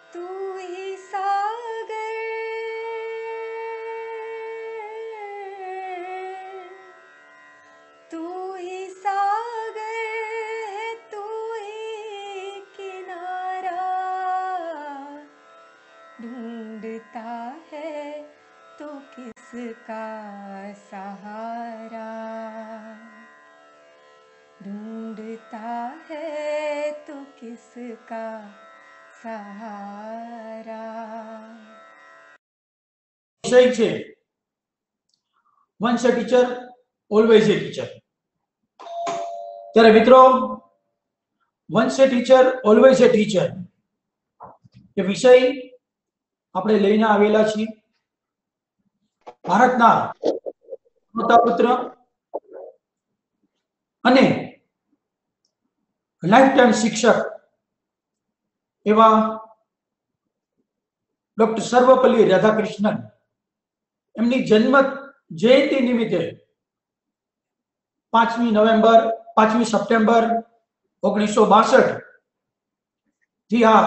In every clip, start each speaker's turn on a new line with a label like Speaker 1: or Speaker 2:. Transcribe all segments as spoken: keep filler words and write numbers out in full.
Speaker 1: तू ही सागर, तू ही सागर है, तू ही किनारा, ढूंढता है तो किसका सहारा, ढूंढता है तो किसका सहारा।
Speaker 2: विषय छे once a teacher always a teacher. त्यारे मित्रों, once a teacher always a teacher ये विषय આપણે લઈને આવેલા છીએ ભારતના પુત્ર અને લાઈફ ટાઈમ શિક્ષક એવા ડોક્ટર સર્વપલ્લી રાધાકૃષ્ણન એમની જન્મ જયંતિ નિમિત્તે પાંચમી નવેમ્બર પાંચમી સપ્ટેમ્બર ઓગણીસો બાસઠ થી આ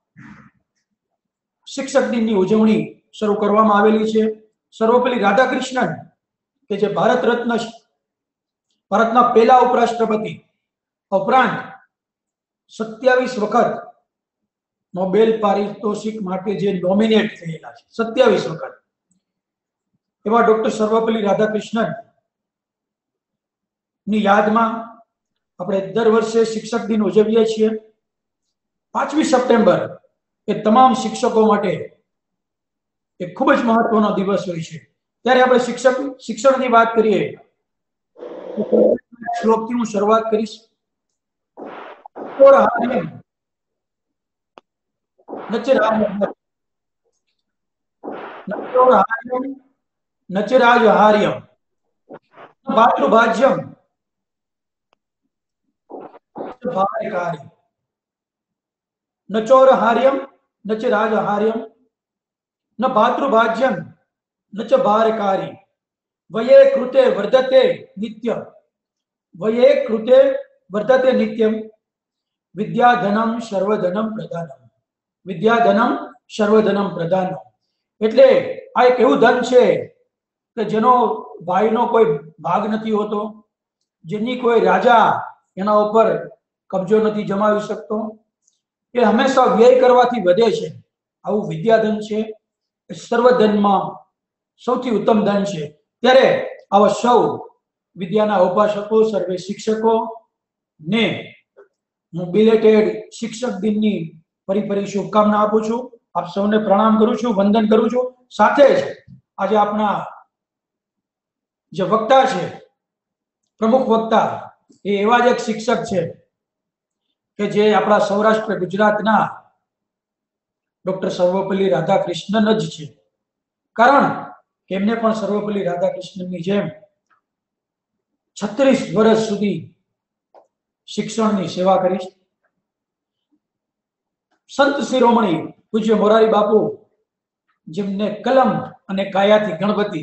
Speaker 2: शिक्षक दिन की उजवणी शुरू करवामां आवेली छे। सर्वपल्ली राधाकृष्णन के जे भारत रत्न भारतना पहला उपराष्ट्रपति उपरांत सत्यावीस वखत नोबेल पारितोषिक माटे जे नॉमिनेट थयेला छे सत्यावीस वखत एवा डॉक्टर सर्वपल्ली राधाकृष्णन नी यादमां आपणे दर वर्षे शिक्षक दिन उजवीए छीए। पांचमी सप्टेम्बर ए तमाम शिक्षकों माटे एक खूब ज महत्वनो दिवस होय छे। त्यारे आपणे शिक्षक शिक्षणनी वात करीए तो श्लोकथी हुं शरूआत करीश। नचोरहार्यं नचोरहार्यं नचराजहार्यं भातृभाज्यं भार्यकारी नचोरहार्यं न च राजहार्यं न भातृभाज्यं न च भारकारी वये कृते वर्धते नित्यं वये कृते वर्धते नित्यं विद्याधनं सर्वधनं प्रधानम विद्याधनं सर्वधनं प्रधानम। એટલે આ એક એવું ધન છે કે જેનો ભાઈનો કોઈ ભાગ નથી હોતો, જેની કોઈ રાજા એના ઉપર કબજો નથી જમાવી શકતો, એ હંમેશા વ્યય કરવાથી વધે છે। આવું વિદ્યાધન છે, સર્વધનમાં સૌથી ઉત્તમ ધન છે। ત્યારે આવા સૌ વિદ્યાના ઉપાસકો સર્વે શિક્ષકો ને હું બિલેટેડ શિક્ષક દિનની પરિપરી શુભકામના આપું છું। આપ સૌને પ્રણામ કરું છું, વંદન કરું છું। સાથે જ આજે આપના જે વક્તા છે પ્રમુખ વક્તા એ એવા જ એક શિક્ષક છે કે જે આપણા સૌરાષ્ટ્ર ગુજરાતના ડોક્ટર સર્વપલ્લી રાધાકૃષ્ણન જ છે। કારણ કે એમને પણ સર્વપલ્લી રાધાકૃષ્ણનની જેમ છત્રીસ વર્ષ સુધી શિક્ષણની સેવા કરી। સંત શિરોમણી પૂજ્ય મોરારી બાપુ જેમને કલમ અને કાયાથી ગણપતિ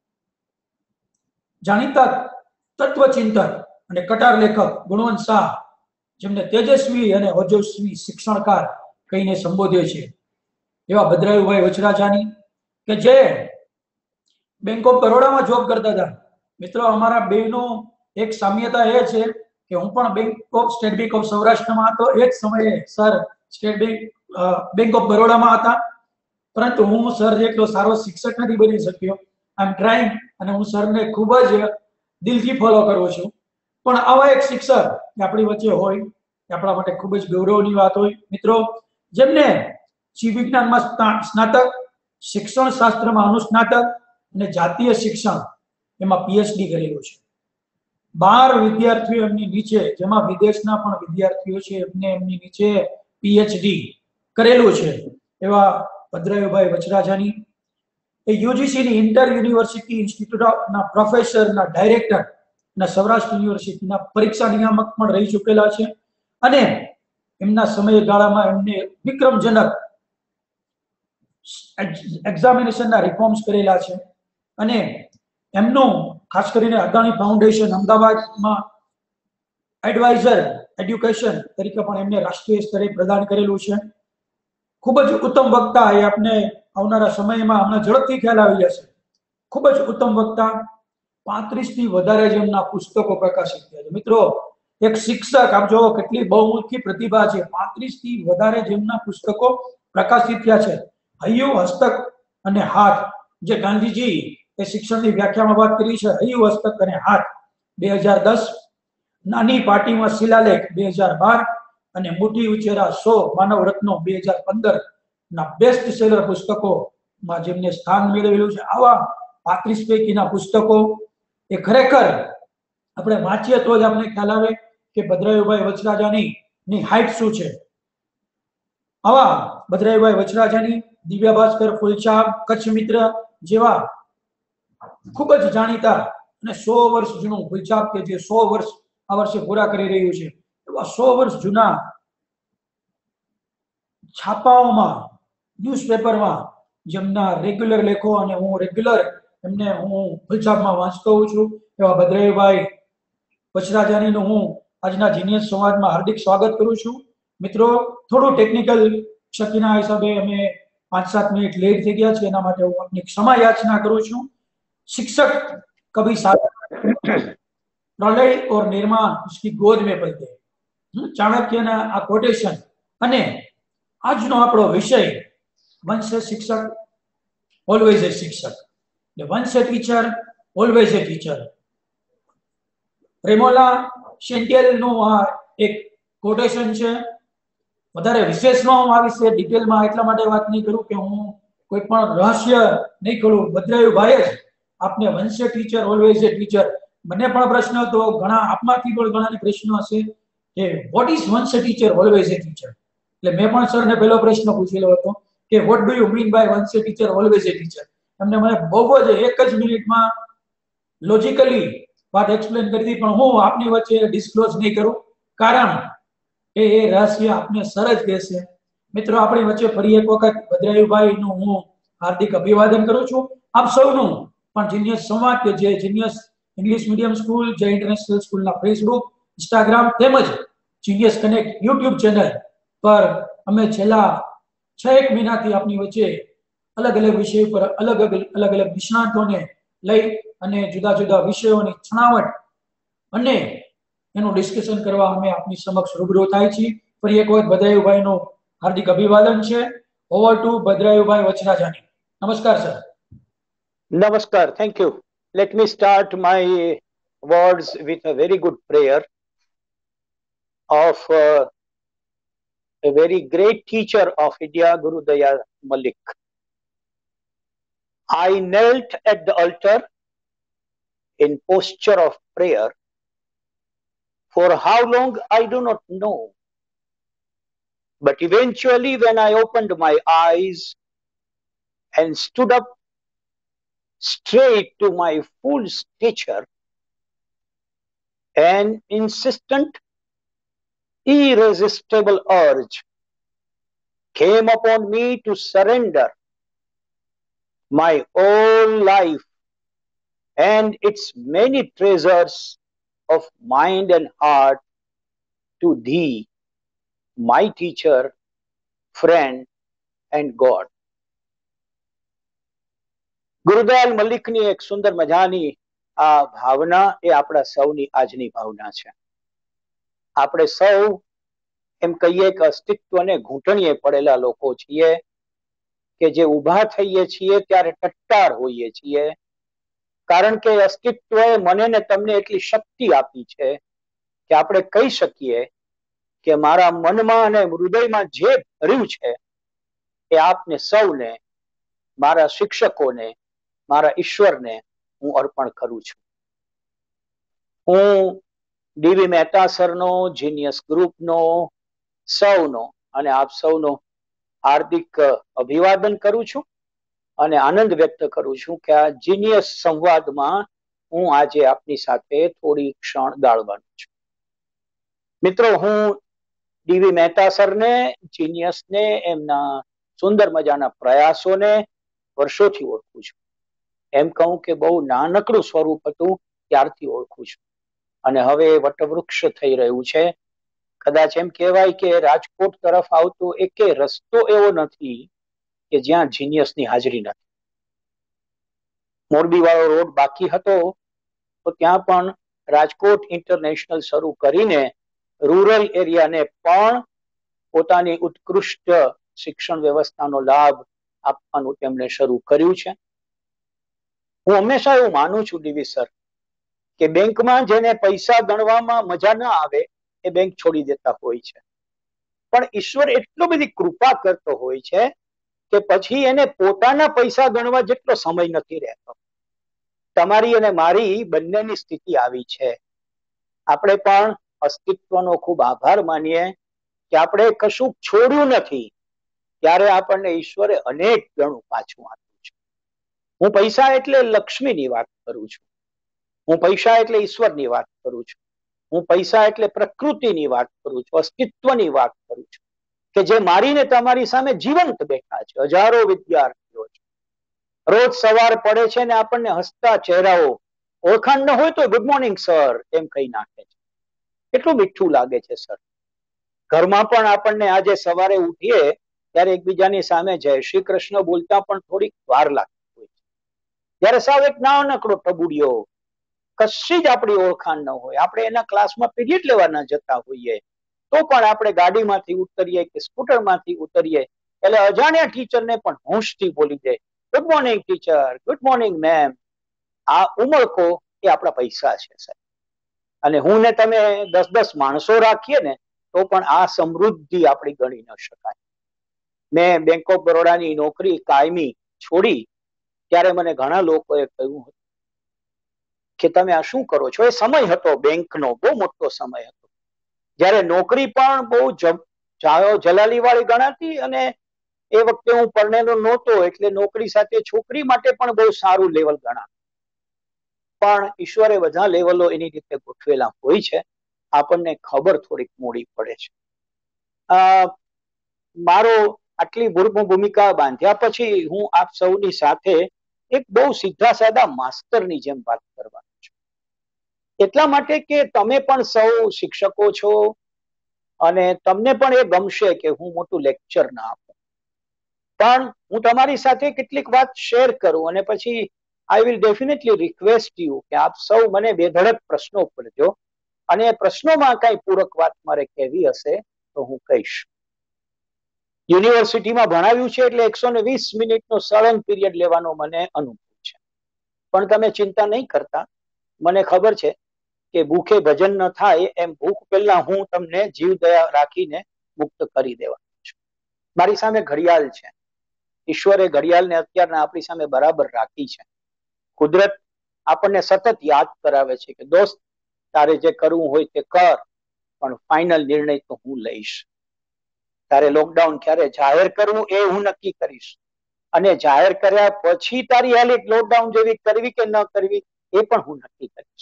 Speaker 2: જાણીતા તત્વચિંતક અને કટાર લેખક ગુણવંત શાહ જેમને તેજસ્વી અને ઓજસ્વી શિક્ષણકાર કહીને સંબોધે છે એવા ભદ્રાયુભાઈ વચરાજાની કે જે બેંક ઓફ બરોડામાં જોબ કરતા હતા। મિત્રો, અમારા બેનો એક સામ્યતા એ છે કે હું પણ bank of state bank of સૌરાષ્ટ્રમાં હતો। એ જ સમયે sir state bank bank of બરોડામાં હતા, પરંતુ હું સર જેટલો સારો શિક્ષક નથી બની શક્યો। આઈ એમ ટ્રાઇંગ અને હું સરને ખૂબ જ દિલથી ફોલો કરું છું। પણ આવા એક શિક્ષક આપણી વચ્ચે હોય એ આપણા માટે ખૂબ જ ગૌરવની વાત હોય। મિત્રો, જેમને જીવ વિજ્ઞાનમાં સ્નાતક, શિક્ષણ શાસ્ત્રમાં અનુસ્નાતક અને જાતીય શિક્ષણ એમાં પીએચડી કરેલું છે। બાર વિદ્યાર્થીઓ એમની નીચે, જેમાં વિદેશના પણ વિદ્યાર્થીઓ છે, એમને એમની નીચે પીએચડી કરેલું છે એવા ભદ્રાયુભાઈ વચરાજાની એ યુજીસીની ઇન્ટર યુનિવર્સિટી ઇન્સ્ટિટ્યૂટના પ્રોફેસરના ડાયરેક્ટર ના સૌરાષ્ટ્ર યુનિવર્સિટીના પરીક્ષા નિયામક પણ રહી ચૂકેલા છે અને એમના સમયગાળામાં એમને વિક્રમજનક એક્ઝામિનેશનના રિફોર્મ્સ કરેલા છે અને એમનું ખાસ કરીને અદાણી ફાઉન્ડેશન અમદાવાદમાં એડવાઇઝર એડ્યુકેશન તરીકે પણ એમને રાષ્ટ્રીય સ્તરે પ્રદાન કરેલું છે। ખૂબ જ ઉત્તમ વક્તા, એ આપને આવનારા સમયમાં હમણાં ઝડપથી ખ્યાલ આવી જશે. ખૂબ જ ઉત્તમ વક્તા, પાંત્રીસ થી વધારે જેમના પુસ્તકો પ્રકાશિત થયા છે. મિત્રો, એક શિક્ષક, આપ જો કેટલી બહુમુખી પ્રતિભા છે. પાંત્રીસ થી વધારે જેમના પુસ્તકો પ્રકાશિત થયા છે. હૈયું, હસ્તક અને હાથ, જે ગાંધીજી એ શિક્ષણની વ્યાખ્યામાં વાત કરી છે. હૈયું, હસ્તક અને હાથ બે હજાર દસ, નાની પાર્ટીમાં શિલાલેખ બે હજાર બાર અને મોટી ઉછેરા સો માનવ રત્નો બે હજાર પંદર ના બેસ્ટ સેલર પુસ્તકોમાં જેમને સ્થાન મેળવેલું છે. આવા પાંત્રીસ પૈકીના પુસ્તકો એ ખરેખર આપણે વાંચીએ તો જ આપણે ખ્યાલ આવે કે ભદ્રાયુભાઈ વચરાજાની ની હાઈટ શું છે. આવા ભદ્રાયુભાઈ વચરાજાની, દિવ્યા ભાસ્કર ફૂલછાપ, કચ્છ મિત્ર જેવા ખૂબ જ જાણીતા અને સો વર્ષ જૂનું ફૂલછાપ, કે જે સો વર્ષ આ વર્ષે પૂરા કરી રહ્યું છે, એવા સો વર્ષ જૂના છાપાઓમાં, ન્યૂઝપેપરમાં જેમના રેગ્યુલર લેખો, અને હું રેગ્યુલર એમને હું ફૂલછાપમાં વાંચતો હોઉં છું, એવા ભદ્રાયુભાઈ વચરાજાનીનું હું આજના જીનિયસ સંવાદમાં હાર્દિક સ્વાગત કરું છું. મિત્રો, થોડું ટેકનિકલ ક્ષતિના હિસાબે અમે પાંચ સાત મિનિટ લેટ થઈ ગયા છે, એના માટે હું આપની ક્ષમા યાચના કરું છું. शिक्षक कभी साथ प्रलय और निर्माण उसकी गोद में पलते. ચાણક્યના આ કોટેશન અને આજનો આપણો વિષય વન્સ એ શિક્ષક ઓલવેઝ એ શિક્ષક, once a teacher always a teacher. રેમોલા શેન્ટિયલ નું આ એક કોટેશન છે. વધારે વિશેષમાં હું આ વિશે ડિટેલમાં એટલા માટે વાત નહીં કરું કે હું કોઈ પણ રહસ્ય નહીં કરું. ભદ્રાયુભાઈ જ આપને once a teacher always a teacher. મને પણ પ્રશ્ન હતો, ઘણા આપમાંથી પણ ઘણાને પ્રશ્ન હશે કે what is once a teacher always a teacher. એટલે મેં પણ સરને પહેલો પ્રશ્ન પૂછેલો હતો કે what do you mean by once a teacher always a teacher. એમને મને બહુ જ એક જ મિનિટમાં લોજિકલી વાત એક્સપ્લેન કરી હતી, પણ હું આપની વચ્ચે ડિસ્ક્લોઝ નહીં કરું, કારણ કે એ રહસ્ય આપને સર જ કહેશે. મિત્રો, આપણી વચ્ચે ફરી એક વખત ભદ્રાયુભાઈનું હું હાર્દિક અભિવાદન કરું છું. આપ સૌનું પણ જીનિયસ સંવાદ, કે જે જીનિયસ ઇંગ્લિશ મીડિયમ સ્કૂલ, જે ઇન્ટરનેશનલ સ્કૂલના ફેસબુક, ઇન્સ્ટાગ્રામ તેમજ જીનિયસ કનેક્ટ યુટ્યુબ ચેનલ પર અમે છેલ્લા છ એક મહિનાથી આપની વચ્ચે અલગ અલગ વિષય પર અલગ અલગ અલગ નિષ્ણાતોને લઈ અને જુદા જુદા વિષયોની છણાવટ અને એનું ડિસ્કશન કરવા અમે આપની સમક્ષ રૂબરૂ થાય છીએ. ફરી એક વખત ભદ્રાયુભાઈનું હાર્દિક અભિવાદન છે. Over to Bhadrayubhai Vachharajani. નમસ્કાર sir.
Speaker 3: Namaskar. Thank you. Let me start my words with a very good prayer of uh, a very great teacher of India, Guru Dayal Malik. I knelt at the altar in posture of prayer. For how long, I do not know. But eventually, when I opened my eyes and stood up straight to my full stature, an insistent, irresistible urge came upon me to surrender my whole life and its many treasures of mind and heart to thee, my teacher, friend, and God. Gurudayal મલિકની એક સુંદર મજાની આ ભાવના એ આપણા સૌની આજની ભાવના છે. આપણે સૌ એમ કહીએ કે અસ્તિત્વને ઘૂંટણીએ પડેલા લોકો છીએ, કે જે ઊભા થઈએ છીએ ત્યારે ટટ્ટાર હોઈએ છીએ, કારણ કે અસ્તિત્વએ મને ને તમને એટલી શક્તિ આપી છે કે આપણે કહી શકીએ કે મારા મનમાં અને હૃદયમાં જે ભર્યું છે એ આપને સૌને, મારા શિક્ષકોને, મારા ઈશ્વરને હું અર્પણ કરું છું. હું ડીવી મહેતા સરનો, જીનિયસ ગ્રુપનો, સૌનો અને આપ સૌનો હાર્દિક અભિવાદન કરું છું અને આનંદ વ્યક્ત કરું છું કે આ જીનિયસ સંવાદમાં હું આજે આપની સાથે થોડી ક્ષણ ગાળવાનો છું. મિત્રો, હું ડીવી મહેતા સરને, જીનિયસને, એમના સુંદર મજાના પ્રયાસોને વર્ષોથી ઓળખું છું. એમ કહું કે બહુ નાનકડું સ્વરૂપ હતું ત્યારથી ઓળખું છું, અને હવે વટવૃક્ષ થઈ રહ્યું છે કદાચ એમ કહેવાય કે રાજકોટ તરફ આવતો એકે રસ્તો એવો નથી કે જ્યાં જીનિયસની હાજરી નથી. મોરબી વાળો રોડ બાકી હતો તો ત્યાં પણ રાજકોટ ઇન્ટરનેશનલ શરૂ કરીને રૂરલ એરિયાને પણ પોતાની ઉત્કૃષ્ટ શિક્ષણ વ્યવસ્થાનો લાભ આપવાનું તેમણે શરૂ કર્યું છે. હું હંમેશા એવું માનું છું ડીવી સર કે બેંકમાં જેને પૈસા ગણવામાં મજા ના આવે એ બેંક છોડી દેતા હોય છે, પણ ઈશ્વર એટલો બધી કૃપા કરતો હોય છે કે પછી એને પોતાના પૈસા ગણવા જેટલો સમય નથી રહેતો. તમારી અને મારી બંનેની સ્થિતિ આવી છે. આપણે પણ અસ્તિત્વનો ખૂબ આભાર માનીએ કે આપણે કશું છોડ્યું નથી, ત્યારે આપણને ઈશ્વરે અનેક ગણું પાછું આપ્યું છે. હું પૈસા એટલે લક્ષ્મીની વાત કરું છું, હું પૈસા એટલે ઈશ્વરની વાત કરું છું, હું પૈસા એટલે પ્રકૃતિની વાત કરું છું, અસ્તિત્વની વાત કરું છું કે જે મારીને તમારી સામે જીવંત બેઠા છે. હજારો વિદ્યાર્થીઓ છે, રોજ સવાર પડે છે ને આપણને હસતા ચહેરાઓ, ઓળખાણ ન હોય તો ગુડ મોર્નિંગ સર એમ કહી નાખે છે. કેટલું મીઠું લાગે છે સર. ઘરમાં પણ આપણને આજે સવારે ઉઠીએ ત્યારે એકબીજાની સામે જય શ્રી કૃષ્ણ બોલતા પણ થોડીક વાર લાગતી હોય છે. જયારે સાવ એક નાનકડો ટબુડિયો, કશી જ આપણી ઓળખાણ ન હોય, આપણે એના ક્લાસમાં પીરિયડ લેવા ન જતા હોઈએ તો પણ આપણે ગાડીમાંથી ઉતરીએ કે સ્કૂટરમાંથી ઉતરીએ એટલે અજાણ્યા ટીચરને પણ હોંશથી બોલી દે, good morning teacher, good morning ma'am. આ ઉમળકો એ આપણા પૈસા છે સાહેબ. અને હું ને તમે દસ દસ માણસો રાખીએ ને તો પણ આ સમૃદ્ધિ આપણી ગણી ન શકાય. મેં બેંક ઓફ બરોડાની નોકરી કાયમી છોડી ત્યારે મને ઘણા લોકોએ કહ્યું કે તમે આ શું કરો છો. એ સમય હતો બેંકનો, બહુ મોટો સમય હતો જયારે નોકરી પણ બહુ જલાલી વાળી ગણાતી અને એ વખતે હું પરણેલો નહોતો એટલે નોકરી સાથે છોકરી માટે પણ બહુ સારું લેવલ ગણાતું. પણ ઈશ્વરે બધા લેવલો એની રીતે ગોઠવેલા હોય છે, આપણને ખબર થોડીક મોડી પડે છે. મારો આટલી ભૂમિકા બાંધ્યા પછી હું આપ સૌની સાથે એક બહુ સીધા સાદા માસ્તરની જેમ વાત કરવાનો છું. એટલા માટે કે તમે પણ સૌ શિક્ષકો છો અને તમને પણ એ ગમશે કે હું મોટું લેક્ચર ના આપું, પણ હું તમારી સાથે કેટલીક વાત શેર કરું અને પછી I will definitely request you કે આપ સૌ મને બેધડક પ્રશ્નો કરજો અને એ પ્રશ્નોમાં કઈ પૂરક વાત મારે કહેવી હશે તો હું કહીશ. યુનિવર્સિટીમાં ભણાવ્યું છે એટલે એકસો ને વીસ મિનિટનો સળંગ પીરિયડ લેવાનો મને અનુભવ છે, પણ તમે ચિંતા નહીં કરતા. મને ખબર છે કે ભૂખે ભજન ન થાય એમ ભૂખ પહેલા હું તમને જીવદયા રાખીને મુક્ત કરી દેવાનો છું. મારી સામે ઘડિયાળ છે, ઈશ્વરે ઘડિયાળને અત્યારના આપણી સામે બરાબર રાખી છે. કુદરત આપણને સતત યાદ કરાવે છે કે દોસ્ત તારે જે કરવું હોય તે કર, પણ ફાઇનલ નિર્ણય તો હું લઈશ. તારે લોકડાઉન ક્યારે જાહેર કરવું એ હું નક્કી કરીશ અને જાહેર કર્યા પછી તારી હાલત લોકડાઉન જેવી કરવી કે ન કરવી એ પણ હું નક્કી કરીશ.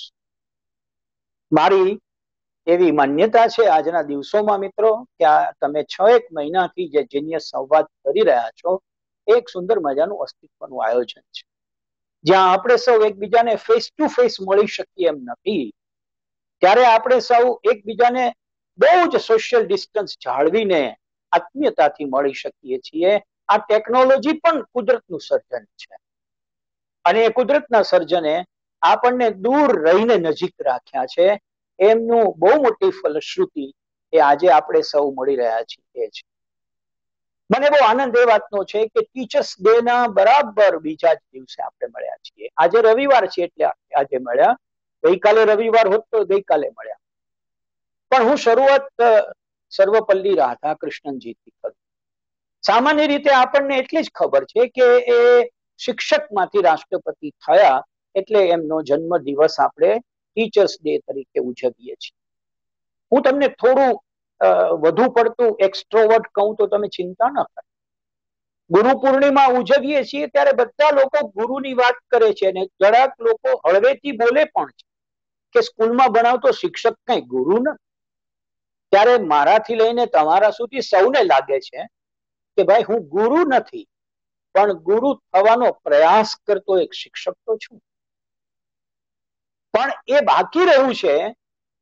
Speaker 3: મારી એવી માન્યતા છે આજના દિવસોમાં મિત્રો કે આ તમે છ એક મહિનાથી જે જીનિયસ સંવાદ કરી રહ્યા છો એક સુંદર મજાનું અસ્તિત્વનું આયોજન છે, જ્યાં આપણે સૌ એકબીજાને ફેસ ટુ ફેસ મળી શકીએ એમ નથી, ત્યારે આપણે સૌ એકબીજાને બહુ જ સોશિયલ ડિસ્ટન્સ જાળવીને આત્મીયતાથી મળી શકીએ છીએ. આ ટેકનોલોજી પણ કુદરતનું સર્જન છે અને એ કુદરતના સર્જને આપણને દૂર રહીને નજીક રાખ્યા છે. એમનું બહુ મોટી ફલશ્રુતિ એ આજે આપણે સૌ મળી રહ્યા છીએ છે. મને બહુ આનંદ એ વાતનો છે કે ટીચર્સ ડે ના બરાબર બીજા જ દિવસે આપણે મળ્યા છીએ. આજે રવિવાર છે એટલે આજે મળ્યા, ગઈકાલે રવિવાર હોત તો ગઈકાલે મળ્યા. પણ હું શરૂઆત સર્વપલ્લી રાધાકૃષ્ણનજીથી કરું. સામાન્ય રીતે આપણને એટલી જ ખબર છે કે એ શિક્ષક માંથી રાષ્ટ્રપતિ થયા એટલે એમનો જન્મ દિવસ આપણે ટીચર્સ ડે તરીકે ઉજવીએ છીએ. હું તમને થોડું વધુ પડતું એક્સ્ટ્રોવર્ટ કહું તો તમે ચિંતા ન કરો. ગુરુ પૂર્ણિમા ઉજવીએ છીએ ત્યારે બધા લોકો ગુરુની વાત કરે છે અને જરાક લોકો હળવેથી બોલે પણ છે કે સ્કૂલમાં ભણાવતો શિક્ષક કઈ ગુરુ ન. ત્યારે મારાથી લઈને તમારા સુધી સૌને લાગે છે કે ભાઈ હું ગુરુ નથી પણ ગુરુ થવાનો પ્રયાસ કરતો એક શિક્ષક તો છું. પણ એ બાકી રહ્યું છે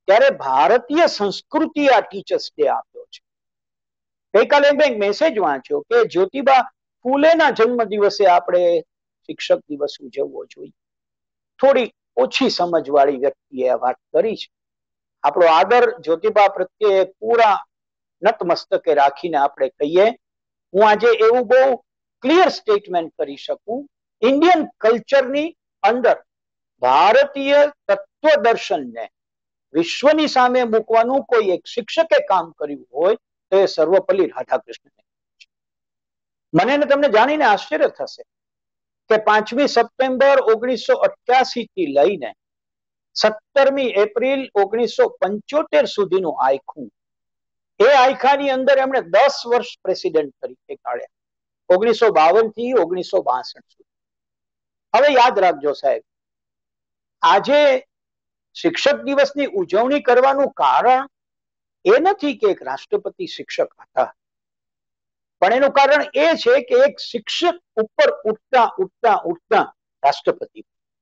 Speaker 3: ત્યારે ભારતીય સંસ્કૃતિ આ ટીચર્સ ડે આપ્યો છે. ગઈકાલે એક મેસેજ વાંચ્યો કે જ્યોતિબા ફૂલેના જન્મ દિવસે આપણે શિક્ષક દિવસ ઉજવવો જોઈએ. થોડી ઓછી સમજવાળી વ્યક્તિએ આ વાત કરી છે. આપણો આદર જ્યોતિબા પ્રત્યે પૂરા નતમસ્તકે રાખીને આપણે કહીએ, હું આજે એવું બહુ ક્લિયર સ્ટેટમેન્ટ કરી શકું, ઇન્ડિયન કલ્ચરની અંદર ભારતીય તત્વદર્શનને વિશ્વની સામે મૂકવાનું કોઈ એક શિક્ષકે કામ કર્યું હોય તો એ સર્વપલ્લી રાધાકૃષ્ણને. મને ને તમને જાણીને આશ્ચર્ય થશે કે પાંચમી સપ્ટેમ્બર ઓગણીસો અઠ્યાસી થી લઈને સત્તરમી એપ્રિલ ઓગણીસો પંચોતેર સુધીનું આયખું, એ આયખાની અંદર એમણે દસ વર્ષ પ્રેસિડેન્ટ તરીકે કાઢ્યા, ઓગણીસો બાવન થી ઓગણીસો બાસઠ સુધી. હવે યાદ રાખજો સાહેબ, આજે શિક્ષક દિવસની ઉજવણી કરવાનું કારણ એ નથી કે એક રાષ્ટ્રપતિ શિક્ષક હતા, પણ એનું કારણ એ છે કે એક શિક્ષક ઉપર ઉઠતા ઉઠતા ઉઠતા રાષ્ટ્રપતિ.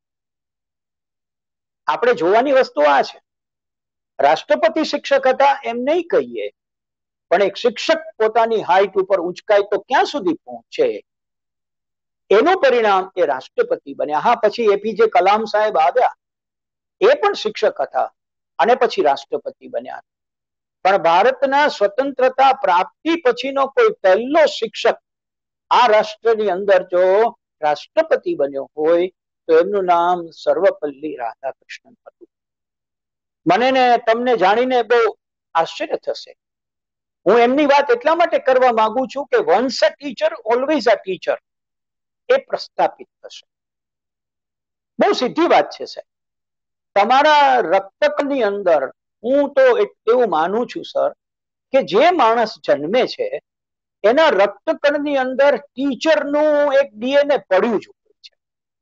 Speaker 3: આપણે જોવાની વસ્તુ આ છે, રાષ્ટ્રપતિ શિક્ષક હતા એમ નહીં કહીએ, પણ એક શિક્ષક પોતાની હાઈટ ઉપર ઊંચકાય તો ક્યાં સુધી પહોંચે, એનું પરિણામ એ રાષ્ટ્રપતિ બન્યા. હા, પછી એપીજે કલામ સાહેબ આવ્યા, એ પણ શિક્ષક હતા અને પછી રાષ્ટ્રપતિ બન્યા. પણ ભારતના સ્વતંત્રતા પ્રાપ્તિ પછીનો કોઈ પહેલો શિક્ષક આ રાષ્ટ્રની અંદર જો રાષ્ટ્રપતિ બન્યો હોય તો એમનું નામ સર્વપલ્લી રાધાકૃષ્ણન હતું. મને ને તમને જાણીને બહુ આશ્ચર્ય થશે. હું એમની વાત એટલા માટે કરવા માંગુ છું કે once a teacher always a teacher એ પ્રસ્થાપિત થશે. બહુ સીધી વાત છે સાહેબ. તમારા રક્તકણની અંદર હું તો એવું માનું છું સર કે જે માણસ જન્મે છે એના રક્તકણની અંદર ટીચરનું એક ડીએનએ પડ્યું જ હોય છે.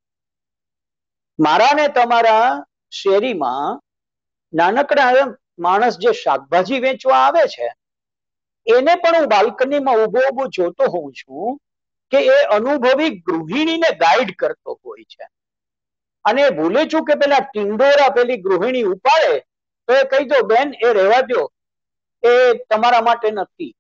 Speaker 3: મારા ને તમારા શેરીમાં નાનકડા માણસ જે શાકભાજી વેચવા આવે છે એને પણ હું બાલ્કનીમાં ઉભો ઉભો જોતો હોઉં છું કે એ અનુભવી ગૃહિણીને ગાઈડ કરતો હોય છે, અને ભૂલે છું કે પેલા ટિંડોરા પેલી ગૃહિણી ઉપાડે તો એ કહી દો, બેન એ રહેવા દો, એ તમારા માટે નથી.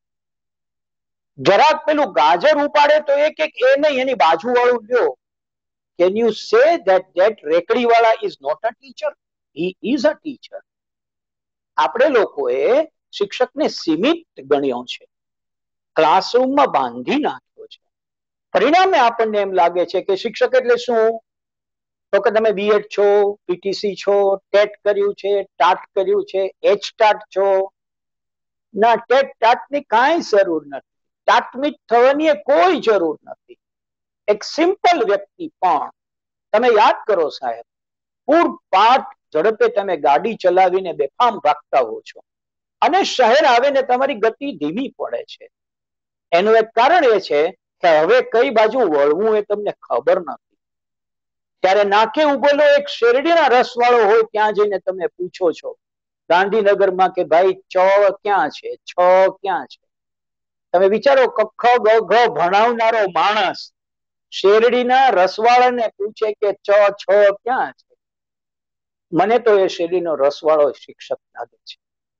Speaker 3: જરાક પેલું ગાજર ઉપાડે તો એક એક એ નહીં, એની બાજુ વાળું લ્યો. Can you say that that રેકડી વાળા is not a teacher? He is a teacher. આપણે લોકોએ શિક્ષકને સીમિત ગણ્યો છે, ક્લાસરૂમમાં બાંધી નાખ્યો છે. પરિણામે આપણને એમ લાગે છે કે શિક્ષક એટલે શું? તો કે તમે બીએડ છો, પીટીસી છો, ટેટ કર્યું છે, ટાટ કર્યું છે, એચ ટાટ છો. ના, ટેટ ટાટ ની કાંઈ જરૂર નથી, ટાટમિત થવાની કોઈ જરૂર નથી. એક સિમ્પલ વ્યક્તિ પણ તમે યાદ કરો સાહેબ, પૂરપાટ ઝડપે તમે ગાડી ચલાવીને બેફામ ભાગતા હો છો અને શહેર આવે ને તમારી ગતિ ધીમી પડે છે. એનું એક કારણ એ છે કે હવે કઈ બાજુ વળવું એ તમને ખબર નથી. ત્યારે નાકે ઉભેલો એક શેરડીના રસ વાળો હોય ત્યાં જઈને તમે પૂછો છો ગાંધીનગરમાં કે ભાઈ ચ ક્યાં છે, છ ક્યાં છે. તમે વિચારો, કખ ગ ઘ ભણાવનારો માણસ શેરડીના રસવાળાને પૂછે કે ચ છ ક્યાં છે. મને તો એ શેરડીનો રસવાળો શિક્ષક લાગે છે.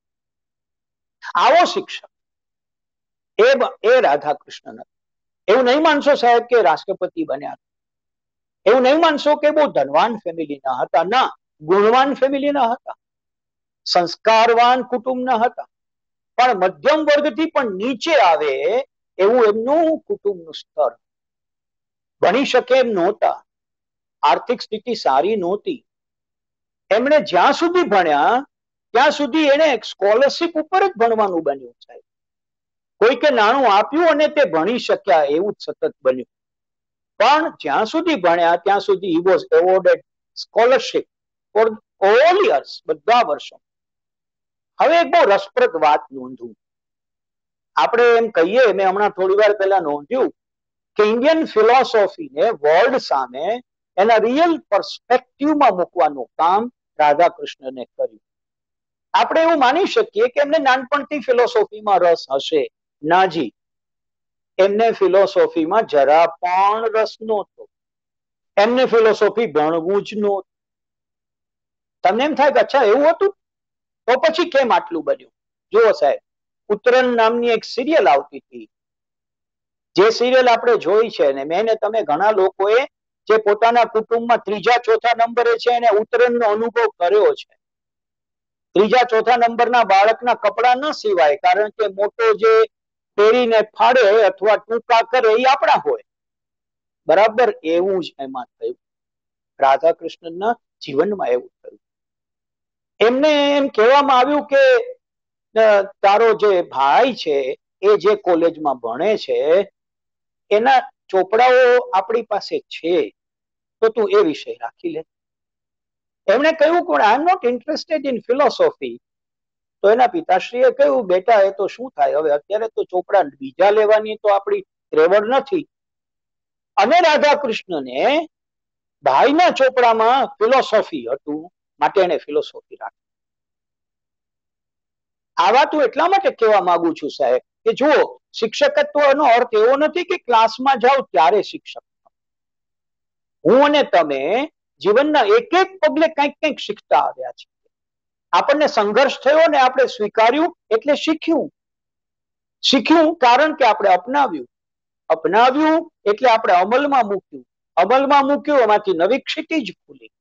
Speaker 3: આવો શિક્ષક એ એ રાધાકૃષ્ણન. એવું નહીં માનશો સાહેબ કે રાષ્ટ્રપતિ બન્યા, એવું નહીં માનશો કે બહુ ધનવાન ફેમિલીના હતા. ના, ગુણવાન ફેમિલીના હતા, સંસ્કારવાન કુટુંબના હતા, પણ મધ્યમ વર્ગથી પણ નીચે આવે એવું એમનું કુટુંબનું સ્તર. ભણી શકે એમ નહોતા, આર્થિક સ્થિતિ સારી નહોતી. એમણે જ્યાં સુધી ભણ્યા ત્યાં સુધી એને સ્કોલરશિપ ઉપર જ ભણવાનું બન્યું સાહેબ. કોઈકે નાણું આપ્યું અને તે ભણી શક્યા એવું જ સતત બન્યું. પણ જ્યાં સુધી ભણ્યા ત્યાં સુધી he was awarded scholarship for all years, બધા વર્ષો. હવે એક બહુ રસપ્રદ વાત નોંધું. આપણે એમ કહીએ, મેં હમણાં થોડી વાર પહેલા નોંધ્યું કે ઇન્ડિયન ફિલોસોફીને વર્લ્ડ સામે એના રિયલ પર્સ્પેક્ટિવમાં મૂકવાનું કામ રાધાકૃષ્ણને કર્યું. આપણે એવું માની શકીએ કે એમને નાનપણથી ફિલોસોફીમાં રસ હશે. નાજી, એમને ફિલોસોફીમાં જરા પણ રસ નહોતો. એમને ફિલોસોફી ભણવું જ નહોતું. તમને એમ થાય કે અચ્છા એવું હતું? તો પછી કેમ આટલું બન્યું? જુઓ સાહેબ, ઉત્તરન નામની એક સિરિયલ આવતી હતી, જે સિરિયલ આપણે જોઈ છે ને મેં ને તમે ઘણા લોકોએ જે પોતાના કુટુંબમાં ત્રીજા ચોથા નંબરે છે એને ઉત્તરનનો અનુભવ કર્યો છે. ત્રીજા ચોથા નંબરના બાળકના કપડા ન સિવાય, કારણ કે મોટો જે પહેરીને ફાડે અથવા ટૂંકા કરે એ આપણા હોય. બરાબર એવું જ એમાં થયું. રાધા કૃષ્ણના જીવનમાં એવું થયું. એમને એમ કહેવામાં આવ્યું કે તારો જે ભાઈ છે એ જે કોલેજમાં ભણે છે એના ચોપડાઓ આપણી પાસે છે, તો તું એ વિષય રાખી લે. એમણે કહ્યું કે I am not interested in philosophy. તો એના પિતાશ્રીએ કહ્યું, બેટા એ તો શું થાય, હવે અત્યારે તો ચોપડા બીજા લેવાની તો આપણી ત્રેવડ નથી. અને રાધા કૃષ્ણને ભાઈના ચોપડામાં ફિલોસોફી હતું, માટે એને ફિલોસોફી રાખી. આ વાત હું એટલા માટે કહેવા માંગુ છું સાહેબ કે જુઓ, શિક્ષકત્વનો અર્થ એવો નથી કે ક્લાસમાં જાઓ ત્યારે શિક્ષક. હું અને તમે જીવનના એક એક પગલે કંઈક કંઈક શીખતા આવ્યા છીએ. આપણને સંઘર્ષ થયો ને આપણે સ્વીકાર્યું એટલે શીખ્યું. શીખ્યું કારણ કે આપણે અપનાવ્યું. અપનાવ્યું એટલે આપણે અમલમાં મૂક્યું. અમલમાં મૂક્યું, એમાંથી નવી ક્ષિતિજ ખુલી.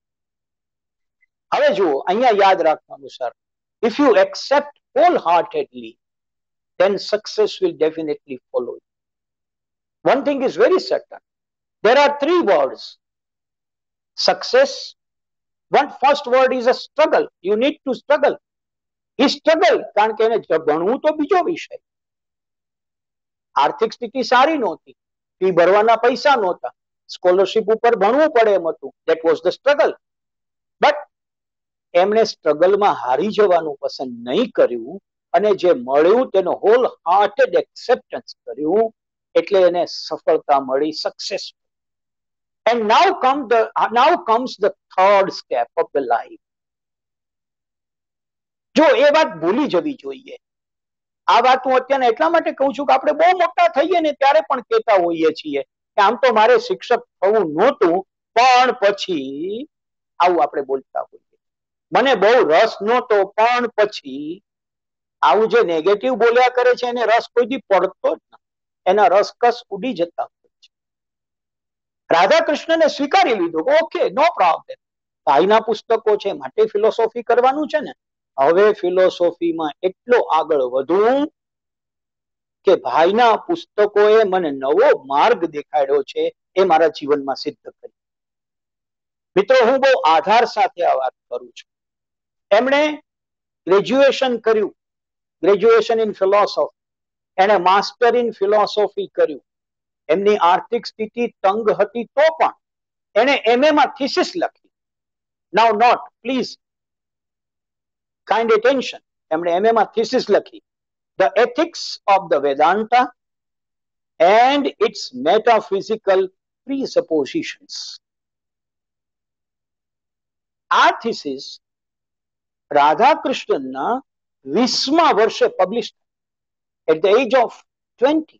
Speaker 3: હવે જુઓ, અહીંયા યાદ રાખવાનું sir, if you accept wholeheartedly, then success will definitely follow you. One thing is very certain. There are three words. Success. One first word is a struggle. You need to struggle. He struggle કારણ કે એને ભણવું તો બીજો વિષય. આર્થિક સ્થિતિ સારી નહોતી, ફી ભરવાના પૈસા નહોતા, સ્કોલરશિપ ઉપર ભણવું પડે એમ હતું. That was the struggle. But એમણે સ્ટ્રગલમાં હારી જવાનું પસંદ નહીં કર્યું અને જે મળ્યું તેનો હોલ હાર્ટેડ એક્સેપ્ટન્સ કર્યું, એટલે એને સફળતા મળી, success. And now come the now comes the third step of the life. જો એ વાત ભૂલી જવી જોઈએ. આ વાત હું અત્યારે એટલા માટે કહું છું કે આપણે બહુ મોટા થઈએ ને ત્યારે પણ કહેતા હોઈએ છીએ કે આમ તો મારે શિક્ષક થવું નહોતું, પણ પછી આવું આપણે બોલતા હોઈએ. મને બહુ રસ નહોતો, પણ પછી આવું જે નેગેટિવ બોલ્યા કરે છે એને રસ કોઈ દી પડતો જ નથી. એના રસકસ ઉડી જતા હોય છે. રાધા કૃષ્ણને સ્વીકારી લીધું, ઓકે નો પ્રોબ્લેમ, ભાઈના પુસ્તકો છે માટે ફિલોસોફી કરવાનું છે ને. હવે ફિલોસોફીમાં એટલો આગળ વધું કે ભાઈના પુસ્તકોએ મને નવો માર્ગ દેખાડ્યો છે, એ મારા જીવનમાં સિદ્ધ કર્યું. મિત્રો, હું બહુ આધાર સાથે આ વાત કરું છું. એમણે ગ્રેજ્યુએશન કર્યું, ગ્રેજ્યુએશન ઇન ફિલોસોફી. એણે માસ્ટર ઇન ફિલોસોફી કર્યું. એમની આર્થિક સ્થિતિ તંગ હતી તો પણ એણે એમએ માં થીસિસ લખી. Now note, please kind attention. એમણે એમએ માં થીસિસ લખી, the ethics of the Vedanta and its metaphysical presuppositions. આ થીસિસ રાધા કૃષ્ણના વીસમા વર્ષે publish at the age of twenty.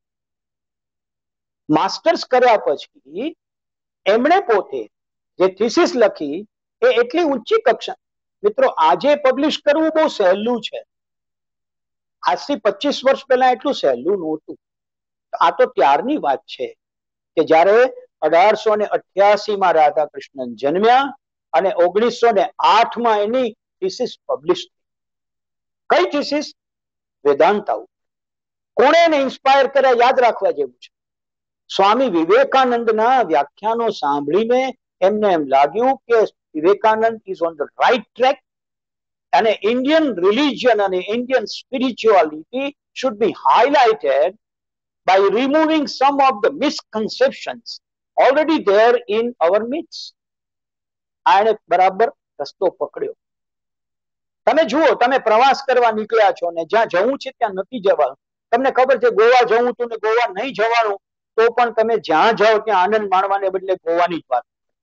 Speaker 3: Masters કર્યા પછી એમણે પોતે જે થીસિસ લખી એ એટલી ઊંચી કક્ષા. મિત્રો, આજે પબ્લિશ કરવું બહુ સહેલું છે. આજથી પચીસ વર્ષ પહેલા એટલું સહેલું નહોતું. આ તો ત્યારની વાત છે કે જ્યારે અઢારસો ને અઠ્યાસી માં રાધા કૃષ્ણન જન્મ્યા અને ઓગણીસો ને આઠ માં એની થીસિસ પબ્લિશ થઈ. કઈ થીસિસ? વેદાંતા. કોણે એને ઇન્સ્પાયર કર્યા યાદ રાખવા જેવું છે. સ્વામી વિવેકાનંદના વ્યાખ્યાનો સાંભળીને એમને એમ લાગ્યું કે Vivekananda is on the right track અને ઇન્ડિયન રિલિજન અને Indian spirituality should be highlighted by removing some of the misconceptions already there in our midst. આને બરાબર રસ્તો પકડ્યો. તમે જુઓ, તમે પ્રવાસ કરવા નીકળ્યા છો ને જ્યાં જવું છે ત્યાં નથી જવાનું. તમને ખબર છે ગોવા જવું હતું ને ગોવા નહીં જવાનું, તો પણ તમે જ્યાં જાઓ ત્યાં આનંદ માણવાને બદલે ગોવાની જ વાત.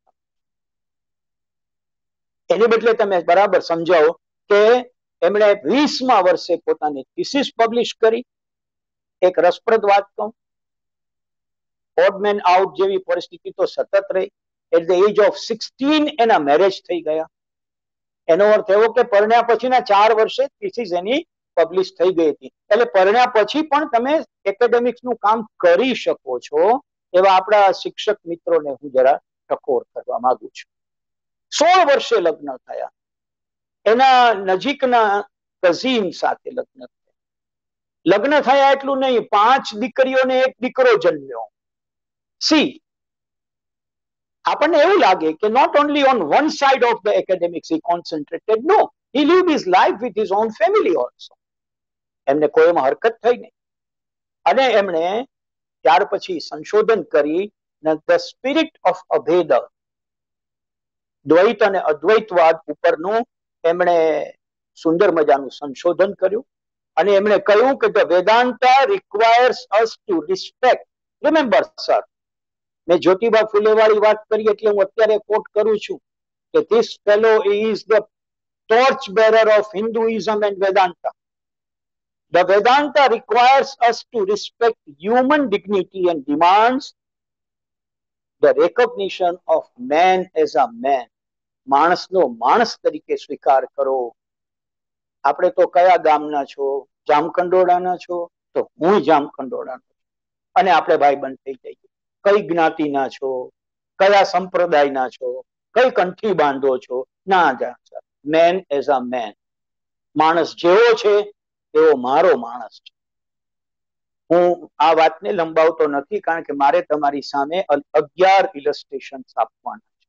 Speaker 3: એને બદલે તમે બરાબર સમજાવો કે એમણે વીસમા વર્ષે પોતાની થીસિસ પબ્લિશ કરી. એક રસપ્રદ વાત કહું, ઓડ મેન આઉટ જેવી પરિસ્થિતિ તો સતત રહી. At the age of sixteen એના મેરેજ થઈ ગયા. એનો અર્થ એવો કે પરણ્યા પછીના ચાર વર્ષે થીસીસ એની પબ્લિશ થઈ ગઈ હતી. એટલે પરણ્યા પછી પણ તમે એકેડેમિક્સ નું કામ કરી શકો છો એવા આપણા શિક્ષક મિત્રોને હું જરા ટકોર કરવા માંગુ છું. સોળ વર્ષે લગ્ન થયા. એના નજીકના કઝિન સાથે લગ્ન થયા. લગ્ન થયા એટલું નહીં, પાંચ દીકરીઓને એક દીકરો જન્મ્યો. સી, આપણને એવું લાગે કે not only on one side of the academics he concentrated. No, he lived his life with his own family also. એમને કોઈમાં હરકત થઈ નહીં. અને એમણે ત્યાર પછી સંશોધન કરી ધ સ્પિરિટ ઓફ અભેદ, દ્વૈત અને અદ્વૈતવાદ ઉપરનું એમણે સુંદર મજાનું સંશોધન કર્યું. અને એમણે કહ્યું કે the Vedanta requires us to respect. Remember sir, મેં જ્યોતિબા ફુલે વાળી વાત કરી એટલે હું અત્યારે કોટ કરું છું કે this fellow is the torch bearer of Hinduism and Vedanta. The Vedanta requires us to respect human dignity and demands the recognition of man as a man. માણસનો માણસ તરીકે સ્વીકાર કરો. આપણે તો કયા ગામના છો? જામકંડોળાના છો? તો હું જામકંડોળાનો છું. અને આપણે ભાઈબંધ થઈ જઈએ. કઈ જ્ઞાતિના છો? કયા સંપ્રદાયના છો? કઈ કંઠી બાંધો છો? ના જા sir, man as a man. માણસ જેવો છે એવો મારો માણસ છે. હું આ વાતને લંબાવતો નથી કારણ કે મારે તમારી સામે અગિયાર ઇલસ્ટ્રેશન આપવાના છે.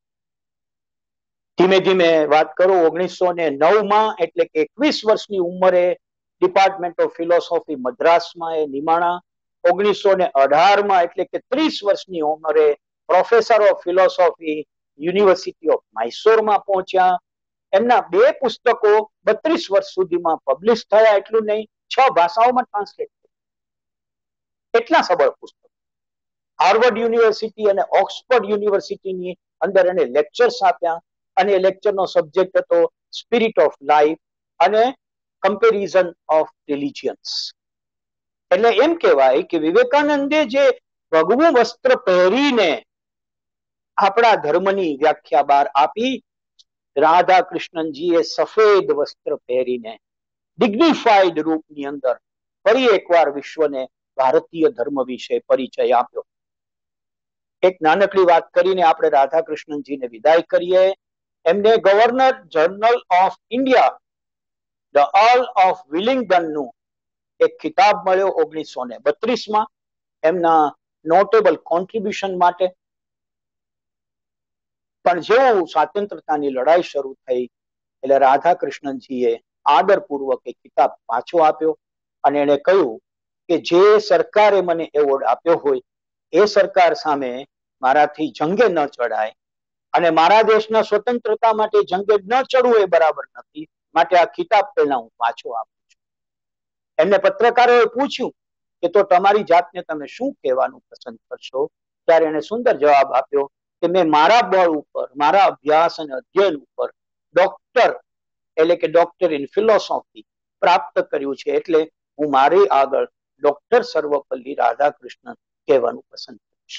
Speaker 3: ધીમે ધીમે વાત કરું. ઓગણીસો ને નવ માં એટલે કે એકવીસ વર્ષની ઉંમરે ડિપાર્ટમેન્ટ ઓફ ફિલોસોફી મદ્રાસમાં એ નિમાણા. ઓગણીસો ને અઢાર માં એટલે કે ત્રીસ વર્ષની ઉંમરે professor of philosophy university of મૈસૂરમાં પહોંચ્યા. એમના બે પુસ્તકો બત્રીસ વર્ષ સુધીમાં પબ્લિશ થયા. એટલું નહીં, છ ભાષાઓમાં ટ્રાન્સલેટ થયા. એટલા સબળ પુસ્તકો. હાર્વર્ડ યુનિવર્સિટી અને ઓક્સફર્ડ યુનિવર્સિટીની અંદર એને લેક્ચર્સ આપ્યા. અને એ લેક્ચરનો સબ્જેક્ટ હતો સ્પિરિટ ઓફ લાઈફ અને કમ્પેરિઝન ઓફ રિલિજિયન્સ. એટલે એમ કહેવાય કે વિવેકાનંદે જે ભગવું વસ્ત્ર પહેરીને આપણા ધર્મની વ્યાખ્યા બહાર આપી, રાધા કૃષ્ણનજીએ સફેદ વસ્ત્ર પહેરીને ડિગ્નિફાઈડ રૂપની અંદર ફરી એકવાર વિશ્વને ભારતીય ધર્મ વિશે પરિચય આપ્યો. એક નાનકડી વાત કરીને આપણે રાધા કૃષ્ણનજીને વિદાય કરીએ. એમને governor general of India the earl of Willingdon નું એક ખિતાબ મળ્યો ઓગણીસો ને બત્રીસ માં એમના નોટેબલ કોન્ટ્રીબ્યુશન માટે. પણ જેવું સ્વાતંત્રતાની લડાઈ શરૂ થઈ એટલે રાધા કૃષ્ણનજીએ આદરપૂર્વક એ ખિતાબ પાછો આપ્યો અને એને કહ્યું કે જે સરકારે મને એવોર્ડ આપ્યો હોય એ સરકાર સામે મારાથી જંગે ન ચડાય અને મારા દેશના સ્વતંત્રતા માટે જંગે ન ચડવું એ બરાબર નથી. માટે આ ખિતાબ પહેલા હું પાછો આપું છું. એમને પત્રકારોએ પૂછ્યું કે તો તમારી જાતને તમે શું કહેવાનું પસંદ કરશો? ત્યારે એને સુંદર જવાબ આપ્યો કે મેં મારા બળ ઉપર, મારા અભ્યાસ અને અધ્યયન ઉપર ડોક્ટર એટલે કે ડોક્ટર ઇન ફિલોસોફી પ્રાપ્ત કર્યું છે. એટલે હું મારી આગળ ડોક્ટર સર્વપલ્લી રાધાકૃષ્ણન કહેવાનું પસંદ કરીશ.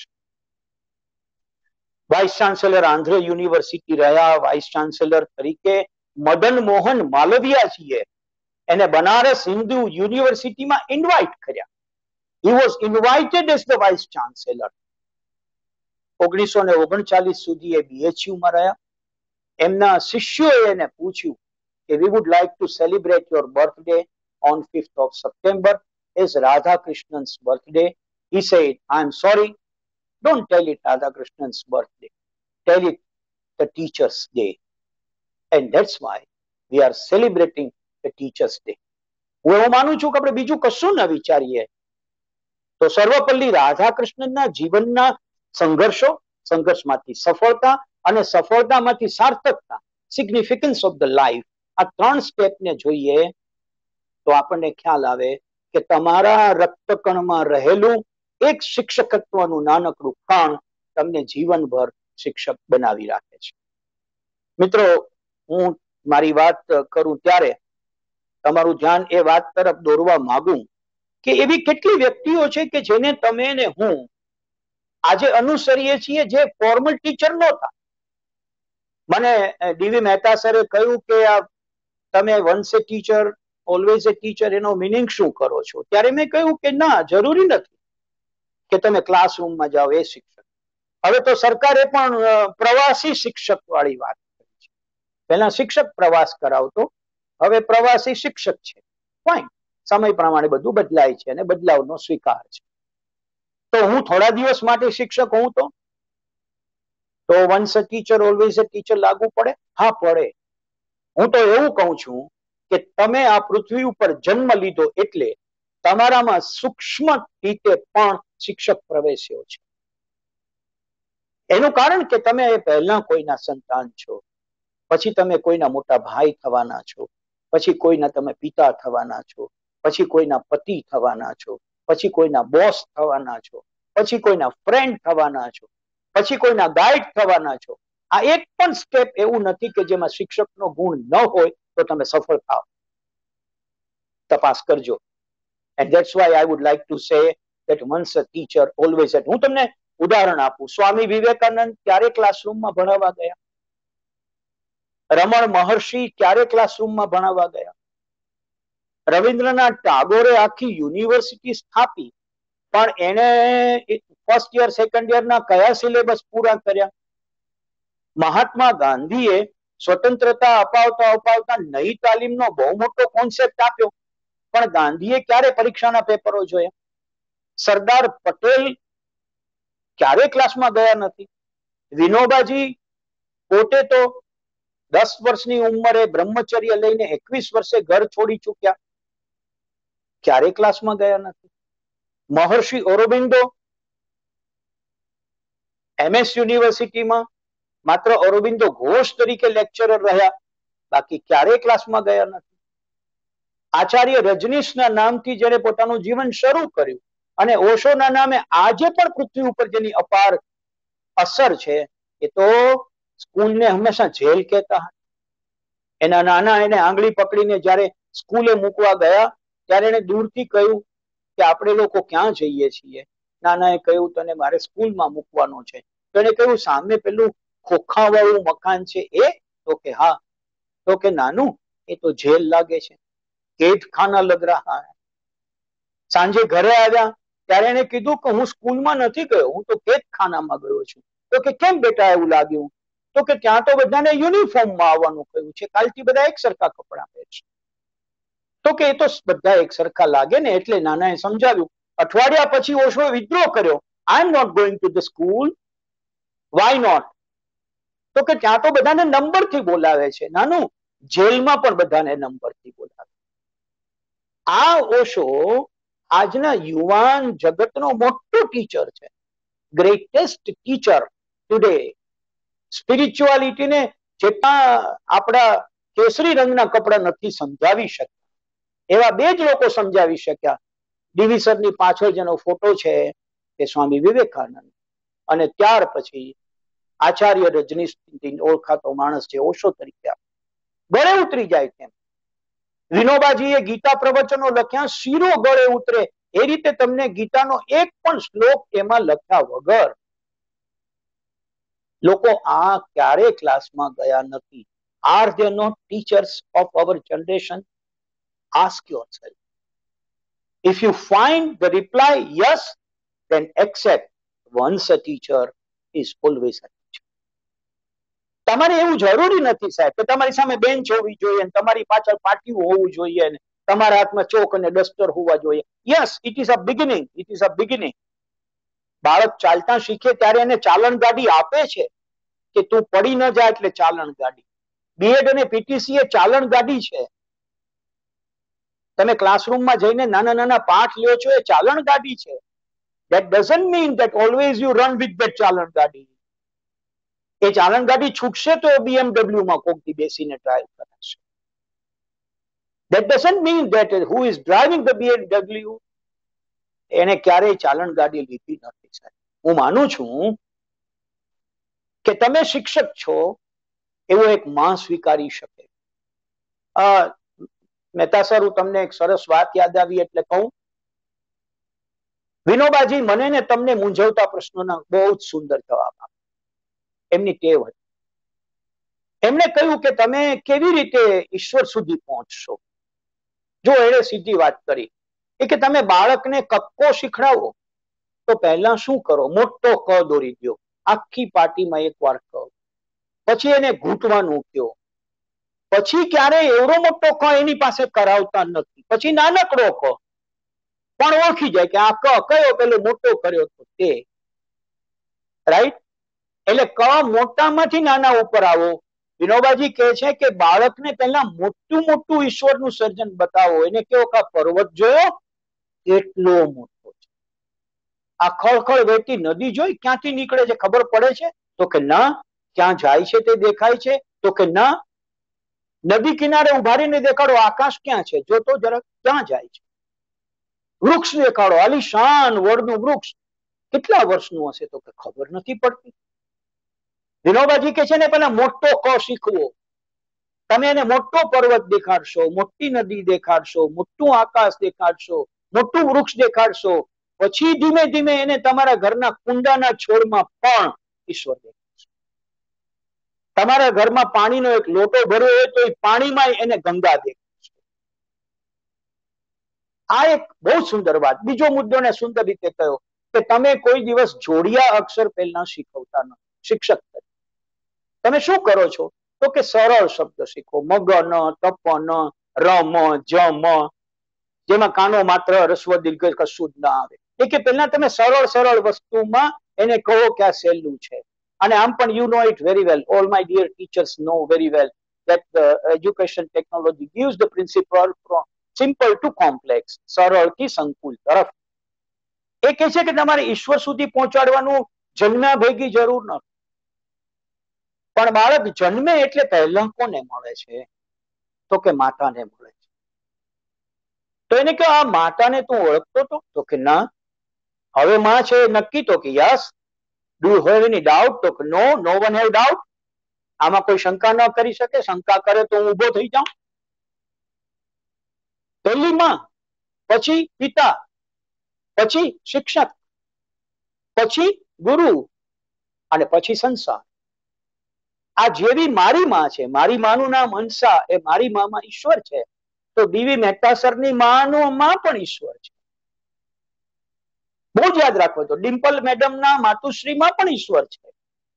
Speaker 3: વાઇસ ચાન્સેલર આંધ્ર યુનિવર્સિટી રહ્યા. વાઇસ ચાન્સેલર તરીકે મદન મોહન માલવિયાજીએ એને બનારસ હિન્દુ યુનિવર્સિટીમાં ઇન્વાઇટ કર્યા. He was invited as the vice chancellor. ઓગણીસો ને ઓગણચાલીસ સુધી એ બીએચયુમાં રહ્યા. એમના શિષ્યોએ એને પૂછ્યું કે we would like to celebrate your birthday on fifth of September as Radhakrishnan's birthday. He said, I am sorry, don't tell it Radhakrishna's birthday, tell it the teacher's day. And that's why we are celebrating the teacher's day. હું એવું માનું છું કે આપણે બીજું કશું ન વિચારીએ તો સર્વપલ્લી રાધાકૃષ્ણનના જીવનના સંઘર્ષો, સંઘર્ષમાંથી સફળતા અને સફળતામાંથી સાર્થકતા, સિગ્નિફિકન્સ ઓફ ધ લાઈફ, આ ત્રણ સ્ટેપને જોઈએ તો આપણને ખ્યાલ આવે કે તમારા રક્તકણમાં રહેલું એક શિક્ષકત્વનું નાનકડું કણ તમને જીવનભર શિક્ષક બનાવી રાખે છે. મિત્રો, હું મારી વાત કરું ત્યારે તમારું ધ્યાન એ વાત તરફ દોરવા માંગુ કે એવી કેટલી વ્યક્તિઓ છે કે જેને તમે ને હું આજે અનુસરીએ છીએ જે ફોર્મલ ટીચર નહોતા. મને ડીવી મહેતા સરે કહ્યું કે આ તમે once a teacher always a teacher એનો મિનિંગ શું કરો છો? ત્યારે મેં કહ્યું કે ના, જરૂરી નથી કે તમે ક્લાસરૂમમાં જાઓ એ શિક્ષક. હવે તો સરકારે પણ પ્રવાસી શિક્ષક વાળી વાત કરી છે. પહેલા શિક્ષક પ્રવાસ કરાવતો, હવે પ્રવાસી શિક્ષક છે. ફાઈન, સમય પ્રમાણે બધું બદલાય છે અને બદલાવનો સ્વીકાર છે. તો હું થોડા દિવસ માટે શિક્ષક હોઉં તો તો once a teacher always a teacher લાગુ પડે? હા, પડે. હું તો એવું કહું છું કે તમે આ પૃથ્વી ઉપર જન્મ લીધો એટલે તમારામાં સૂક્ષ્મ રીતે પણ શિક્ષક પ્રવેશ્યો છે. એનું કારણ કે તમે પહેલા કોઈના સંતાન છો, પછી તમે કોઈના મોટા ભાઈ થવાના છો, પછી કોઈના તમે પિતા થવાના છો, પછી કોઈના પતિ થવાના છો, પછી કોઈના બોસ થવાના છો, પછી કોઈના ફ્રેન્ડ થવાના છો, પછી કોઈના ગાઈડ થવાના છો. આ એક પણ સ્ટેપ એવું નથી કે જેમાં શિક્ષકનો ગુણ ન હોય તો તમે સફળ થાવ. તપાસ કરજો. And that's why I would like to say that once a teacher, always a... હું તમને ઉદાહરણ આપું. સ્વામી વિવેકાનંદ ક્યારે ક્લાસરૂમમાં ભણાવવા ગયા? રમણ મહર્ષિ ક્યારે ક્લાસરૂમમાં ભણાવવા ગયા? રવિન્દ્રનાથ ટાગોરે આખી યુનિવર્સિટી સ્થાપી, પણ એને ફર્સ્ટ યર સેકન્ડ યર ના કયા સિલેબસ પૂરા કર્યા? મહાત્મા ગાંધીએ સ્વતંત્રતા અપાવતા અપાવતા નઈ તાલીમનો બહુ મોટો કોન્સેપ્ટ આપ્યો, પણ ગાંધીએ ક્યારે પરીક્ષાના પેપરો જોયા? સરદાર પટેલ ક્યારે ક્લાસમાં ગયા નથી? વિનોબાજી પોતે તો દસ વર્ષની ઉંમરે બ્રહ્મચર્ય લઈને એકવીસ વર્ષે ઘર છોડી ચૂક્યા, ક્યારે ક્લાસમાં ગયા નથી? મહર્ષિ ઓરોબિંદો એમએસ યુનિવર્સિટીમાં માત્ર ઓરોબિંદો ઘોષ તરીકે લેક્ચરર રહ્યા, બાકી ક્યારે ક્લાસમાં ગયા નથી. આચાર્ય રજનીશના નામથી જેણે પોતાનું જીવન શરૂ કર્યું અને ઓશોના નામે આજે પણ પૃથ્વી ઉપર જેની અપાર અસર છે, એ તો સ્કૂલને હંમેશા જેલ કહેતા હતા. એના નાના એને આંગળી પકડીને જ્યારે સ્કૂલે મૂકવા ગયા ત્યારે એને દૂરથી કહ્યું કે આપણે લોકો ક્યાં જઈએ છીએ? નાનાએ કહ્યું તને મારે સ્કૂલમાં મૂકવાનો છે. તો એને કહ્યું સામે પેલું ખોખા વાળું મકાન છે એ? તો કે હા. તો કે નાનું, એ તો જેલ લાગે છે, કેદ ખાના લગ રહા હૈ. સાંજે ઘરે આવ્યા ત્યારે એને કીધું કે હું સ્કૂલમાં નથી ગયો, હું તો કેદ ખાનામાં ગયો છું. તો કે કેમ બેટા એવું લાગ્યું? તો કે ત્યાં તો બધાને યુનિફોર્મમાં આવવાનું કહ્યું છે, કાલથી બધા એક સરખા કપડા પહેરશે. તો કે એ તો બધા એક સરખા લાગે ને, એટલે નાનાએ સમજાવ્યું. અઠવાડિયા પછી ઓશોએ વિદ્રોહ કર્યો. I am not going to the school. Why not? તો કે ત્યાં તો બધાને નંબરથી બોલાવે છે. નાનું, જેલમાં પણ બધાને નંબરથી બોલાવે. આ ઓશો આજના યુવાન જગતનો મોટો ટીચર છે, ગ્રેટેસ્ટ ટીચર ટુડે. સ્પિરિચ્યુઆલિટીને જેટલા આપણા કેસરી રંગના કપડા નથી સમજાવી શક્યા, એવા બે જ લોકો સમજાવી શક્યા. ડિવિઝનની પાછળ જેનો ફોટો છે તે સ્વામી વિવેકાનંદ, અને ત્યાર પછી આચાર્ય રજનીશ ઓળખાતો માણસ છે ઓશો તરીકે. ગળે ઉતરી જાય તેમ. વિનોબાજીએ ગીતા પ્રવચનો લખ્યા, શીરો ગળે ઉતરે એ રીતે તમને ગીતાનો એક પણ શ્લોક એમાં લખ્યા વગર. લોકો આ ક્યારે ક્લાસમાં ગયા નથી? Are they not teachers of our generation? Ask yourself. If you find the reply yes, then accept. Once a teacher is always a teacher. તમારે એવું જરૂરી નથી સાહેબ કે તમારી સામે બેન્ચ હોવી જોઈએ, તમારી પાછળ પાટિયું હોવું જોઈએ, તમારા હાથમાં ચોક અને ડસ્ટર હોવા જોઈએ. Yes, it is a beginning. It is a beginning. બાળક ચાલતા શીખે ત્યારે એને ચાલણ ગાડી આપે છે કે તું પડી ન જાય એટલે ચાલણ ગાડી. બીએડ અને પીટીસી એ ચાલણ ગાડી છે. તમે ક્લાસરૂમમાં જઈને નાના નાના પાઠ લ્યો છો, એ ચાલણ ગાડી છે. That doesn't mean that always you run with that ચાલણ ગાડી. એ ચાલણ ગાડી છૂટશે તો એ બીએમડબલ્યુ માં કોકથી બેસીને ડ્રાઈવ કરાશે. That doesn't mean that who is driving the B M W એને ક્યારેય ચાલણ ગાડી લીધી નથી સાહેબ. હું માનું છું કે તમે શિક્ષક છો એવો એક માં સ્વીકારી શકે. મહેતા સર, હું તમને એક સરસ વાત યાદ આવી એટલે કહું. વિનોબાજી મને ને તમને મૂંઝવતા પ્રશ્નોના બહુ જ સુંદર જવાબ આપે. એમની ટેવ હતી. એમણે કહ્યું કે તમે કેવી રીતે ઈશ્વર સુધી પહોંચશો. જો એણે સીધી વાત કરી કે તમે બાળકને કક્કો શીખડાવો તો પહેલા શું કરો, મોટો ક દોરી દો, આખી પાટીમાં એક વાર ક, પછી એને ઘૂંટવાનું કહો, પછી ક્યારેય એવડો મોટો ક એની પાસે કરાવતા નથી, પછી નાનકડો ક પણ ઓળખી જાય કે આ ક કયો પેલો મોટો કર્યો તો તે. રાઈટ? એટલે ક મોટામાંથી નાના ઉપર આવો. વિનોબાજી કહે છે કે બાળકને પહેલા મોટું મોટું ઈશ્વરનું સર્જન બતાવો. એને કેવો કે પર્વત જોયો કેટલો મોટો છે, આ ખળખળ વહેતી નદી જોઈ ક્યાંથી નીકળે છે ખબર પડે છે? તો કે ના. ક્યાં જાય છે તે દેખાય છે? તો કે ના. નદી કિનારે ઉભા રહીને દેખાડો આકાશ ક્યાં છે, જો તો જરાક ક્યાં જાય છે? વૃક્ષ દેખાડો, આલિશાન વડનું વૃક્ષ કેટલા વર્ષનું હશે? તો કે ખબર નથી પડતી. વિનોબાજી કે છે ને પેલા મોટો ક શીખવો. તમે એને મોટો પર્વત દેખાડશો, મોટી નદી દેખાડશો, મોટું આકાશ દેખાડશો, મોટું વૃક્ષ દેખાડશો, પછી ધીમે ધીમે એને તમારા ઘરના કુંડાના છોડમાં પણ ઈશ્વર દેખાડશો. તમારા ઘરમાં પાણીનો એક લોટો ભર્યો હોય તો એ પાણીમાં એને ગંગા દેખાડશો. આ એક બહુ સુંદર વાત. બીજો મુદ્દો ને સુંદર રીતે કહ્યો કે તમે કોઈ દિવસ જોડિયા અક્ષર પહેલા શીખવતા નથી. શિક્ષક તમે શું કરો છો? તો કે સરળ શબ્દ શીખો. મગન, તપન, રમ, જમ, જેમાં કાનો માત્ર રસ્વ દીર્ઘ કશું જ ના આવે. એ કે પહેલા તમે સરળ સરળ વસ્તુમાં એને કહો કે આ સહેલું છે. અને આમ પણ you know it very well, all my dear teachers know very well that the education technology gives the principle from simple to complex, સરળ થી સંકુલ તરફ. એ કહે છે કે તમારે ઈશ્વર સુધી પહોંચાડવાનું જન્મ્યા ભેગી જરૂર નથી. પણ બાળક જન્મે એટલે પહેલા કોને મળે છે? તો કે માતાને મળે છે. તો એને કહો આ માતાને તું ઓળખતો હતો? તો કે ના. હવે માં છે નક્કી? તો કે yes. Do you have any doubt? તો કે no, no one have doubt. આમાં કોઈ શંકા ન કરી શકે? શંકા કરે તો હું ઉભો થઈ જાઉં. પહેલી માં, પછી પિતા, પછી શિક્ષક, પછી ગુરુ અને પછી સંસાર. આ જેવી મારી માં છે, મારી માનું નામ હંસા, એ મારી મામાં ઈશ્વર છે. તો ડીવી મહેતાસરની માનું માં પણ ઈશ્વર છે. બહુ જ યાદ રાખો. તો ડિમ્પલ મેડમ ના માતુશ્રીમાં પણ ઈશ્વર છે.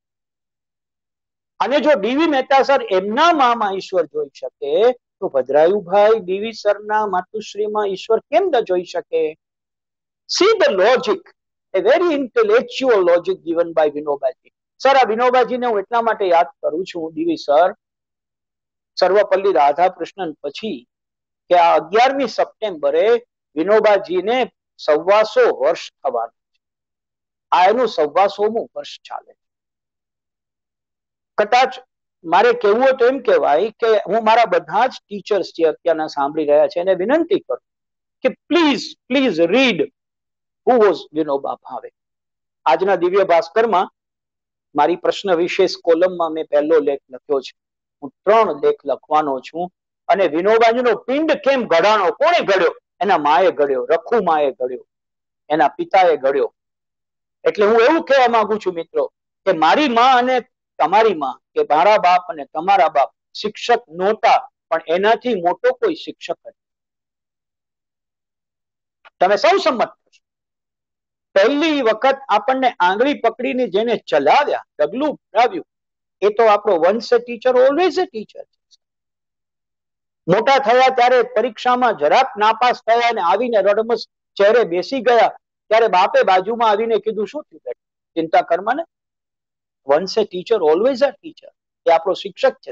Speaker 3: અને જો ડીવી મહેતાસર એમના મામાં ઈશ્વર જોઈ શકે તો ભદ્રાયુભાઈ ડીવી સરના માતુશ્રીમાં ઈશ્વર કેમ ન જોઈ શકે? See the logic, a very intellectual logic given by Vinobaji. Sir, આ વિનોબાજીને હું એટલા માટે યાદ કરું છું, ડીવી સર, સર્વપલ્લી રાધાકૃષ્ણન પછી કે આ અગિયારમી સપ્ટેમ્બરે વિનોબાજીને સવાસો વર્ષ થવાનું છે. આ એનું સવાસોમું વર્ષ ચાલે છે. કદાચ મારે કહેવું હોય તો એમ કહેવાય કે હું મારા બધા જ ટીચર્સ જે અત્યારના સાંભળી રહ્યા છે એને વિનંતી કરું કે please please read who was Vinoba Bhave. આજના દિવ્ય ભાસ્કરમાં મારી પ્રશ્ન વિશેષ કોલમમાં મેં પહેલો લેખ લખ્યો છે. હું ત્રણ લેખ લખવાનો છું. અને વિનોબાજીનો પિંડ કેમ ઘડાણો, કોણે ઘડ્યો? એના માએ ઘડ્યો, રખુ માએ ઘડ્યો, એના પિતાએ ઘડ્યો. એટલે હું એવું કહેવા માંગુ છું મિત્રો કે મારી માં અને તમારી માં, કે મારા બાપ અને તમારા બાપ શિક્ષક નહોતા, પણ એનાથી મોટો કોઈ શિક્ષક નથી. તમે સૌ સંમત થશો. પહેલી વખત આપણને આંગળી પકડીને જેને ચલાવ્યા, ડગલું ભરાવ્યું, એ તો આપણો once a teacher always a teacher છે. મોટા થયા ત્યારે પરીક્ષામાં જરાક નાપાસ થયા અને આવીને રડમસ ચહેરે બેસી ગયા ત્યારે બાપે બાજુમાં આવીને કીધું, શું થયું બેટા, ચિંતા કરમાં ને, once a teacher always a teacher. એ આપણો શિક્ષક છે.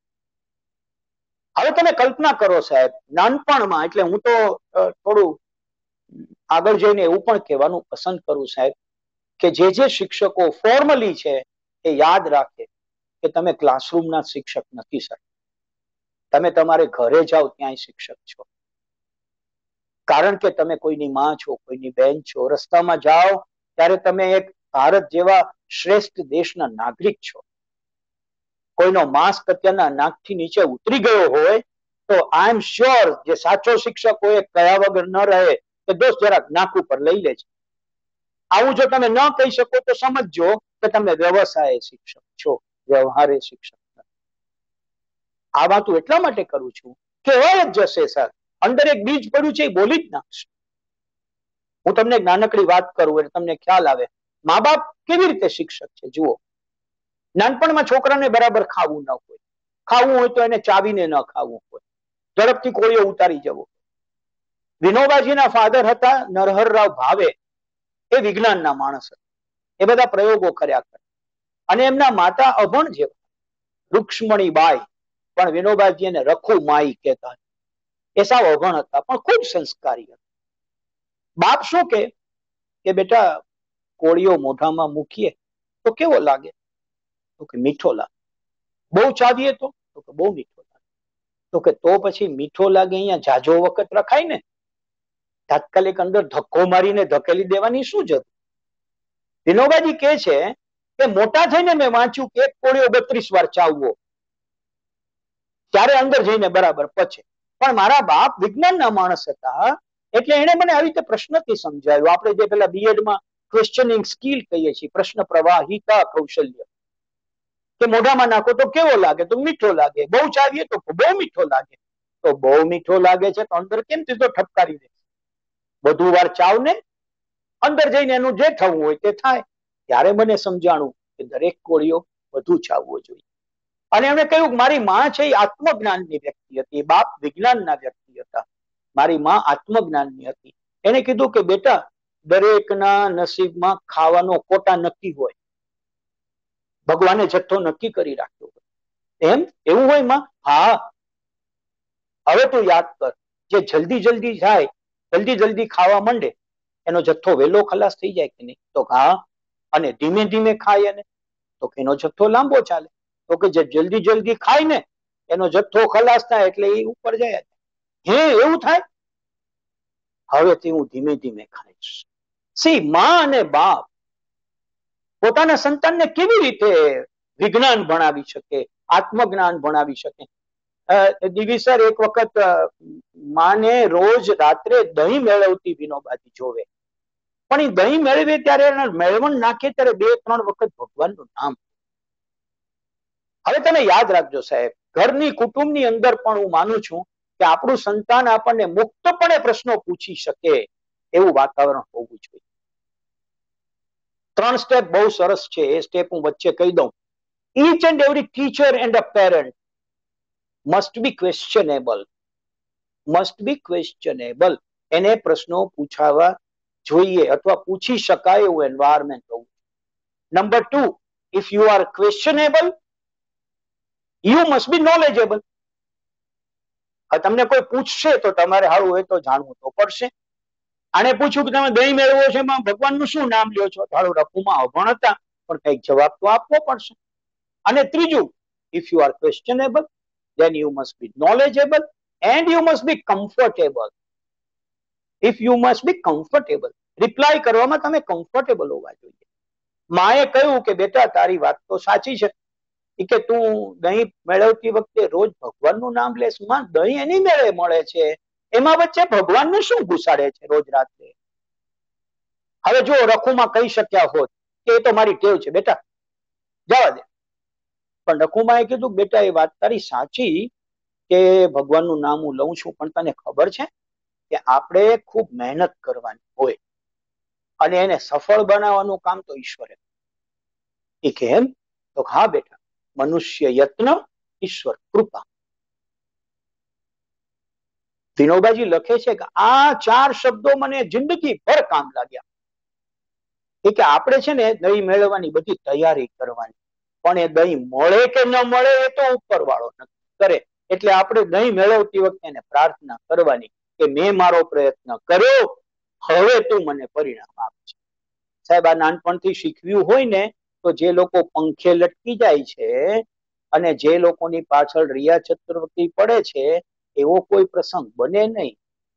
Speaker 3: હવે તમે કલ્પના કરો સાહેબ, નાનપણમાં, એટલે હું તો થોડું આગળ જઈને એવું પણ કહેવાનું પસંદ કરું સાહેબ કે જે જે શિક્ષકો ફોર્મલી છે એ યાદ રાખે કે તમે ક્લાસરૂમના શિક્ષક નથી સર. તમે તમારે ઘરે જાઓ ત્યાંય શિક્ષક છો. કારણ કે તમે કોઈની માં છો, કોઈની બેન છો. રસ્તામાં જાઓ ત્યારે તમે એક ભારત જેવા શ્રેષ્ઠ દેશના નાગરિક છો. કોઈનો માસ્ક અત્યારના નાકથી નીચે ઉતરી ગયો હોય તો આઈ એમ શ્યોર જે સાચો શિક્ષક હોય કયા વગર ન રહે કે દોસ્ત જરાક નાક ઉપર લઈ લેજો. આવું જો તમે ન કહી શકો તો સમજજો કે તમે વ્યવસાય શિક્ષક છો, વ્યવહારે શિક્ષક. આ વાતો એટલા માટે કરું છું કે હોય જ જશે સર, અંદર એક બીજ પડ્યું છે એ બોલી જ નાખશે. હું તમને એક નાનકડી વાત કરું એટલે તમને ખ્યાલ આવે. મા બાપ કેવી રીતે શિક્ષક છે જુઓ. નાનપણમાં છોકરાને બરાબર ખાવું ન હોય, ખાવું હોય તો એને ચાવીને ન ખાવું હોય, ઝડપથી કોળીઓ ઉતારી જવો. વિનોબાજીના ફાધર હતા નરહરરાવ ભાવે, એ વિજ્ઞાનના માણસ હતા, એ બધા પ્રયોગો કર્યા કરે. અને એમના માતા અભણ જેવા રૂક્ષ્મણીબાઈ, પણ વિનોબાજી એને રખુ માઈ કહેતા, એ સાવ અભણ હતા પણ ખૂબ સંસ્કારી હતા. બાપ શું કે કે બેટા કોળીઓ મોઢામાં મૂકીએ તો કેવો લાગે? તો કે મીઠો લાગે. બહુ ચાવીએ તો તો કે બહુ મીઠો લાગે. તો કે તો પછી મીઠો લાગે અહીંયા જાજો વખત રખાય ને, તાત્કાલિક અંદર ધક્કો મારીને ધકેલી દેવાની શું જરૂર? વિનોબાજી કહે છે કે મોટા થઈને મેં વાંચ્યું કે એક કોળીઓ બત્રીસ વાર ચાવવો ત્યારે અંદર જઈને બરાબર પચે. પણ મારા બાપ વિજ્ઞાનના માણસ હતા એટલે એને મને આવી રીતે પ્રશ્નથી સમજાવ્યું. આપણે જે પેલા બીએડમાં ક્વેશ્ચનિંગ સ્કિલ કહીએ છીએ, પ્રશ્ન પ્રવાહિતા કૌશલ્ય, કે મોઢામાં નાખો તો કેવો લાગે? તો મીઠો લાગે. બહુ ચાવીએ તો બહુ મીઠો લાગે. તો બહુ મીઠો લાગે છે તો અંદર કેમ સીધો ઠપકારી દે? વધુ વાર ચાવ ને, અંદર જઈને એનું જે થવું હોય તે થાય. ત્યારે મને સમજાણું કે દરેક કોળીઓ વધુ ચાવવો જોઈએ. અને એમણે કહ્યું મારી માં છે એ આત્મજ્ઞાનની વ્યક્તિ હતી, બાપ વિજ્ઞાનના વ્યક્તિ હતા. મારી માં આત્મજ્ઞાનની હતી. એને કીધું કે બેટા દરેકના નસીબમાં ખાવાનો કોટા નક્કી હોય, ભગવાને જથ્થો નક્કી કરી રાખ્યો હોય. એમ એવું હોય માં? હા. હવે તું યાદ કર, જે જલ્દી જલ્દી જાય, જલ્દી જલ્દી ખાવા માંડે, એનો જથ્થો વેલો ખલાસ થઈ જાય કે નહીં? તો હા. અને ધીમે ધીમે ખાય એને તો કે એનો જથ્થો લાંબો ચાલે. તો કે જે જલ્દી જલ્દી ખાય ને એનો જથ્થો ખલાસ થાય એટલે એ ઉપર જાય. હે એવું થાય? હવેથી હું ધીમે ધીમે ખાઈશ. સી માં અને બાપ પોતાના સંતાનને કેવી રીતે વિજ્ઞાન ભણાવી શકે, આત્મજ્ઞાન ભણાવી શકે. દિવીસર એક વખત માને રોજ રાત્રે દહીં મેળવતી વિનોબાજી જોવે, પણ એ દહીં મેળવે ત્યારે એના મેળવણ નાખે ત્યારે બે ત્રણ વખત ભગવાનનું નામ. હવે તમે યાદ રાખજો સાહેબ, ઘરની કુટુંબની અંદર પણ હું માનું છું કે આપણું સંતાન આપણને મુક્તપણે પ્રશ્નો પૂછી શકે એવું વાતાવરણ હોવું જોઈએ. ત્રણ સ્ટેપ બહુ સરસ છે, એ સ્ટેપ હું વચ્ચે કહી દઉં. Each and every teacher and a parent must be questionable. Must be questionable. એને પ્રશ્નો પૂછાવા જોઈએ અથવા પૂછી શકાય એવું એન્વાયરમેન્ટ હોવું. Number two, if you are questionable, you must be knowledgeable. તમને કોઈ પૂછશે તો તમારે હારું હોય તો જાણવું તો પડશે. આને પૂછ્યું કે તમે દહીં મેળવો છે એમાં ભગવાનનું શું નામ લ્યો છો? હારું રફુમાં અભણ હતા પણ કઈક જવાબ તો આપવો પડશે. અને ત્રીજું, if you are questionable, then you must be knowledgeable and you must be comfortable. If you must be comfortable, reply કરવામાં તમે કમ્ફર્ટેબલ હોવા જોઈએ. માએ કહ્યું કે બેટા તારી વાત તો સાચી છે, કે તું દહીં મેળવતી વખતે રોજ ભગવાનનું નામ લેશ. માં દહીં એની મેળે મળે છે, એમાં વચ્ચે ભગવાનને શું ઘુસાડે છે રોજ રાત્રે? હવે જો રખુમાં કહી શક્યા હોત કે એ તો મારી ટેવ છે બેટા જવા દે, પણ રખુમાએ કીધું બેટા એ વાત તારી સાચી કે ભગવાનનું નામ હું લઉં છું, પણ તને ખબર છે કે આપણે ખૂબ મહેનત કરવાની હોય અને એને સફળ બનાવવાનું કામ તો ઈશ્વરે. એ કેમ? તો હા બેટા, મનુષ્ય યત્ન ઈશ્વર કૃપા. વિનોબાજી લખે છે કે આ ચાર શબ્દો મને જિંદગી ભર કામ લાગ્યા. એ કે આપણે છે ને દહીં મેળવવાની બધી તૈયારી કરવાની, પણ એ દહીં મળે કે ન મળે એ તો ઉપરવાળો નક્કી કરે. એટલે આપણે દહીં મેળવતી વખતે એને પ્રાર્થના કરવાની કે મેં મારો પ્રયત્ન કર્યો, હવે તું મને પરિણામ આપજે. સાહેબ આ નાનપણથી શીખવ્યું હોય ને તો જે લોકો પંખે લટકી જાય છે અને જે લોકોની પાછળ રિયા ચતુર્વર્તી પડે છે એવો કોઈ પ્રસંગ બને નહીં.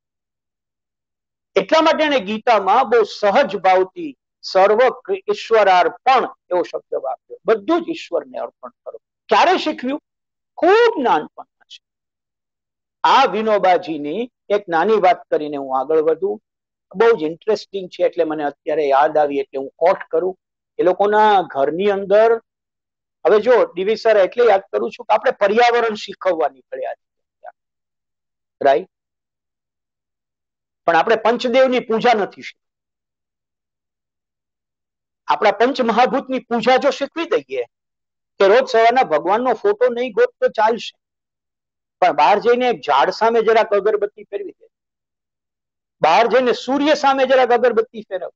Speaker 3: એટલા માટે એને ગીતામાં બહુ સહજ ભાવથી સર્વ ઈશ્વરાર્પણ એવો શબ્દ વાપર્યો. બધું જ ઈશ્વરને અર્પણ કરો. ક્યારે શીખવ્યું? ખૂબ નાનપણમાં છે. આ વિનોબાજીની એક નાની વાત કરીને હું આગળ વધું. બહુ જ ઇન્ટરેસ્ટિંગ છે એટલે મને અત્યારે યાદ આવી એટલે હું કોટ કરું. એ લોકોના ઘરની અંદર હવે જો ડીવી સર એટલે યાદ કરું છું કે આપણે પર્યાવરણ શીખવવા નીકળ્યા છીએ, રાઈટ? પણ આપણે પંચદેવની પૂજા નથી શીખવી. આપણા પંચ મહાભૂતની પૂજા જો શીખવી દઈએ કે રોજ સવારના ભગવાનનો ફોટો નહીં ગોત તો ચાલશે, પણ બહાર જઈને એક ઝાડ સામે જરાક અગરબત્તી ફેરવી દે, બહાર જઈને સૂર્ય સામે જરાક અગરબત્તી ફેરવ,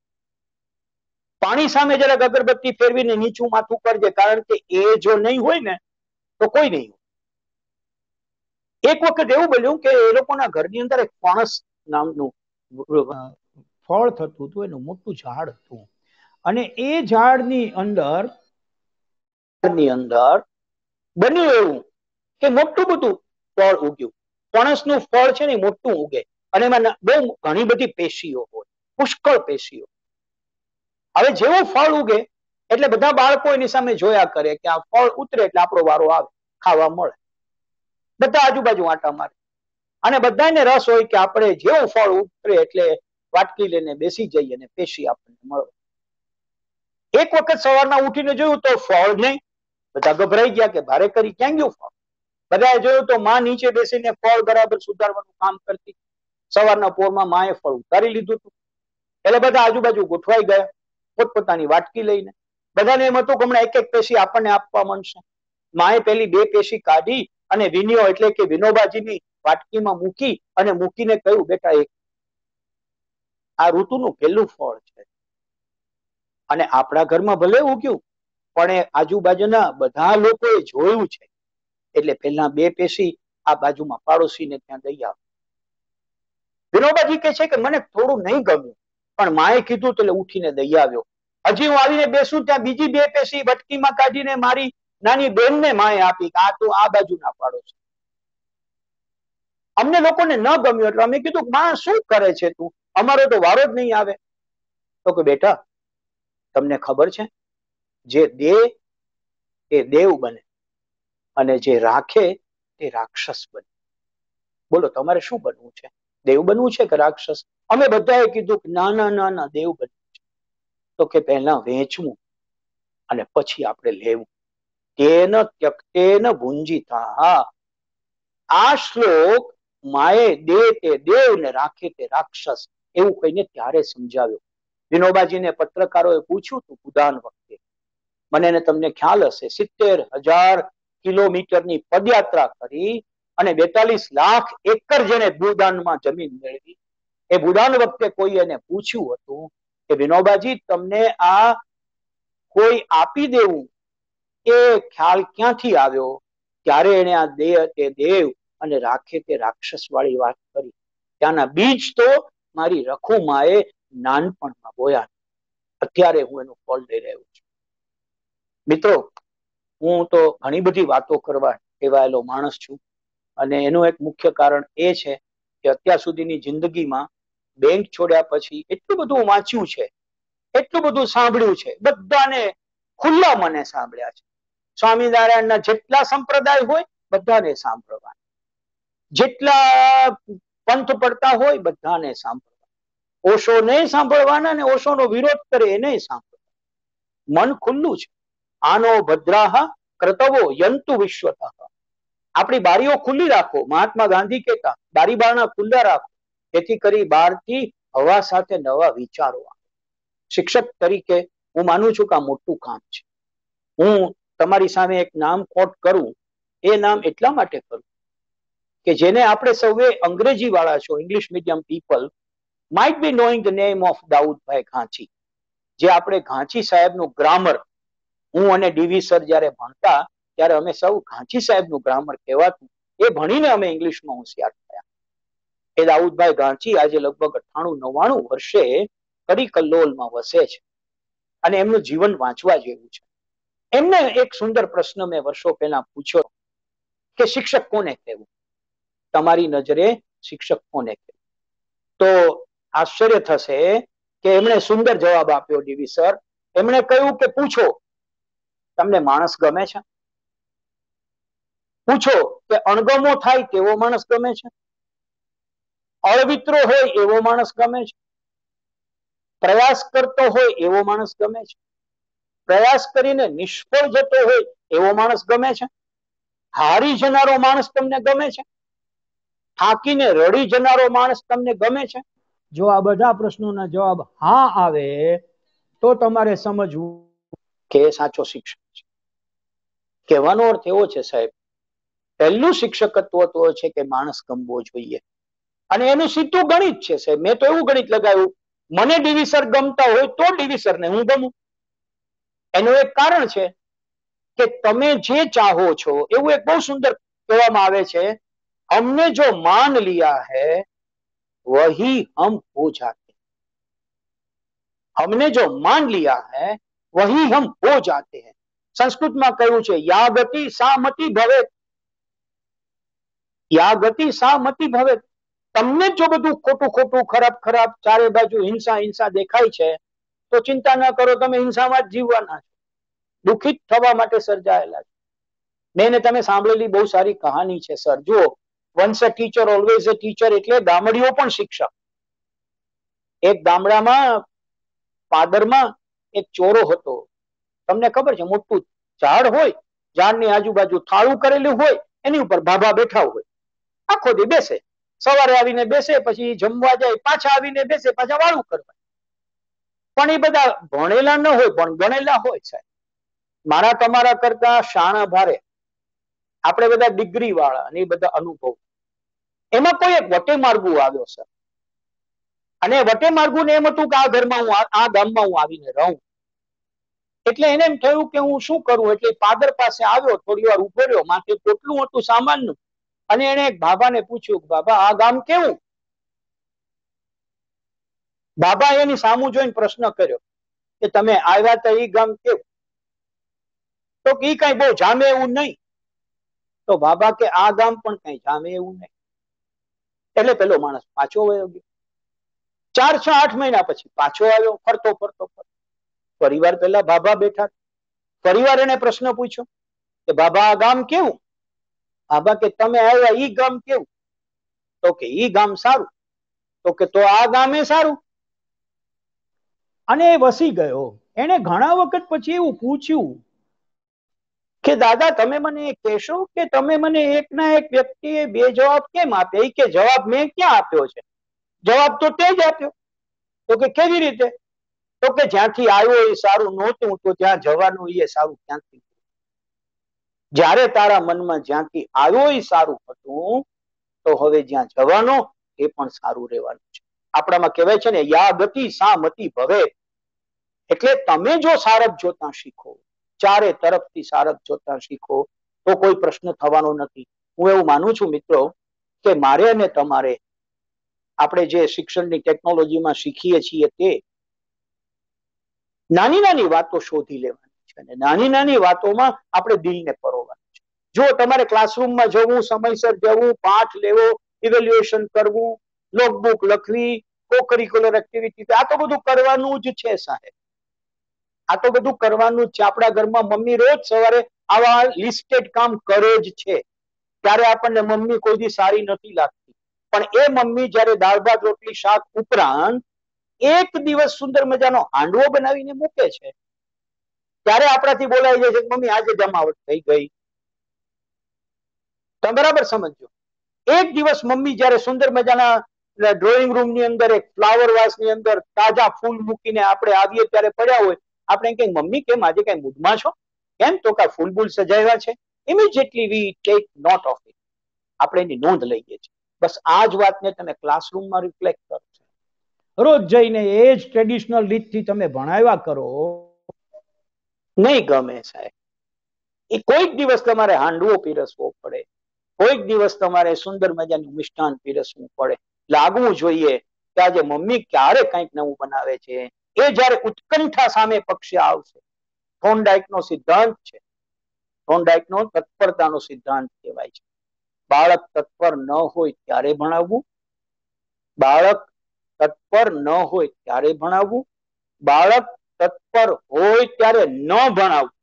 Speaker 3: પાણી સામે જરાક અગરબત્તી ફેરવીને નીચું માથું કરજે, કારણ કે એ જો નહીં હોય ને તો કોઈ નહીં હોય. એક વખત એવું બન્યું કે એ લોકોના ઘરની અંદર એક ફણસ નામનું ફળ થતું હતું, એનું મોટું ઝાડ હતું, અને એ ઝાડની અંદર ની અંદર બન્યું એવું કે મોટું બધું ફળ ઉગ્યું. ફણસનું ફળ છે ને મોટું ઉગે અને એમાં બહુ ઘણી બધી પેશીઓ હોય, પુષ્કળ પેશીઓ. હવે જેવું ફળ ઉગે એટલે બધા બાળકો એની સામે જોયા કરે કે આ ફળ ઉતરે એટલે આપણો વારો આવે, ખાવા મળે. બધા આજુબાજુ આંટા મારે અને બધાને રસ હોય કે આપણે જેવું ફળ ઉતરે એટલે વાટકી લઈને બેસી જઈએ અને પેશી આપણને મળે. એક વખત સવારના ઉઠીને જોયું તો ફળ નહીં. બધા ગભરાઈ ગયા કે ભારે કરી ક્યાં ગયું ફળ? બધાએ જોયું તો માં નીચે બેસીને ફળ બરાબર સુધારવાનું કામ કરતી. સવારના પોરમાં માએ ફળ ઉતારી લીધું હતું એટલે બધા આજુબાજુ ગોઠવાઈ ગયા પોતપોતાની વાટકી લઈને. બધાને એમ હતું કે હમણાં એક એક પેશી આપણને આપવા માંડશે. માએ પેલી બે પેશી કાઢી અને વિનિયો એટલે કે વિનોબાજીની વાટકીમાં મૂકી અને મૂકીને કહ્યું, બેટા એક આ ઋતુનું પહેલું ફળ છે અને આપણા ઘરમાં ભલે ઉગ્યું પણ એ આજુબાજુના બધા લોકોએ જોયું છે એટલે પહેલા બે પેશી આ બાજુમાં પાડોશીને ત્યાં દઈ આવ. વિનોબાજી કહે છે કે મને થોડું નહીં ગમ્યું પણ માએ કીધું એટલે ઉઠીને દઈ આવ્યો. હજી હું આવીને બેસું ત્યાં બીજી બે પેશી વટકીમાં કાઢીને મારી નાની બેનને માએ આપી કે આ તો આ બાજુના પાડોશી. અમને લોકોને ન ગમ્યું એટલે અમે કીધું માં શું કરે છે તું, અમારો તો વારો જ નહીં આવે. તો કે બેટા તમને ખબર છે જે દે એ દેવ બને અને જે રાખે તે રાક્ષસ બને. બોલો તમારે શું બનવું છે, દેવ બનવું છે કે રાક્ષસ? અમે બધાએ કીધું કે ના ના ના ના દેવ બનવું છે. તો કે પહેલા વેચવું અને પછી આપણે લેવું. તેન ત્યક્તેન ભુંજીતા. આ શ્લોક માએ દે તે દેવ ને રાખે તે રાક્ષસ એવું કહીને ત્યારે સમજાવ્યો. વિનોબાજીને પત્રકારોએ પૂછ્યું હતું ભૂદાન વખતે, મને ને તમને ખ્યાલ હશે સિત્તેર હજાર કિલોમીટરની પદયાત્રા કરી અને બેતાલીસ લાખ એકર જેને ભૂદાનમાં જમીન મેળવી. એ ભૂદાન વખતે કોઈ એને પૂછ્યું હતું કે વિનોબાજી તમને આ કોઈ આપી દેવું એ ખ્યાલ ક્યાંથી આવ્યો? ત્યારે એને આ દે તે દેવ અને રાખે તે રાક્ષસ વાળી વાત કરી. ત્યાંના બીજ તો મારી રખુમાએ નાનપણમાં બોયા. અત્યારે હું એનું ફળ લઈ રહ્યો છું. મિત્રો, હું તો ઘણી બધી વાતો કરવા ટેવાયેલો માણસ છું અને એનું એક મુખ્ય કારણ એ છે કે અત્યાર સુધીની જિંદગીમાં બેંક છોડ્યા પછી એટલું બધું વાંચ્યું છે, એટલું બધું સાંભળ્યું છે, બધાને ખુલ્લા મને સાંભળ્યા છે. સ્વામિનારાયણના જેટલા સંપ્રદાય હોય બધાને સાંભળવા, જેટલા પંથ પડતા હોય બધાને સાંભળવા, ઓશો ને સાંભળવાના ને ઓશોનો વિરોધ કરે એને સાંભળવા. મન ખુલ્લું છે. આનો ભદ્રાહ કર્તવો યંતુ વિશ્વતઃ. આપણી બારીઓ ખુલ્લી રાખો. મહાત્મા ગાંધી કહેતા બારી બારણા ખુલ્લા રાખો જેથી કરી બહારથી હવા સાથે નવા વિચારો આવે. શિક્ષક તરીકે હું માનું છું કે આ મોટું કામ છે. હું તમારી સામે એક નામ કોટ કરું, એ નામ એટલા માટે કરું કે જેને આપણે સૌએ અંગ્રેજી વાળા છો, English medium people might be knowing the name of Daudbhai Ghanchi. જે આપણે ઘાંચી સાહેબનું ગ્રામર, હું અને ડીવી સર જયારે ભણતા ત્યારે અમે સૌ ઘાંચી સાહેબનું ગ્રામર કહેવાતું, એ ભણીને અમે ઇંગ્લિશમાં હોશિયાર થયા. એ દાઉદભાઈ ઘાંચી આજે લગભગ અઠ્ઠાણું નવ્વાણું વર્ષે કડીકલ્લોલમાં વસે છે અને એમનું જીવન વાંચવા જેવું છે. એમને એક સુંદર પ્રશ્ન મેં વર્ષો પહેલા પૂછ્યો કે શિક્ષક કોને કહેવું? તમારી નજરે શિક્ષક કોને કહેવું? તો આશ્ચર્ય થશે કે એમણે સુંદર જવાબ આપ્યો ડીવી સર. એમણે કહ્યું કે પૂછો તમને માણસ ગમે છે? પૂછો કે અણગમો થાય તેવો માણસ ગમે છે? અળવિત્રો હોય એવો માણસ ગમે છે? પ્રયાસ કરતો હોય એવો માણસ ગમે છે? પ્રયાસ કરીને નિષ્ફળ જતો હોય એવો માણસ ગમે છે? હારી જનારો માણસ તમને ગમે છે? થાકીને રડી જનારો માણસ તમને ગમે છે? જો આ બધા પ્રશ્નોના જવાબ હા આવે તો તમારે સમજવું કે એ સાચો શિક્ષક છે. કહેવાનો અર્થ એવો છે સાહેબ, પહેલું શિક્ષકત્વ તો છે કે માણસ ગમવો જોઈએ, અને એનું સીધું ગણિત છે સાહેબ. મેં તો એવું ગણિત લગાવ્યું, મને ડીવી સર ગમતા હોય તો ડીવી સર ને હું ગમું. એનું એક કારણ છે કે તમે જે ચાહો છો, એવું એક બહુ સુંદર કહેવામાં આવે છે, हमने जो मान लिया है वही हम हो जाते, हमने जो मान लिया है वही हम हो जाते हैं. સંસ્કૃતમાં કહ્યું છે યા ગતિ સા મતિ ભવે, યા ગતિ સા મતિ ભવે. તમને જો બધું ખોટું ખોટું ખરાબ ખરાબ ચારે બાજુ હિંસા હિંસા દેખાય છે તો ચિંતા ન કરો, તમે હિંસામાં જ જીવવાના છો, દુઃખિત થવા માટે સર્જાયેલા છે. મેં તમે સાંભળેલી બહુ સારી કહાની છે સર. જુઓ, once a teacher always a teacher, એટલે ગામડીઓ પણ શિક્ષક. એક ગામડામાં પાદરમાં એક ચોરો હતો. તમને ખબર છે, મોટું ઝાડ હોય, ઝાડની આજુબાજુ થાળું કરેલું હોય, એની ઉપર ભાભા બેઠા હોય, આખો દી બેસે. સવારે આવીને બેસે, પછી જમવા જાય, પાછા આવીને બેસે, પાછા વાળું કરવા. પણ એ બધા ભણેલા ન હોય, પણ ગણેલા હોય સાહેબ. મારા તમારા કરતા શાણા ભારે, આપણે બધા ડિગ્રી વાળા અને એ બધા અનુભવ. એમાં કોઈ એક વટે માર્ગુ આવ્યો સર, અને વટે માર્ગુ ને એમ હતું કે આ ઘરમાં હું આ ગામમાં હું આવીને રહું. એટલે એને એમ થયું કે હું શું કરું, એટલે પાદર પાસે આવ્યો, થોડી વાર ઉભો રહ્યો, માથે પોટલું હતું સામાનનું, અને એને એક બાબાને પૂછ્યું, બાબા આ ગામ કેવું? બાબા એની સામું જોઈને પ્રશ્ન કર્યો કે તમે આવ્યા હતા એ ગામ કેવું? તો કે ઈ કઈ બહુ જામે એવું નહીં. તો બાબા કે આ ગામ પણ કઈ જામે એવું નહીં. એટલે પેલો માણસ પાછો વયો ગયો. ચાર છ આઠ મહિના પછી પાછો આવ્યો, ફરતો ફરતો ફરતો. પરિવાર પેલા બાબા બેઠા, પરિવાર એને પ્રશ્ન પૂછ્યો કે બાબા આ ગામ કેવું? બાબા કે તમે આવ્યા ઈ ગામ કેવું? તો કે ઈ ગામ સારું. તો કે તો આ ગામે સારું. અને એ વસી ગયો. એને ઘણા વખત પછી એવું પૂછ્યું કે દાદા તમે મને કહેશો કે તમે મને એકના એક વ્યક્તિએ બે જવાબ કેમ આપ્યા? કે જવાબ મેં ક્યાં આપ્યો છે? જવાબ તો તે જ આપ્યો. તો કે કેવી રીતે? તો કે જ્યાંથી આવ્યો એ સારું નહોતું, તો ત્યાં જવાનું એ સારું ક્યાંથી? જ્યારે તારા મનમાં જ્યાંથી આવ્યો એ સારું હતું, તો હવે જ્યાં જવાનો એ પણ સારું રહેવાનું છે. આપણામાં કહેવાય છે ને યા ગતિ સા મતિ ભવે. એટલે તમે જો સારપ જોતા શીખો, ચારે તરફથી સારપ જોતા શીખો, તો કોઈ પ્રશ્ન થવાનો નથી. હું એવું માનું છું મિત્રો કે મારે અને તમારે આપણે જે શિક્ષણની ટેકનોલોજીમાં શીખીએ છીએ તે નાની નાની વાતો શોધી લેવાની છે, અને નાની નાની વાતોમાં આપણે દિલને પરોવવાનું છે. જો તમારે ક્લાસરૂમમાં જવું, સમયસર જવું, પાઠ લેવો, ઇવેલ્યુએશન કરવું, લોકબુક લખવી, કો-કરિક્યુલર એક્ટિવિટી, આ તો બધું કરવાનું જ છે સાહેબ. આ તો બધું કરવાનું જ છે. આપણા ઘરમાં મમ્મી રોજ સવારે આવા લિસ્ટેડ કામ કરે જ છે. ત્યારે આપણને મમ્મી કોઈ દી સારી નથી લાગતી, પણ એ મમ્મી જયારે દાળ ભાત રોટલી શાક ઉપરાંત એક દિવસ સુંદર મજાનો હાંડવો બનાવીને મૂકે છે, ત્યારે આપણાથી બોલાઈ જાય છે મમ્મી આજે જમાવટ થઈ ગઈ. તમે બરાબર સમજો. એક દિવસ મમ્મી જયારે સુંદર મજાના ડ્રોઈંગ રૂમ ની અંદર એક ફ્લાવર વાસ ની અંદર તાજા ફૂલ મૂકીને આપણે આવીએ ત્યારે પડ્યા હોય, આપણે કહીએ મમ્મી કેમ આજે કઈ મૂડમાં છો? કેમ? તો કા ફૂલ બૂલ સજાવ્યા છે? Immediately we take note of it. આપણે એની નોંધ લઈએ છીએ. બસ આ જ વાતને તમે ક્લાસરૂમમાં રિફ્લેક્ટ કરો છો. રોજ જઈને એ જ ટ્રેડિશનલ રીતથી તમે ભણાવ્યા કરો, નહીં ગમે સાહેબ. એ કોઈક દિવસ તમારે હાંડવો પીરસવો પડે, કોઈક દિવસ તમારે સુંદર મજાનું મિષ્ટાન પીરસવું પડે. લાગવું જોઈએ કે આજે મમ્મી ક્યારે કંઈક નવું બનાવે છે. એ જયારે ઉત્કંઠા સામે પક્ષે આવશે. થોર્નડાઈકનો સિદ્ધાંત છે, થોર્નડાઈકનો તત્પરતાનો સિદ્ધાંત કહેવાય છે. બાળક તત્પર ન હોય ત્યારે ભણાવવું, બાળક તત્પર ન હોય ત્યારે ભણાવવું, બાળક તત્પર હોય ત્યારે ન ભણાવવું.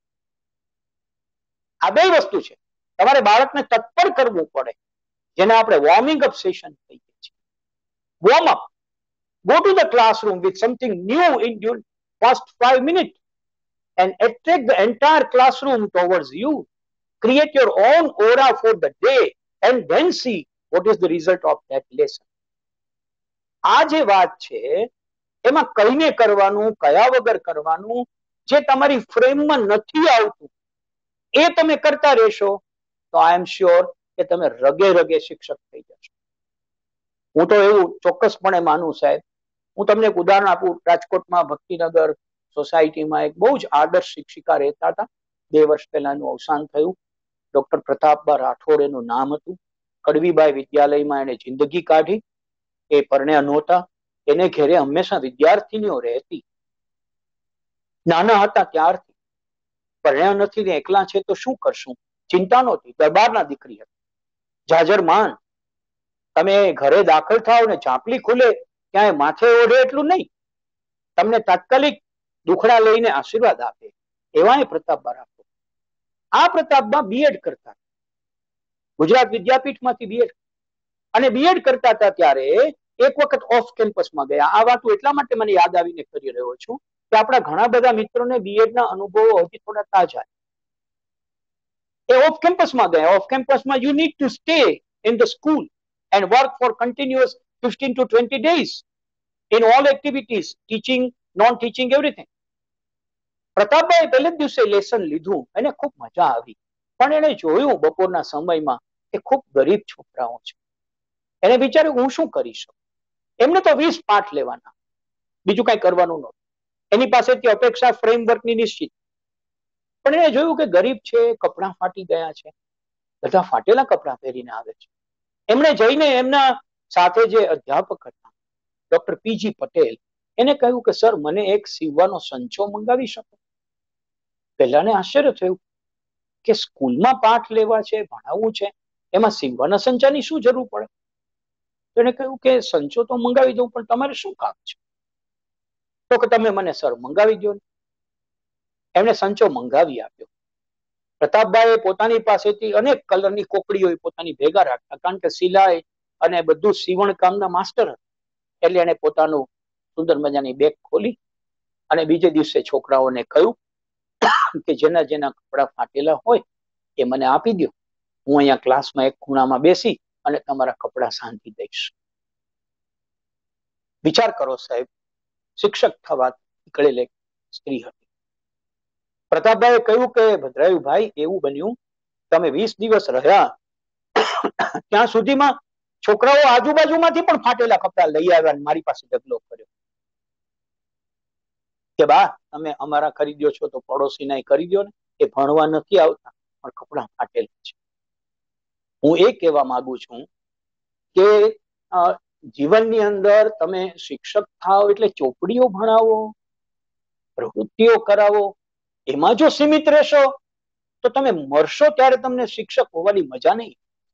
Speaker 3: આ બે વસ્તુ છે. તમારે બાળકને તત્પર કરવું પડે, જેને આપણે વોર્મિંગ અપ સેશન કહીએ છીએ. Warm up. Go to the classroom with something new in your first five minutes and attract the entire classroom towards you. Create your own aura for the day and then see what is the result of that lesson. આ જે વાત છે એમાં કઈને કરવાનું, કયા વગર કરવાનું, જે તમારી ફ્રેમમાં નથી આવતું એ તમે કરતા રહેશો તો આઈ એમ શ્યોર કે તમે રગે રગે શિક્ષક થઈ જશો. હું તો એવું ચોક્કસપણે માનું સાહેબ. હું તમને એક ઉદાહરણ આપું. રાજકોટમાં ભક્તિનગર સોસાયટીમાં એક બહુ જ આદર્શ શિક્ષિકા રહેતા હતા. બે વર્ષ પહેલા એનું અવસાન થયું. ડોક્ટર પ્રતાપબા રાઠોડ એનું નામ હતું. કડવીબાઈ વિદ્યાલયમાં એને જિંદગી કાઢી. એ પરણ્યા નહોતા. એને ઘેરે હંમેશા વિદ્યાર્થીનીઓ રહેતી. નાના હતા ત્યારથી. પરણ્યા નથી ને એકલા છે તો શું કરશું, ચિંતા નહોતી. દરબારના દીકરી હતી. જાજરમાન. તમે ઘરે દાખલ થાવ ને ચાંપલી ખુલે ક્યાંય માથે ઓઢે એટલું નહીં, તમને તાત્કાલિક દુખડા લઈને આશીર્વાદ આપે એવા એ પ્રતાપબા રાઠોડ. આ પ્રતાપબા બીએડ કરતા, ગુજરાત વિદ્યાપીઠમાંથી બીએડ, અને બીએડ કરતા હતા ત્યારે એક વખત ઓફ કેમ્પસમાં ગયા. આ વાત એટલા માટે મને યાદ આવીને કરી રહ્યો છું કે આપણા ઘણા બધા મિત્રોને બીએડ ના અનુભવો હજી થોડા તાજા. એ ઓફ કેમ્પસમાં ગયા. ઓફ કેમ્પસમાં you need to stay in the school and work for continuous fifteen to twenty days in all activities, teaching, non-teaching, everything. Pratapbhai પહેલે દિવસે લેસન લીધું અને ખૂબ મજા આવી. પણ એને જોયું બપોરના સમયમાં કે ખૂબ ગરીબ છોકરાઓ છે. એને વિચાર્યું હું શું કરી શકું. એમને તો વીસ પાઠ લેવાના, બીજું કઈ કરવાનું નહોતું. એની પાસેથી અપેક્ષા ફ્રેમવર્કની નિશ્ચિત. પણ એને જોયું કે ગરીબ છે, કપડાં ફાટી ગયા છે, બધા ફાટેલા કપડાં પહેરીને આવે છે. એમણે જઈને એમના સાથે જે અધ્યાપક હતા ડોક્ટર પીજી પટેલ, એને કહ્યું કે સર મને એક સીવવાનો સંચો મંગાવી શકો. પહેલાને આશ્ચર્ય થયું કે સ્કૂલમાં પાઠ લેવા છે, ભણાવવું છે, એમાં સીવવાના સંચાની શું જરૂર પડે. એને કહ્યું કે સંચો તો મંગાવી દઉં પણ તમારે શું કામ છે. તો કે તમે મને સર મંગાવી દો. એમણે સંચો મંગાવી આપ્યો. પ્રતાપભાઈ પોતાની પાસેથી અનેક કલરની કોકડીઓ પોતાની ભેગા રાખતા, કારણ કે સિલાઈ અને બધું સીવણ કામના માસ્ટર હતા. એટલે એને પોતાનું સુંદર મજાની બેગ ખોલી અને બીજે દિવસે છોકરાઓને કહ્યું કે જેના જેના કપડા ફાટેલા હોય એ મને આપી દો. હું અહીંયા ક્લાસમાં એક ખૂણામાં બેસી અને તમારા કપડા સાંધી દઈશ. વિચાર કરો સાહેબ, શિક્ષક થવા નીકળેલી સ્ત્રી હતી. પ્રતાપભાઈએ કહ્યું કે ભદ્રાયુભાઈ એવું બન્યું તમે વીસ દિવસ રહ્યા ત્યાં સુધીમાં છોકરાઓ આજુબાજુમાંથી પણ ફાટેલા કપડા લઈ આવ્યા અને મારી પાસે ઢગલો કર્યો કે બા તમે અમારા ખરીદ્યો છો તો પડોશીના ખરીદ્યો ને, એ ભણવા નથી આવતા પણ કપડા ફાટેલા છે. હું એ કહેવા માંગુ છું કે જીવનની અંદર તમે શિક્ષક થાવ એટલે ચોપડીઓ ભણાવો, પ્રવૃત્તિઓ કરાવો, એમાં જો સીમિત રહેશો તો તમે મરશો ત્યારે તમને શિક્ષક હોવાની મજા નહીં.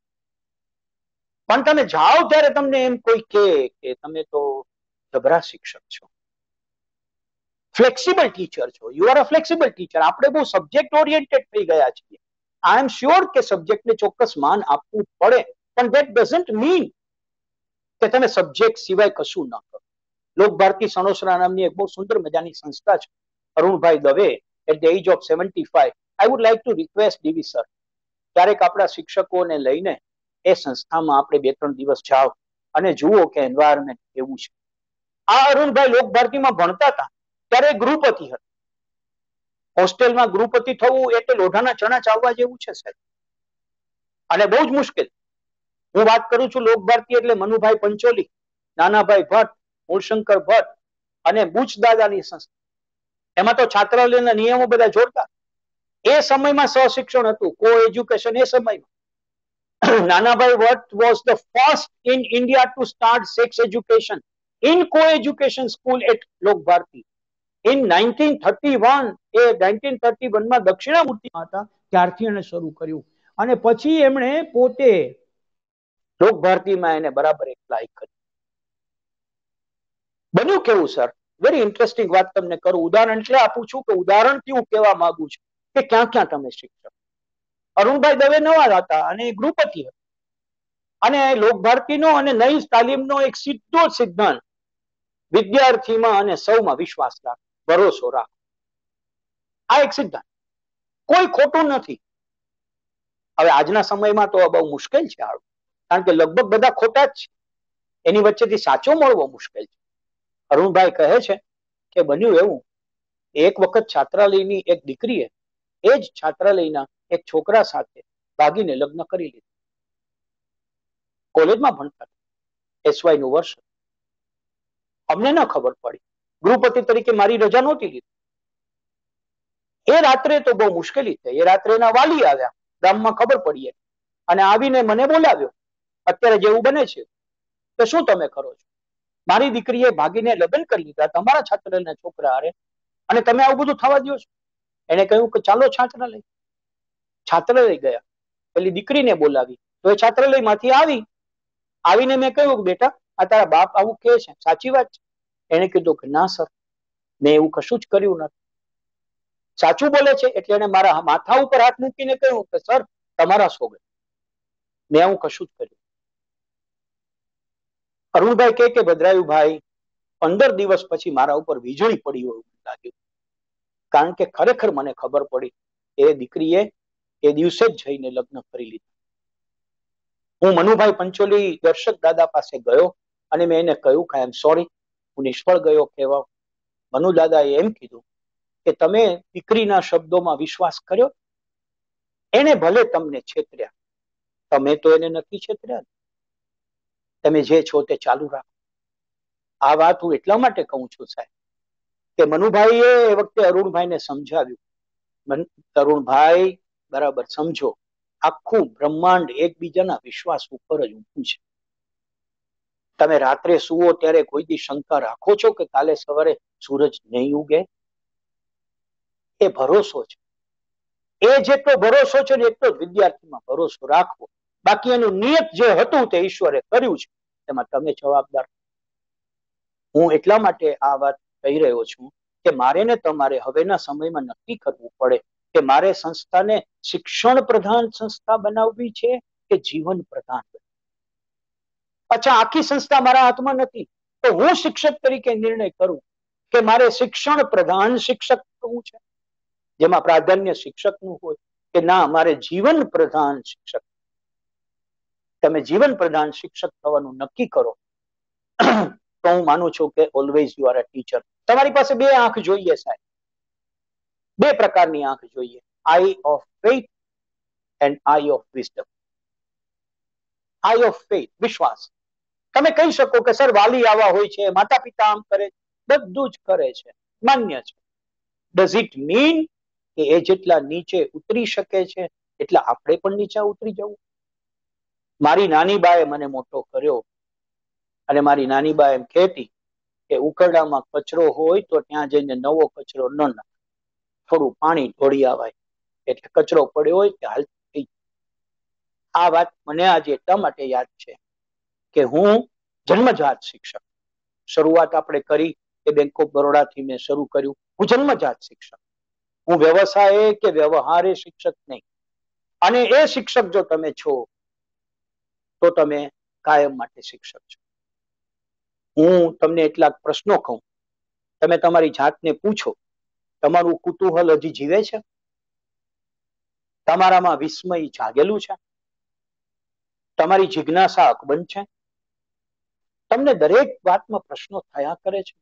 Speaker 3: પણ તમે જાઓ ત્યારે તમને એમ કોઈ કહે કે તમે તો જબરા શિક્ષક છો, ફ્લેક્સિબલ ટીચર છો, you are a flexible teacher. આપણે બહુ સબ્જેક્ટ ઓરિએન્ટેડ થઈ ગયા છીએ. આઈ એમ શ્યોર કે સબ્જેક્ટને ચોક્કસ માન આપવું પડે, પણ ધેટ ડઝન્ટ મીન કે તમે સબ્જેક્ટ સિવાય કશું ન કરો. લોક ભારતી સણોસરા નામની એક બહુ સુંદર મજાની સંસ્થા છે. Arunbhai Dave at the age of seventy-five, I would like to request DV sir, ક્યારેક આપણા શિક્ષકોને લઈને એ સંસ્થામાં આપણે બે ત્રણ દિવસ જાઓ અને જુઓ કે એન્વાયરમેન્ટ કેવું છે. આ અરુણભાઈ લોક ભારતીમાં ભણતા હતા ત્યારે ગૃહપતિ હતા. હોસ્ટેલમાં ગૃહપતિ થવું એટલે લોઢાના ચણા ચાવવા જેવું છે સાહેબ, અને બહુ જ મુશ્કેલ. હું વાત કરું છું લોક ભારતી એટલે મનુભાઈ પંચોલી, નાનાભાઈ ભટ્ટ, મૂળશંકર ભટ્ટ અને બુચ દાદાની સંસ્થા. એમાં તો છાત્રાલયના નિયમો બધા જોડતા. એ સમયમાં સહશિક્ષણ હતું, કો એજ્યુકેશન. એ સમયમાં Nanabhai Bhatt was the first in India to start sex education in co education school at Lok Bharati in nineteen thirty one. એ નાઇન્ટીન થર્ટી વન માં દક્ષિણામૂર્તિમાં હતા ત્યારથી એને શરૂ કર્યું, અને પછી એમણે પોતે લોક ભારતીમાં એને બરાબર એપ્લાય કર્યું. બન્યું કેવું સર? વેરી ઇન્ટરેસ્ટિંગ વાત તમને કરું. ઉદાહરણ એટલે આપું છું કે ઉદાહરણથી હું કહેવા માંગુ છું કે ક્યાં ક્યાં તમે શિક્ષક. અરુણભાઈ દવે નવા હતા અને ગૃહપતિ હતા, અને લોક ભારતીનો અને નઈ તાલીમનો એક સીધો સિદ્ધાંત વિદ્યાર્થીમાં અને સૌમાં વિશ્વાસ રાખ, ભરોસો રાખ. આ એક સિદ્ધાંત, કોઈ ખોટું નથી. હવે આજના સમયમાં તો બહુ મુશ્કેલ છે આ, કારણ કે લગભગ બધા ખોટા જ છે, એની વચ્ચેથી સાચો મળવો મુશ્કેલ છે. અરુણભાઈ કહે છે કે બન્યું એવું, એક વખત છાત્રાલયની એક દીકરીએ એ જ છાત્રાલયના એક છોકરા સાથે ભાગીને લગ્ન કરી લીધું. કોલેજમાં ભણતા, એસવાય નું વર્ષ. અમને ન ખબર પડી, ગૃહપતિ તરીકે મારી રજા નહોતી લીધી. એ રાત્રે તો બહુ મુશ્કેલી થઈ. એ રાત્રે એના વાલી આવ્યા, ગામમાં ખબર પડી અને આવીને મને બોલાવ્યો. અત્યારે જેવું બને છે તો શું તમે કરો છો? મારી દીકરીએ ભાગીને લગ્ન કરી લીધા તમારા છાત્રાલયના છોકરા હારે, અને તમે આવું બધું થવા દો છો? એને કહ્યું કે ચાલો છાત્રાલય. છાત્રાલય ગયા, પેલી દીકરીને બોલાવી, તો એ છાત્રાલયમાંથી આવી. આવીને મેં કહ્યું કે બેટા, આ તારા બાપ આવું કહે છે, સાચી વાત છે? એને કીધું કે ના સર, મેં એવું કશું જ કર્યું નથી. સાચું બોલે છે? એટલે એને મારા માથા ઉપર હાથ મૂકીને કહ્યું કે સર તમારા સોગંદ, મેં આવું કશું જ કર્યું. અરુણભાઈ કહે કે ભદ્રાયુભાઈ, પંદર દિવસ પછી મારા ઉપર વીજળી પડી હોય લાગ્યું, કારણ કે ખરેખર મને ખબર પડી એ દીકરીએ એ દિવસે જ જઈને લગ્ન કરી લીધું. હું મનુભાઈ પંચોલી દર્શક દાદા પાસે ગયો અને મેં એને કહ્યું કે આઈ એમ સોરી, હું નિષ્ફળ ગયો કહેવા. મનુ દાદાએ એમ કીધું કે તમે દીકરીના શબ્દોમાં વિશ્વાસ કર્યો, એને ભલે તમને છેતર્યા, તમે તો એને નથી છેતર્યા. તમે જે છો તે ચાલુ રાખો. આ વાત હું એટલા માટે કહું છું સાહેબ કે મનુભાઈએ એ વખતે અરુણભાઈને સમજાવ્યું, તરુણભાઈ બરાબર સમજો, આખું બ્રહ્માંડ એકબીજાના વિશ્વાસ ઉપર જ ઊભું છે. તમે રાત્રે સુવો ત્યારે કોઈ દી શંકા રાખો છો કે કાલે સવારે સૂરજ નહીં ઉગે? એ ભરોસો છે. એ જેટલો ભરોસો છે ને એટલો જ વિદ્યાર્થીમાં ભરોસો રાખવો. બાકી એનું નિયત જે હતું તે ઈશ્વરે કર્યું છે, એમાં તમે જવાબદાર. હું એટલા માટે આ વાત કહી રહ્યો છું કે મારે ને તમારે હવેના સમયમાં નક્કી કરવું પડે કે મારે સંસ્થાને શિક્ષણ પ્રધાન સંસ્થા બનાવવી છે કે જીવન પ્રધાન. અચ્છા, આખી સંસ્થા મારા હાથમાં નથી, તો હું શિક્ષક તરીકે નિર્ણય કરું કે મારે શિક્ષણ પ્રધાન શિક્ષક થવું છે, જેમાં પ્રાધાન્ય શિક્ષકનું હોય, કે ના મારે જીવન પ્રધાન શિક્ષક. તમે જીવન પ્રધાન શિક્ષક થવાનું નક્કી કરો તો હું માનું છું કે always you are a teacher. તમારી પાસે બે આંખ જોઈએ સાહેબ, બે પ્રકારની આંખ જોઈએ, eye of faith and eye of wisdom. Eye of faith, વિશ્વાસ. તમે કહી શકો કે સર વાલી આવા હોય છે, માતા પિતા આમ કરે, બધું જ કરે છે, માન્ય છે. ડઝ ઇટ મીન કે એ જેટલા નીચે ઉતરી શકે છે એટલા આપણે પણ નીચે ઉતરી જવું? મારી નાની બાએ મને મોટો કર્યો અને મારી નાની બા એમ કહેતી કે ઉકરડામાં કચરો હોય તો ત્યાં જઈને નવો કચરો ન નાખ, થોડું પાણી ઢોળી આવાય, એટલે કચરો પડ્યો હોય કે હાલ થઈ. આ વાત મને આજે એટલા માટે યાદ છે કે હું જન્મજાત શિક્ષક. શરૂઆત આપણે કરી કે બેંક ઓફ બરોડા થી મેં શરૂ કર્યું. હું જન્મજાત શિક્ષક, હું વ્યવસાય કે વ્યવહારે શિક્ષક નહીં. અને એ શિક્ષક જો તમે છો તો તમે કાયમ માટે શિક્ષક છો. હું તમને એટલાક પ્રશ્નો કહું, તમે તમારી જાતને પૂછો, તમારું કુતૂહલ હજી જીવે છે? તમારામાં વિસ્મય જાગેલું છે? તમારી જિજ્ઞાસા અકબંધ છે? તમને દરેક વાતમાં પ્રશ્નો થયા કરે છે?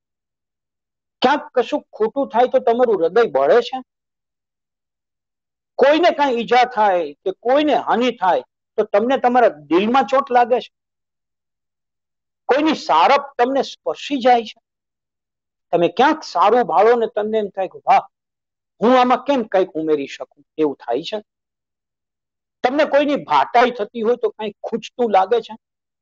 Speaker 3: ક્યાંક કશું ખોટું થાય તો તમારું હૃદય બળે છે? કોઈને કઈ ઈજા થાય કે કોઈને હાનિ થાય તો તમને તમારા દિલમાં ચોટ લાગે છે? કોઈની સારપ તમને સ્પર્શી જાય છે? તમે ક્યાંક સારું ભાળો ને તમને એમ થાય કે વાહ, હું આમાં કેમ કઈક ઉમેરી શકું, એવું થાય છે? તમને કોઈની ભાટાઈ થતી હોય તો કઈ ખૂંચતું લાગે છે?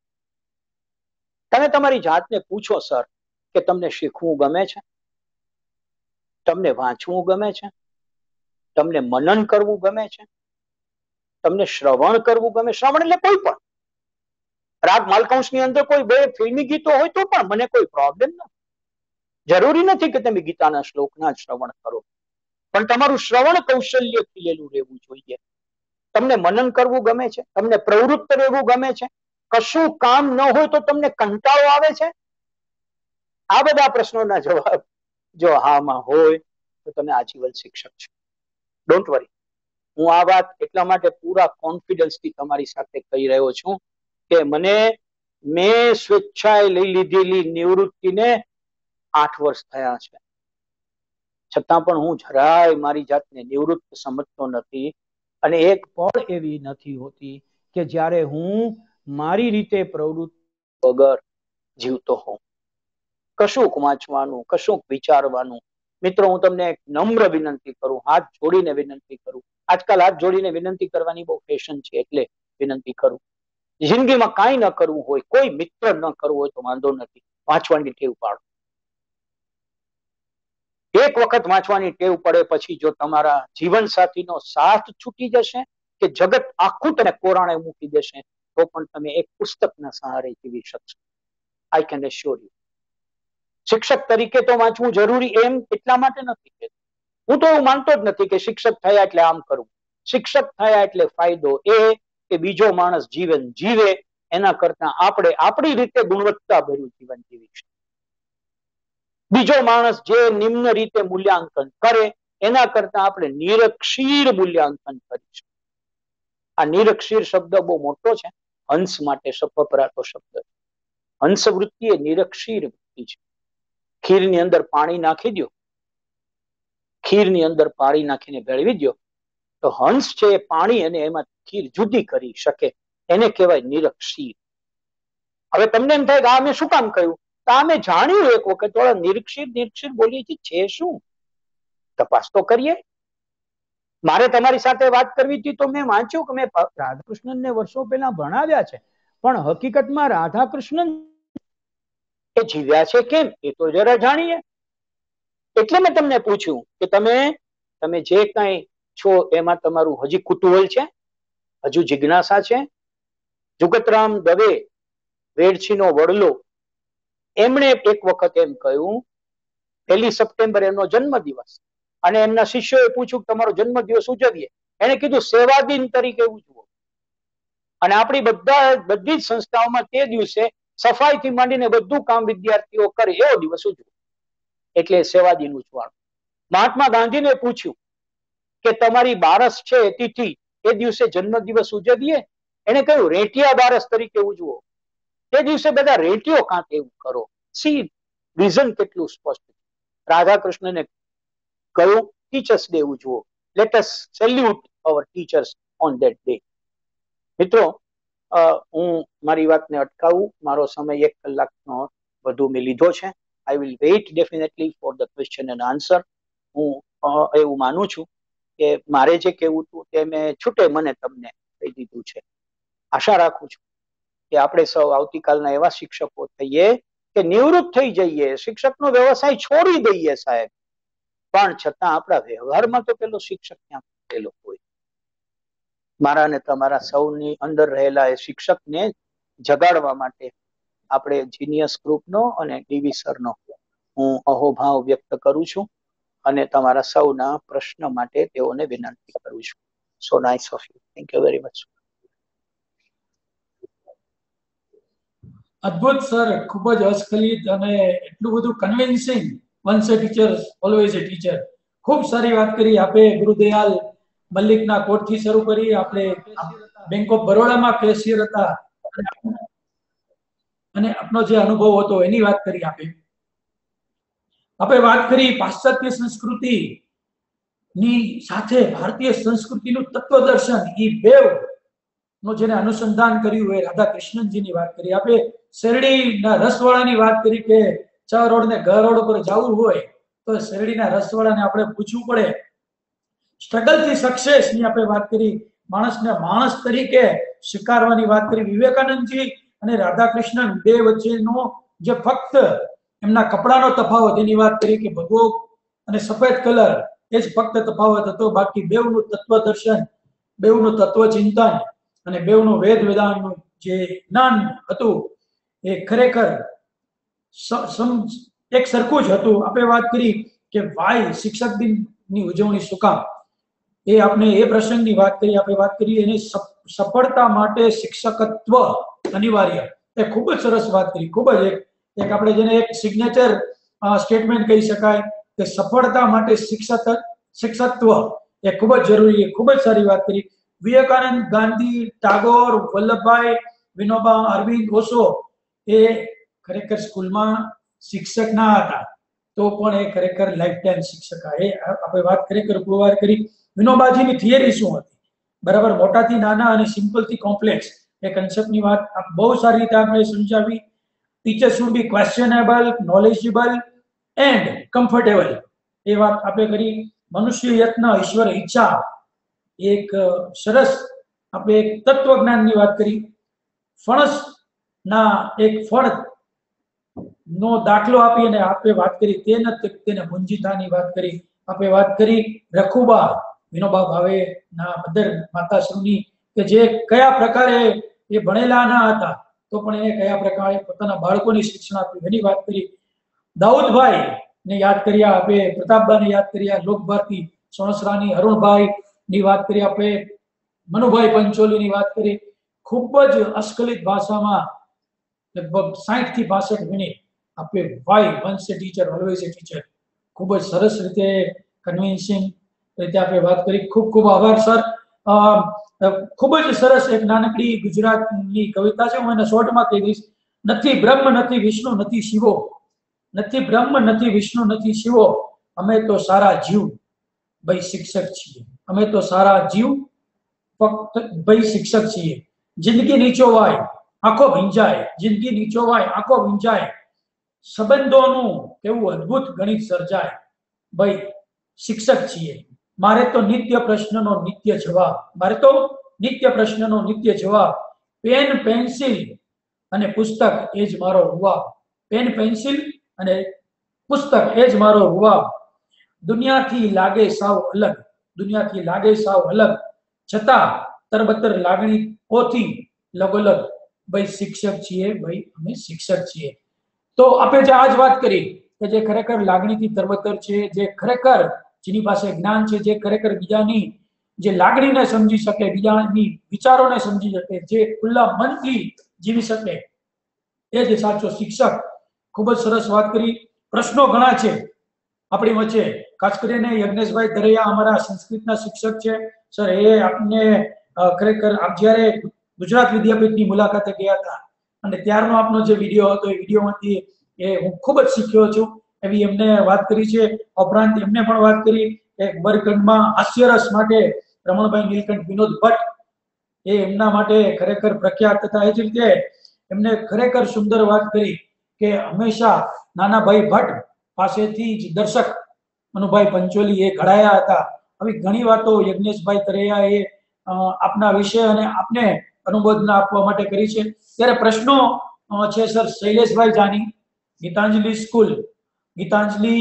Speaker 3: તમે તમારી જાતને પૂછો સર કે તમને શીખવું ગમે છે? તમને વાંચવું ગમે છે? તમને મનન કરવું ગમે છે? તમને શ્રવણ કરવું ગમે? શ્રવણ એટલે કોઈ પણ રાગ માલકંસની અંદર કોઈ બે ફિલ્મી ગીતો હોય તો પણ મને કોઈ પ્રોબ્લેમ નથી. જરૂરી નથી કે તમે ગીતાના શ્લોકના જ શ્રવણ કરો, પણ તમારું શ્રવણ કૌશલ્ય ખીલેલું રહેવું જોઈએ. તમને મનન કરવું ગમે છે? તમને પ્રવૃત્ત રહેવું ગમે છે? કશું કામ ન હોય તો તમને કંટાળો આવે છે? આ બધા પ્રશ્નોના જવાબ જો હામાં હોય તો તમે આજીવન શિક્ષક છો. Don't worry. હું આ વાત એટલા માટે પૂરા કોન્ફિડન્સથી તમારી સાથે કહી રહ્યો છું કે મને મેં સ્વેચ્છાએ લઈ લીધેલી નિવૃત્તિને આઠ વર્ષ થયા છે, છતાં પણ હું જરાય મારી જાતને નિવૃત્ત સમજતો નથી. અને એક પળ એવી નથી હોતી કે જ્યારે હું મારી રીતે પ્રવૃત્તિ વગર જીવતો હોઉં. કશુંક વાંચવાનું, કશુંક વિચારવાનું. મિત્રો, હું તમને એક નમ્ર વિનંતી કરું, હાથ જોડીને વિનંતી કરું. આજકાલ હાથ જોડીને વિનંતી કરવાની બહુ ફેશન છે, એટલે વિનંતી કરું. જિંદગીમાં કાંઈ ન કરવું હોય, કોઈ મિત્ર ન કરવું હોય તો વાંધો નથી, વાંચવાની ટેવ પાડો. એક વખત વાંચવાની ટેવ પડે પછી જો તમારા જીવન સાથીનો સાથ છૂટી જશે કે જગત આખું તને કોરાણે મૂકી દેશે તો પણ તમે એક પુસ્તકના સહારે જીવી શકશો. I can assure you. શિક્ષક તરીકે તો વાંચવું જરૂરી એમ એટલા માટે નથી કહેતો. હું તો એવું માનતો જ નથી કે શિક્ષક થયા એટલે આમ કરવું. શિક્ષક થયા એટલે ફાયદો એ કે બીજો માણસ જીવન જીવે એના કરતા આપણે આપણી રીતે ગુણવત્તા ભર્યું જીવન જીવીશું. બીજો માણસ જે નિમ્ન રીતે મૂલ્યાંકન કરે એના કરતા આપણે નિરક્ષીર મૂલ્યાંકન કરીશું. આ નિરક્ષીર શબ્દ બહુ મોટો છે, હંસ માટે વપરાતો શબ્દ. હંસ વૃત્તિ એ નિરક્ષીર વૃત્તિ છે. ખીરની અંદર પાણી નાખી દો, ખીરની અંદર પાણી નાખીને ભેળવી દો તો હંસ છે એ પાણી અને એમાં ખીર જુદી કરી શકે, એને કહેવાય નિરક્ષીર. હવે તમને એમ થાય કે આ મેં શું કામ કહ્યું? તો આ મેં જાણ્યું એક વખત, વાળા નિરક્ષીર નિરક્ષીર બોલીએ છીએ છે શું? તપાસ તો કરીએ. મારે તમારી સાથે વાત કરવી હતી તો મેં વાંચ્યું કે મેં રાધાકૃષ્ણનને વર્ષો પહેલા ભણાવ્યા છે, પણ હકીકતમાં રાધાકૃષ્ણન એ જીવ્યા છે કેમ એ તો જરા જાણીએ. એટલે મેં તમને પૂછ્યું કે તમે તમે જે કઈ છો એમાં તમારું હજી કુતૂહલ છે, હજુ જિજ્ઞાસા છે? જુગતરામ દવે, વેડછીનો વડલો, એમણે એક વખત એમ કહ્યું, પહેલી સપ્ટેમ્બર એમનો જન્મદિવસ, અને એમના શિષ્યોએ પૂછ્યું કે તમારો જન્મદિવસ ઉજવીએ. એને કીધું સેવા દિન તરીકે ઉજવો. અને આપણી બધા બધી જ સંસ્થાઓમાં તે દિવસે સફાઈથી માંડીને બધું કામ વિદ્યાર્થીઓ કરે એવો દિવસ ઉજવો, એટલે સેવા દિન ઉજવાનો. મહાત્મા ગાંધીને પૂછ્યું કે તમારી બારસ છે તિથિ એ દિવસે જન્મદિવસ ઉજવીએ. એને કહ્યું રેટિયા બારસ તરીકે ઉજવો. તે દિવસે બધા રેટિયો કાંત એવું કરો. સી વિઝન કેટલું સ્પષ્ટ. રાધાકૃષ્ણને કહ્યું ટીચર્સ ડે ઉજવો. Let us salute our teachers on that day. મિત્રો, હું મારી વાતને અટકાવું. મારો સમય એક કલાકનો વધુ મેં લીધો છે. I will wait definitely for the question and answer. હું એવું માનું છું કે મારે જે કહેવું હતું તે મેં છૂટે મને તમને કહી દીધું છે. આશા રાખું છું કે આપણે સૌ આવતીકાલના એવા શિક્ષકો થઈએ કે નિવૃત્ત થઈ જઈએ, શિક્ષકનો વ્યવસાય છોડી દઈએ સાહેબ, પણ છતાં આપણા વ્યવહારમાં તો પેલો શિક્ષક ક્યાં પેલો હોય. મારા ને તમારા સૌની અંદર રહેલા એ શિક્ષકને જગાડવા માટે આપણે જીનિયસ ગ્રુપનો અને ડીવી સરનો હું અહોભાવ વ્યક્ત કરું છું અને તમારા સૌના પ્રશ્ન માટે તેઓને વિનંતી કરું છું. So nice of you. Thank you very much.
Speaker 2: અદ્ભુત સર, ખૂબ જ અસ્ખલિત અને એટલું બધું convincing. Once a teacher always a teacher. ખૂબ સારી વાત કરી આપે. ગુરુદયાલ મલ્લિકના કોટથી શરૂ કરી, આપણે બેંક ઓફ બરોડામાં કેશિયર હતા અને આપનો જે અનુભવ હતો એની વાત કરી આપે. આપણે વાત કરી પાશ્ચાત્ય સંસ્કૃતિ ની સાથે ભારતીય સંસ્કૃતિનું તત્વદર્શન, એ બેવ નો જેને અનુસંધાન કર્યું એ રાધાકૃષ્ણનજીની વાત કરી. આપણે શેરડીના રસવાળાની વાત કરી કે ચ રોડ ને ગ રોડ પર જવું હોય તો શેરડીના રસવાળાને આપણે પૂછવું પડે. સ્ટ્રગલ થી સક્સેસ ની આપણે વાત કરી. માણસને માણસ તરીકે સ્વીકારવાની વાત કરી. વિવેકાનંદજી અને રાધાકૃષ્ણન બે વચ્ચેનો જે ફક્ત એમના કપડાનો તફાવત એની વાત કરી કે ભગવો અને સફેદ કલર એ જ ફક્ત તફાવત હતો, બાકી બેવનું તત્વદર્શન, બેવનું તત્વચિંતન અને બેવનું વેદ વેદાંતનું જે જ્ઞાન હતું એ ખરેખર એક સરખું જ હતું. આપણે વાત કરી કે વાય શિક્ષક દિનની ઉજવણી શું કામ, એ આપણે એ પ્રસંગની વાત કરી. આપણે વાત કરી એની સફળતા માટે શિક્ષકત્વ અનિવાર્ય, એ ખૂબ જ સરસ વાત કરી. ખૂબ જ એક એક આપણે જેને એક સિગ્નેચર સ્ટેટમેન્ટ કહી શકાય. કે સફળતા માટે શિક્ષક શિક્ષકત્વ એ ખૂબ જ જરૂરી, ખૂબ જ સારી વાત કરી. વિવેકાનંદ, ગાંધી, ટાગોર, વલ્લભભાઈ, વિનોબા, અરવિંદ, ઓશો એ ખરેખર સ્કૂલમાં શિક્ષક ના હતા તો પણ એ ખરેખર લાઈફ ટાઈમ શિક્ષક. એ આપણે વાત ખરેખર પુરવાર કરી. વિનોબાજીની થિયરી શું હતી, બરાબર, મોટાથી નાના અને સિમ્પલથી કોમ્પ્લેક્સ એ કન્સેપ્ટની વાત બહુ સારી રીતે આપણે સમજાવી. Teacher should be questionable, knowledgeable and comfortable, એ વાત આપણે કરી. મનુષ્ય યત્ન ઈશ્વર ઈચ્છા, એક સરસ આપણે એક તત્વજ્ઞાનની વાત કરી. ફણસ ના એક ફળ નો દાખલો આપી અને આપણે વાત કરી. તેને તેને મુંજીતાની વાત કરી. આપણે વાત કરી રખુબા, વિનોબા ભાવે ના મધર માતાશ્રીની, કે જે કયા પ્રકારે એ ભણેલા ના હતા તો પણ એ કયા પ્રકારે પોતાના બાળકોને શિક્ષણ આપ્યું એની વાત કરી. દાઉદભાઈ ને યાદ કર્યા આપણે, પ્રતાપભાઈને યાદ કર્યા, લોકભારતી સોણસરાની, અરુણભાઈ ની વાત કરી આપણે, મનુભાઈ પંચોલીની વાત કરી. ખૂબ જ અસ્ખલિત ભાષામાં લગભગ સાઠ થી બાસઠ મિનિટ આપણે why once a teacher always a teacher, ખૂબ જ સરસ રીતે કન્વિન્સિંગ રીતે આપણે વાત કરી. ખૂબ ખૂબ આભાર સર. ખૂબ જ સરસ એક નાનકડી ગુજરાતની કવિતા છે, હું એને શોર્ટમાં કહી દઈશ. નથી બ્રહ્મ, નથી વિષ્ણુ, નથી શિવો, નથી બ્રહ્મ, નથી વિષ્ણુ, નથી શિવો, અમે તો સારા જીવ ભાઈ શિક્ષક છીએ. અમે તો સારા જીવ ફક્ત ભાઈ શિક્ષક છીએ. જિંદગી નીચોવાય આંખો ભીંજાય, જિંદગી નીચોવાય આંખો ભીંજાય, સંબંધોનું કેવું અદ્ભુત ગણિત સર્જાય, ભાઈ શિક્ષક છીએ. મારે તો નિત્ય પ્રશ્નનો નિત્ય જવાબ, મારે તો નિત્ય પ્રશ્નનો નિત્ય જવાબ, પેન પેન્સિલ અને પુસ્તક એ જ મારો રૂવાબ, પેન પેન્સિલ અને પુસ્તક એ જ મારો રૂવાબ. દુનિયાથી લાગે સાવ અલગ, દુનિયાથી લાગે સાવ અલગ, છતાં તરબતર લાગણીઓથી લગોલગ, ભાઈ શિક્ષક છીએ, ભાઈ અમે શિક્ષક છીએ. તો આપણે જે આજ વાત કરી કે જે ખરેખર લાગણીથી તરબતર છે, જે ખરેખર જેની પાસે જ્ઞાન છે, જે ખરેખર બીજાની જે લાગણીને સમજી શકે, બીજાની વિચારોને સમજી શકે, જે ખુલ્લા મનથી જીવી શકે, એ જ સાચો શિક્ષક. ખૂબ જ સરસ વાત કરી. પ્રશ્નો ઘણા છે આપણી વચ્ચે, ખાસ કરીને યજ્ઞેશભાઈ ધરૈયા અમારા સંસ્કૃતના શિક્ષક છે. સર એ આપને ખરેખર આપ જ્યારે ગુજરાત વિદ્યાપીઠની મુલાકાતે ગયા હતા અને ત્યારનો આપનો જે વિડીયો હતો એ વિડીયોમાંથી એ હું ખૂબ જ શીખ્યો છું એવી એમને વાત કરી છે. ઉપરાંત એમને પણ વાત કરી કે બરખંડમાં હાસ્યરસ માટે રમણભાઈ નીલકંઠ વિનોદ ભટ્ટ એ એમના માટે ખરેખર પ્રખ્યાત હતા. એ જ રીતે એમને ખરેખર સુંદર વાત કરી કે હંમેશા નાનાભાઈ ભટ્ટ પાસેથી જ દર્શક મનુભાઈ પંચોલી એ ઘડાયા હતા. આવી ઘણી વાતો યજ્ઞેશભાઈ તરૈયા એ આપના વિશે અને આપને અનુબોધના આપવા માટે કરી છે. ત્યારે પ્રશ્નો છે sir Shaileshbhai Jani, Gitanjali school, Gitanjali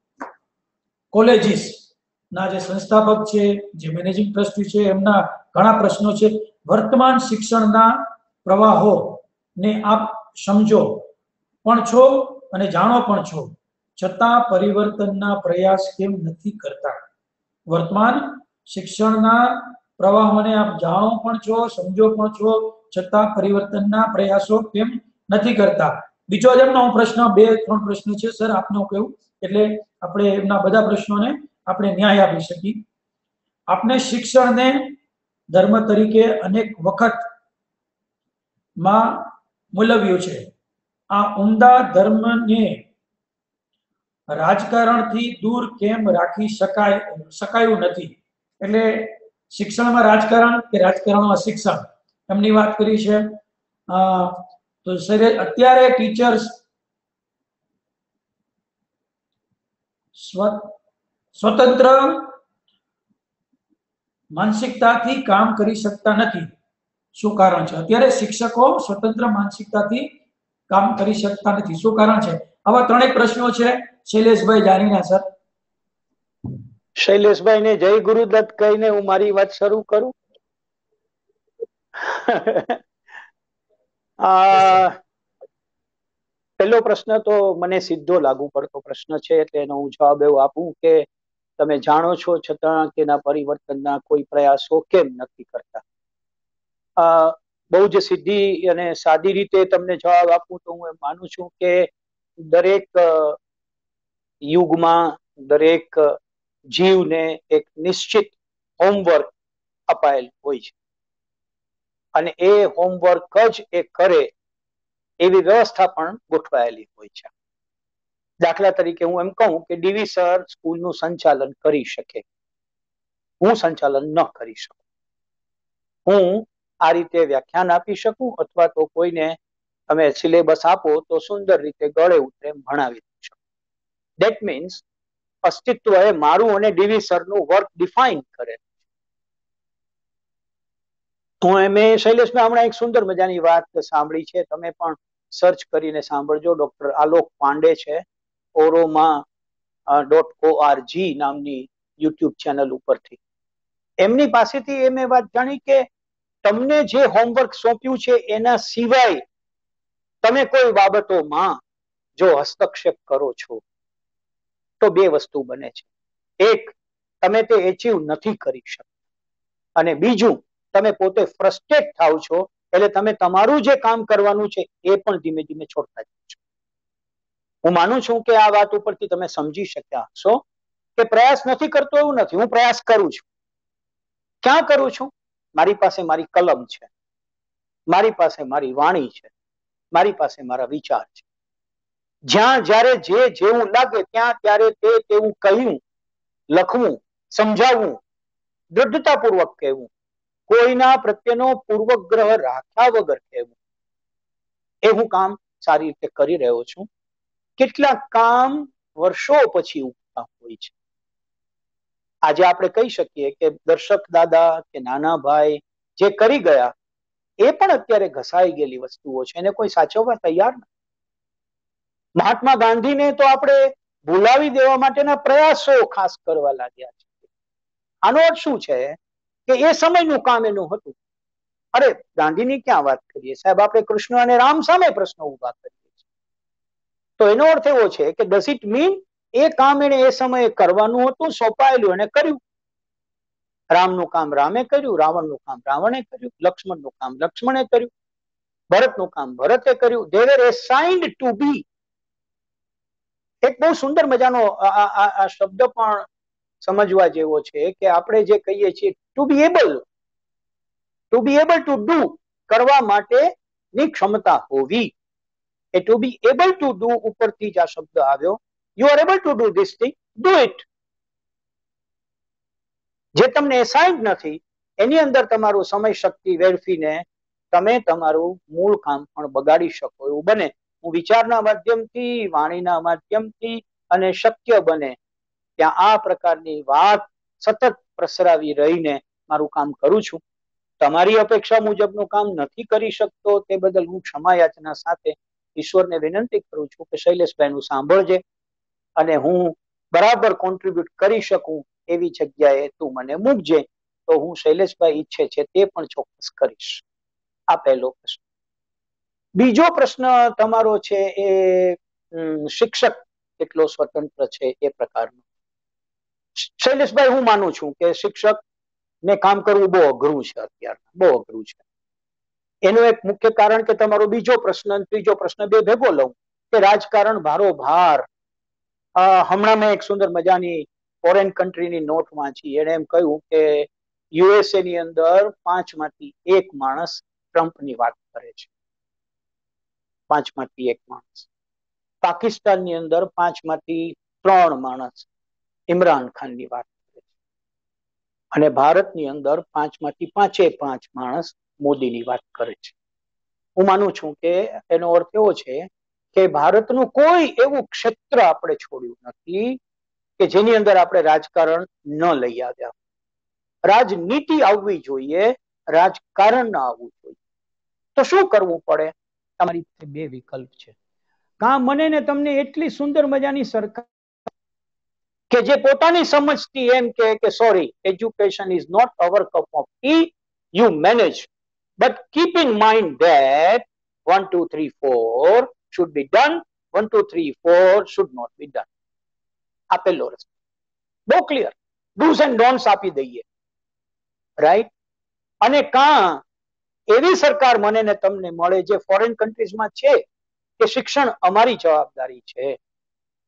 Speaker 2: colleges ના જે સંસ્થાપક છે, જે મેનેજિંગ ટ્રસ્ટી છે, એમના ઘણા પ્રશ્નો છે. વર્તમાન શિક્ષણના પ્રવાહો ને આપ સમજો પણ છો અને જાણો પણ છો, છતાં પરિવર્તનના પ્રયાસ કેમ નથી કરતા? વર્તમાન શિક્ષણના પ્રવાહોને આપ જાણો પણ છો, સમજો પણ છો, છતાં પરિવર્તનના પ્રયાસો કેમ નથી કરતા? બીજો જ એમનો પ્રશ્ન, બે ત્રણ પ્રશ્ન છે સર આપને હું કહું એટલે આપણે એમના બધા પ્રશ્નોને આપણે ન્યાય આપી શકીએ. આપને શિક્ષણને ધર્મ તરીકે અનેક વખત માં મૂલવ્યું છે. આ ઉમદા ધર્મને રાજકારણથી દૂર કેમ રાખી શકાય શકાયું નથી? એટલે શિક્ષણમાં રાજકારણ કે રાજકારણમાં શિક્ષણ, એમની વાત કરી છે. તો અત્યારે ટીચર્સ સ્વતંત્ર માનસિકતાથી કામ કરી શકતા નથી. શું કારણ છે? અત્યારે શિક્ષકો સ્વતંત્ર માનસિકતાથી કામ કરી શકતા નથી, શું કારણ છે? આવા ત્રણેક પ્રશ્નો છે શૈલેષભાઈ જાનીના સર.
Speaker 3: શૈલેષભાઈ ને જય ગુરુદત્ત કહીને હું મારી વાત શરૂ કરું. આ પહેલો પ્રશ્ન તો મને સીધો લાગુ પડતો પ્રશ્ન છે એટલે એનો હું જવાબ એવો આપું કે તમે જાણો છો છતાં તેના પરિવર્તનના કોઈ પ્રયાસો કેમ નથી કરતા? આ બહુ જ સીધી અને સાદી રીતે તમને જવાબ આપું તો હું એમ માનું છું કે દરેક યુગમાં દરેક જીવને એક નિશ્ચિત હોમવર્ક અપાયેલ હોય છે અને એ હોમવર્ક જ એ કરે એવી વ્યવસ્થા પણ ગોઠવાયેલી હોય છે. દાખલા તરીકે હું એમ કહું કે ડીવી સર સ્કૂલનું સંચાલન કરી શકે, હું સંચાલન ન કરી શકું. હું આ રીતે વ્યાખ્યાન આપી શકું અથવા તો કોઈને તમે સિલેબસ આપો તો સુંદર રીતે ગળે ઉતરે ભણાવી શકું. ધેટ મીન્સ અસ્તિત્વ એ મારું અને ડીવી સરનું વર્ક ડિફાઇન કરે. હું મેં શૈલેષભાઈ હમણાં એક સુંદર મજાની વાત સાંભળી છે, તમે પણ સર્ચ કરીને સાંભળજો. ડોક્ટર આલોક પાંડે છે, ઓરોમા ડોટ ઓઆરજી નામની યુટ્યુબ ચેનલ ઉપરથી. એમની પાસેથી એ મેં વાત જાણી કે તમને જે હોમવર્ક સોંપ્યું છે એના સિવાય તમે કોઈ બાબતોમાં જો હસ્તક્ષેપ કરો છો તો બે વસ્તુ બને છે. એક, તમે તે એચીવ નથી કરી શકતા અને બીજું, તમે પોતે ફ્રસ્ટ્રેટ થાવ છો એટલે તમે તમારું જે કામ કરવાનું છે એ પણ ધીમે ધીમે છોડતા જાવ છો. હું માનું છું કે આ વાત ઉપરથી તમે સમજી શક્યા હશો કે પ્રયાસ નથી કરતો એવું નથી, હું પ્રયાસ કરું છું. ક્યાં કરું છું? મારી પાસે મારી કલમ છે, મારી પાસે મારી વાણી છે, મારી પાસે મારા વિચાર છે. જ્યાં જ્યારે જે જેવું લાગે ત્યાં ત્યારે તે તેવું કહ્યું, લખવું, સમજાવવું, દૃઢતાપૂર્વક કહેવું, કોઈના પ્રત્યેનો પૂર્વગ્રહ રાખ્યા વગર કહેવું, એ હું કામ સારી રીતે કરી રહ્યો છું. કેટલાક કામ વર્ષો પછી ઉઠતા હોય છે. આજે આપણે કહી શકીએ કે દર્શક દાદા કે નાના ભાઈ જે કરી ગયા એ પણ અત્યારે ઘસાઈ ગયેલી વસ્તુઓ છે, એને કોઈ સાચવવા તૈયાર નથી. મહાત્મા ગાંધીને તો આપણે ભૂલાવી દેવા માટેના પ્રયાસો ખાસ કરવા લાગ્યા છે. આનો અર્થ શું છે કે એ સમયનું કામ એનું હતું. અરે ગાંધીની ક્યાં વાત કરીએ સાહેબ, આપણે કૃષ્ણ અને રામ સામે પ્રશ્નો ઉભા કરીએ છીએ. તો એનો અર્થ એવો છે કે ડઝ ઇટ મીન એ કામ એને એ સમયે કરવાનું હતું, સોંપાયેલું એને કર્યું. રામનું કામ રામે કર્યું, રાવણનું કામ રાવણે કર્યું, લક્ષ્મણનું કામ લક્ષ્મણે કર્યું, ભરતનું કામ ભરતે કર્યું. they were assigned to be. એક બહુ સુંદર મજાનો આ શબ્દ પણ સમજવા જેવો છે કે આપણે જે કહીએ છીએ to be able to be able to do, કરવા માટેની ક્ષમતા હોવી. એ to be able to do ઉપરથી જ આ શબ્દ આવ્યો. You are able to do this thing, do it. જે તમને એસાઇન્ડ નથી એની અંદર તમારું સમય શક્તિ વેડફીને તમે તમારું મૂળ કામ પણ બગાડી શકો એવું બને. હું વિચારના માધ્યમથી, વાણીના માધ્યમથી અને શક્ય બને ત્યાં આ પ્રકારની વાત સતત પ્રસરાવી રહીને મારું કામ કરું છું. તમારી અપેક્ષા મુજબનું કામ નથી કરી શકતો તે બદલ હું ક્ષમા યાચના સાથે ઈશ્વરને વિનંતી કરું છું કે શૈલેષભાઈનું સાંભળજે અને હું બરાબર કોન્ટ્રીબ્યુટ કરી શકું એવી જગ્યાએ તું મને મૂકજે, તો હું શૈલેષભાઈ ઈચ્છે છે તે પણ ચોક્કસ કરીશ. આ પહેલો પ્રશ્ન. બીજો પ્રશ્ન તમારો છે એ શિક્ષક કેટલો સ્વતંત્ર છે એ પ્રકારનો. શૈલેષભાઈ, હું માનું છું કે શિક્ષક ને કામ કરવું બહુ અઘરું છે, અત્યારે બહુ અઘરું છે. એનું એક મુખ્ય કારણ કે તમારો બીજો પ્રશ્ન ત્રીજો પ્રશ્ન બે ભેગો લઉં કે રાજકારણ ભારોભાર. હમણાં મેં એક સુંદર મજાની ફોરેન કન્ટ્રીની નોટ વાંચી. એને એમ કહ્યું કે યુએસએ ની અંદર પાંચ માંથી એક માણસ ટ્રમ્પની વાત કરે છે. પાંચ માંથી એક માણસ. પાકિસ્તાનની અંદર પાંચ માંથી ત્રણ માણસ ઇમરાન ખાનની વાત કરે છે અને ભારતની અંદર પાંચ માંથી પાંચે પાંચ માણસ મોદીની વાત કરે છે. હું માનું છું કે એનો અર્થ એવો છે કે ભારતનું કોઈ એવું ક્ષેત્ર આપણે છોડ્યું નથી કે જેની અંદર આપણે રાજકારણ ન લઈ આવ્યા. રાજનીતિ આવવી જોઈએ, રાજકારણ ન આવવું જોઈએ. તો શું કરવું પડે? તમારી બે વિકલ્પ છે. કાં મને ને તમને એટલી સુંદર મજાની સરકાર કે જે પોતાની સમજથી એમ કે sorry, education is not our cup of tea, you manage, but keep in mind that one two three four should be done, one two three four should not be done. આ પહેલો રસ્તો બહુ ક્લિયર, ડૂઝ એન્ડ ડોન્ટ્સ આપી દઈએ, right. અને કાં એવી સરકાર મને ને તમને મળે જે ફોરેન કન્ટ્રીઝમાં છે કે શિક્ષણ અમારી જવાબદારી છે,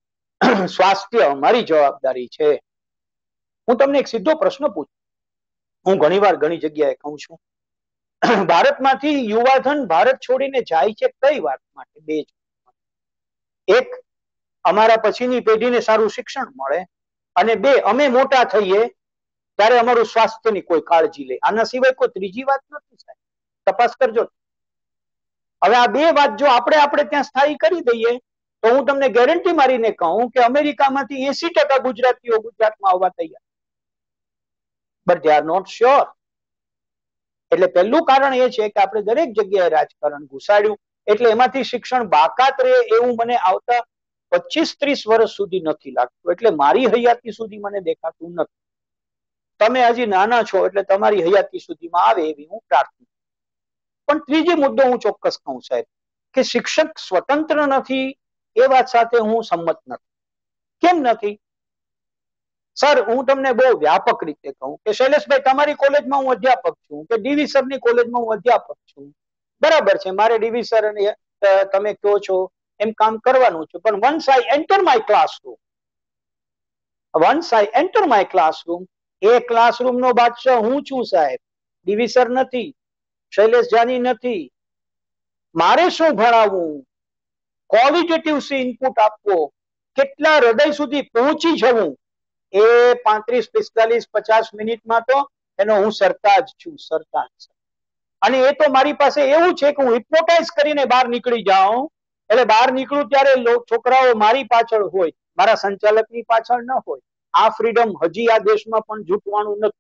Speaker 3: સ્વાસ્થ્ય અમારી જવાબદારી છે. હું તમને એક સીધો પ્રશ્ન પૂછું, હું ઘણીવાર ઘણી જગ્યાએ કહું છું, ભારતમાંથી યુવાધન ભારત છોડીને જાય છે કઈ વાત માટે? બે જ. એક, અમારા પછીની પેઢીને સારું શિક્ષણ મળે, અને બે, અમે મોટા થઈએ ત્યારે અમારું સ્વાસ્થ્યની કોઈ કાળજી લે. આના સિવાય કોઈ ત્રીજી વાત નથી સાહેબ, તપાસ કરજો. હવે આ બે વાત જો આપણે આપણે ત્યાં સ્થાયી કરી દઈએ તો હું તમને ગેરંટી મારીને કહું કે અમેરિકામાંથી એસી ટકા ગુજરાતીઓ ગુજરાતમાં આવવા તૈયાર, but they are not sure. એટલે પહેલું કારણ એ છે કે આપણે દરેક જગ્યાએ રાજકારણ ઘુસાડ્યું, એટલે એમાંથી શિક્ષણ બાકાત રહે એવું મને આવતા પચીસ ત્રીસ વર્ષ સુધી નથી લાગતું. એટલે મારી હયાતી સુધી મને દેખાતું નથી. તમે હજી નાના છો એટલે તમારી હયાતી સુધીમાં આવે એવી હું પ્રાર્થના. પણ ત્રીજી મુદ્દો હું ચોક્કસ કહું સાહેબ કે શિક્ષક સ્વતંત્ર નથી, એ વાત સાથે હું સંમત નથી. કેમ નથી? સર, હું તમને બહુ વ્યાપક રીતે કહું કે શૈલેષભાઈ, તમારી કોલેજમાં હું અધ્યાપક છું, કે ડીવી સરની કોલેજમાં હું અધ્યાપક છું, બરાબર છે, મારે ડીવી સર અને તમે કહો છો એમ કામ કરવાનું છે. પણ once I enter my classroom, once I enter my classroom, એ ક્લાસરૂમ નો બાદશાહ હું છું સાહેબ, ડીવી સર નથી, શૈલેષ જાની નથી. મારે શું ભણાવવું, ક્વોલિટેટિવ ઇનપુટ આપવો, કેટલા હૃદય સુધી પહોંચી જવું, એ પાંત્રીસ પિસ્તાલીસ પચાસ મિનિટમાં તો એનો હું સરતાજ છું, સરતાજ. અને એ તો મારી પાસે એવું છે કે હું હિપ્નોટાઇઝ કરીને બહાર નીકળી જાઉં, એટલે બહાર નીકળું ત્યારે છોકરાઓ મારી પાછળ હોય, મારા સંચાલકની પાછળ ન હોય. આ ફ્રીડમ હજી આ દેશમાં પણ જૂટવાનું નથી,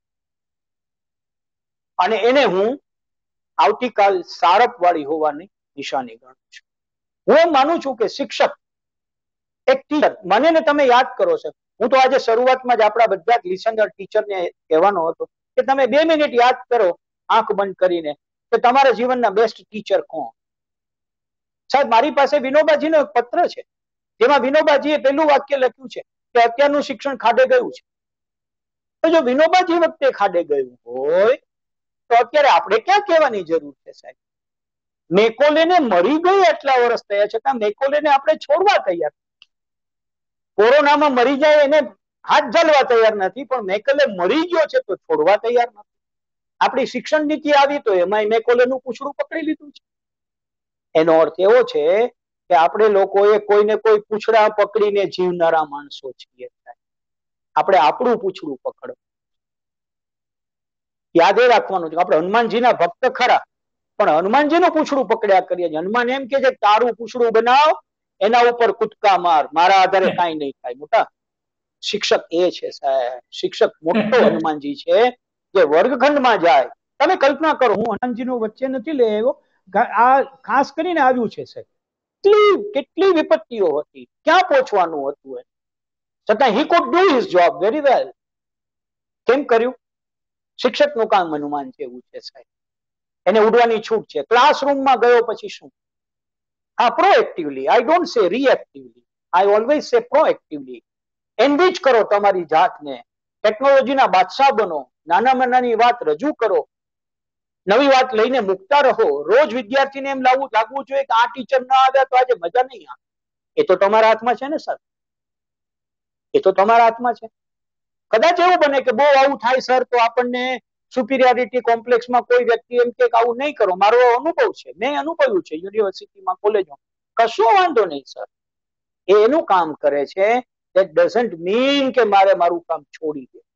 Speaker 3: અને એને હું આવતીકાલ સારપ વાળી હોવાની નિશાની ગણું છું. હું એમ માનું છું કે શિક્ષક એક ટીચર, મને ને તમે યાદ કરો છો, હું તો આજે શરૂઆતમાં જ આપણા બધા જ લિસનર ટીચરને કહેવાનો હતો કે તમે બે મિનિટ યાદ કરો આંખ બંધ કરીને કે તમારા જીવનના બેસ્ટ ટીચર કોણ? સાહેબ, મારી પાસે વિનોબાજીનો એક પત્ર છે જેમાં વિનોબાજીએ પહેલું વાક્ય લખ્યું છે કે અત્યારનું શિક્ષણ ખાડે ગયું છે. તો જો વિનોબાજી વખતે ખાડે ગયું હોય તો અત્યારે આપણે ક્યાં કહેવાની જરૂર છે સાહેબ? મેકોલેને મરી ગઈ એટલા વર્ષ થયા છતાં મેકોલેને આપણે છોડવા તૈયાર, કોરોનામાં મરી જાય એને હાથ ઝાલવા તૈયાર નથી, પણ મેકોલે મરી ગયો છે તો છોડવા તૈયાર નથી. આપણી શિક્ષણ નીતિ આવી તો એમાં મેકોલેનું પૂછડું પકડી લીધું છે. એનો અર્થ એવો છે કે આપણે લોકોએ કોઈને કોઈ પૂછડા પકડીને જીવનારા માણસો છીએ. આપણે આપણું પૂછડું પકડવું, યાદ એ રાખવાનું છે. આપણે હનુમાનજીના ભક્ત ખરા, પણ હનુમાનજીનું પૂછડું પકડ્યા કરીએ છીએ. હનુમાન એમ કે છે તારું પૂછડું બનાવ, એના ઉપર કૂદકા માર, મારા આધારે કાંઈ નહીં થાય. મોટા શિક્ષક એ છે સાહેબ, શિક્ષક મોટો હનુમાનજી છે જે વર્ગખંડમાં જાય. તમે કલ્પના કરો, હું હનુમાનજીનું વચ્ચે નથી લઈ આવ્યો, આ ખાસ કરીને આવ્યું છે સાહેબ. કેટલી કેટલી વિપત્તિઓ હતી, ક્યાં પહોંચવાનું હતું, છતાં he could do his job very well. કેમ કર્યું? શિક્ષકનું કામ હનુમાન જેવું છે સાહેબ, એને ઉડવાની છૂટ છે. ક્લાસરૂમમાં ગયો પછી શું? હા, proactively, I don't say reactively, I always say proactively. Engage કરો તમારી જાતને, ટેકનોલોજીના બાદશાહ બનો, નાનામાં નાની વાત રજૂ કરો, નવી વાત લઈને મૂકતા રહો. રોજ વિદ્યાર્થીને એમ લાગવું લાગવું જોઈએ કે આ ટીચર ના આવ્યા તો આજે મજા નહીં આવે. એ તો તમારા હાથમાં છે ને સર, એ તો તમારા હાથમાં છે. કદાચ એવું બને કે બહુ આવું થાય સર તો આપણને સુપિરિયોરિટી કોમ્પ્લેક્સમાં કોઈ વ્યક્તિ એમ કે આવું નહીં કરો. મારો અનુભવ છે, મેં અનુભવ્યું છે યુનિવર્સિટીમાં, કોલેજમાં. કશો વાંધો નહીં સર, એ એનું કામ કરે છે. that doesn't mean કે મારે મારું કામ છોડી દે.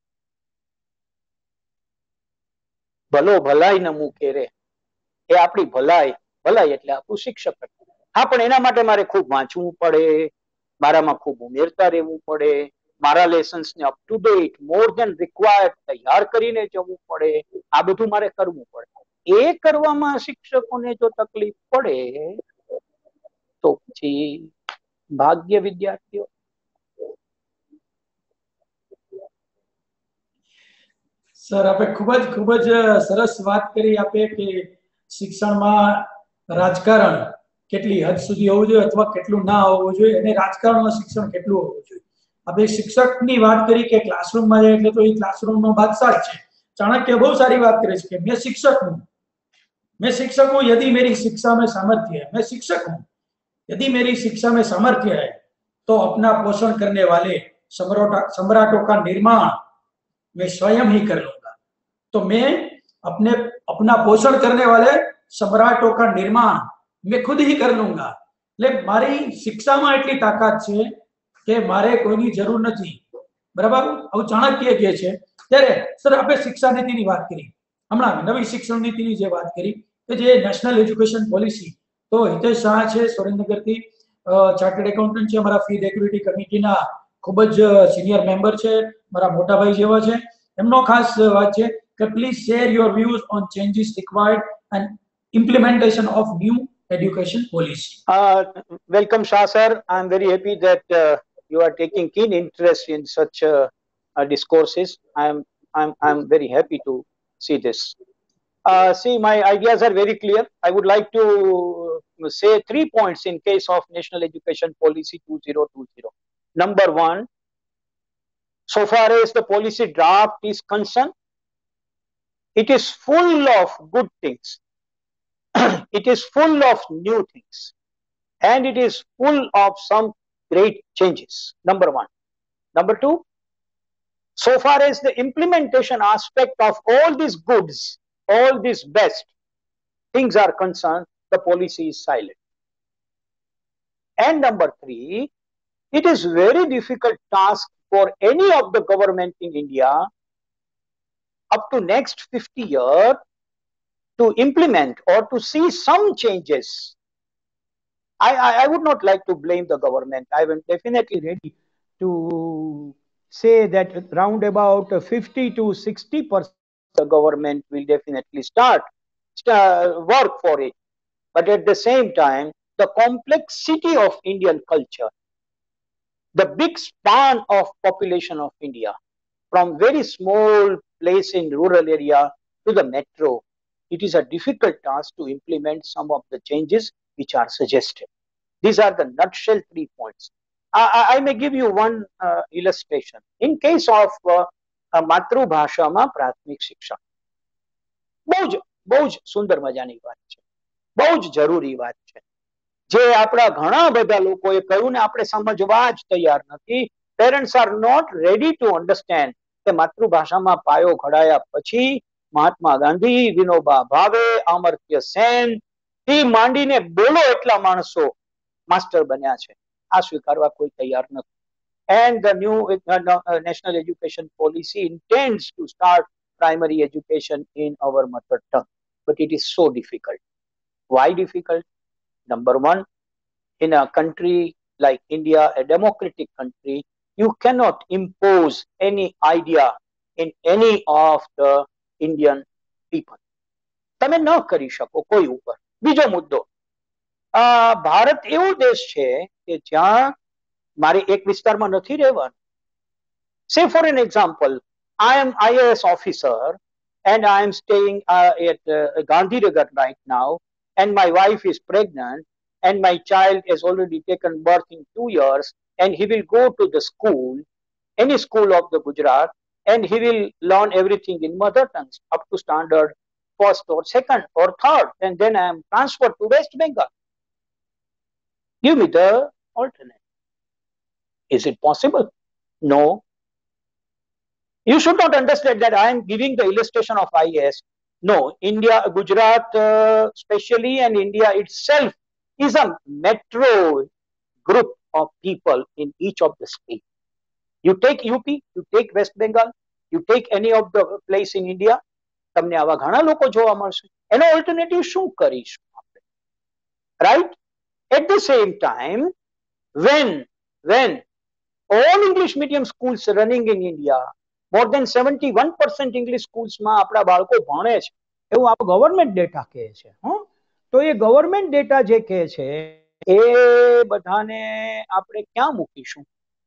Speaker 3: ભલો ભલાઈ ન મૂકે રે, એ આપણી ભલાઈ, ભલાઈ એટલે આપણું શિક્ષક. હા, પણ એના માટે મારે ખૂબ વાંચવું પડે, મારામાં ખૂબ ઉમેરતા રહેવું પડે, મારા લેસન્સ ને up to date more than required તૈયાર કરીને જવું પડે. આ બધું મારે કરવું પડે. એ કરવામાં શિક્ષકોને જો તકલીફ પડે તો પછી ભાગ્ય વિદ્યાર્થીઓ.
Speaker 2: સર, આપણે ખૂબ જ ખૂબ જ સરસ વાત કરી આપે કે શિક્ષણમાં રાજકારણ કેટલી હદ સુધી હોવું જોઈએ અથવા કેટલું ના હોવું જોઈએ, અને રાજકારણમાં શિક્ષણ કેટલું હોવું જોઈએ. આપણે શિક્ષકની વાત કરી કે ક્લાસરૂમમાં જાય એટલે તો એ ક્લાસરૂમનો બાદશાહ છે. ચાણક્ય બહુ સારી વાત કરે છે કે મેં શિક્ષક હું, मैं शिक्षक हूं यदि मेरी शिक्षा में सामर्थ्य है, मैं शिक्षक हूं यदि मेरी शिक्षा में सामर्थ्य है, तो अपना पोषण करने वाले सम्राटों का निर्माण मैं स्वयं ही कर लूंगा। तो मैं अपने अपना पोषण करने वाले सम्राटों का निर्माण मैं खुद ही कर लूंगा। એટલે મારી શિક્ષામાં એટલી તાકાત છે કે મારે કોઈની જરૂર નથી। બરાબર, આવું ચાણક્ય કહે છે। ત્યારે સર આપણે શિક્ષા નીતિની વાત કરી, હમણાં નવી શિક્ષણ નીતિની જે વાત કરી કે જે નેશનલ એજ્યુકેશન પોલિસી, તો હિતેશ શાહ છે સુરેન્દ્રનગરથી, ચાર્ટર્ડ એકાઉન્ટન્ટ છે, અમારા ફી રેગ્યુલેટરી કમિટીના ખૂબ જ સિનિયર મેમ્બર છે, મારા મોટા ભાઈ જેવા છે। એમનો ખાસ વાત છે કે please share your views on changes required and implementation of new education policy.
Speaker 3: Uh, welcome, Shah sir. I'm very happy that uh, you are taking keen interest in such uh, uh, discourses. I'm, I'm, I'm very happy to see this. Uh, see, my ideas are very clear. I would like to say three points in case of National Education Policy two thousand twenty. Number one, so far as the policy draft is concerned, it is full of good things. It is full of new things, and it is full of some great changes. Number one. Number two, so far as the implementation aspect of all these goods, all these best things are concerned, the policy is silent. And number three, it is very difficult task for any of the government in India up to next fifty years to implement or to see some changes. I, I, I would not like to blame the government. I am definitely ready to say that round about fifty to sixty percent the government will definitely start, start work for it. But at the same time, the complexity of Indian culture, the big span of population of India, from very small place in rural area to the metro, it is a difficult task to implement some of the changes which are suggested. These are the nutshell three points. I, I may give you one uh, illustration. In case of uh, માતૃભાષામાં પ્રાથમિક શિક્ષણ, બહુ જ બહુ જ સુંદર મજાની વાત છે, બહુ જ જરૂરી વાત છે, જે આપણા ઘણા બધા લોકોએ કહ્યું ને આપણે સમજવા જ તૈયાર નથી. Parents are not ready to understand કે માતૃભાષામાં પાયો ઘડાયા પછી મહાત્મા ગાંધી, વિનોબા ભાવે, અમર્ત્ય સેન થી માંડીને બોલો એટલા માણસો માસ્ટર બન્યા છે, આ સ્વીકારવા કોઈ તૈયાર નથી. And the new uh, national education policy intends to start primary education in our mother tongue, but it is so difficult. Why difficult? Number one, in a country like India, a democratic country, you cannot impose any idea in any of the Indian people. તમે ન કરી શકો કોઈ ઉપર. બીજો મુદ્દો, ભારત એવું દેશ છે કે જ્યાં મારે એક વિસ્તારમાં નથી રહેવાનું. Say for an example, I am I A S officer and I am staying uh, at uh, Gandhinagar right now, and my wife is pregnant and my child has already taken birth in two years, and he will go to the school, any school of the Gujarat, and he will learn everything in mother tongue up to standard first or second or third, and then I am transferred to West Bengal. Give me the alternate. Is it possible? No. You should not understand that I am giving the illustration of I A S. No, India, Gujarat uh, especially, and India itself is a metro group of people in each of the states. You take U P, you take West Bengal, you take any of the place in India, તમને આવા ઘણા લોકો જોવા મળશે. એનો alternative શું કરીશું આપણે? Right? At the same time, when when all English medium schools running in India, more than seventy-one percent English schools માં આપણા બાળકો ભણે છે, એવું આ ગવર્મેન્ટ ડેટા કહે છે. હં તો એ ગવર્મેન્ટ ડેટા જે કહે છે એ બધાને આપણે ક્યાં મૂકીશું,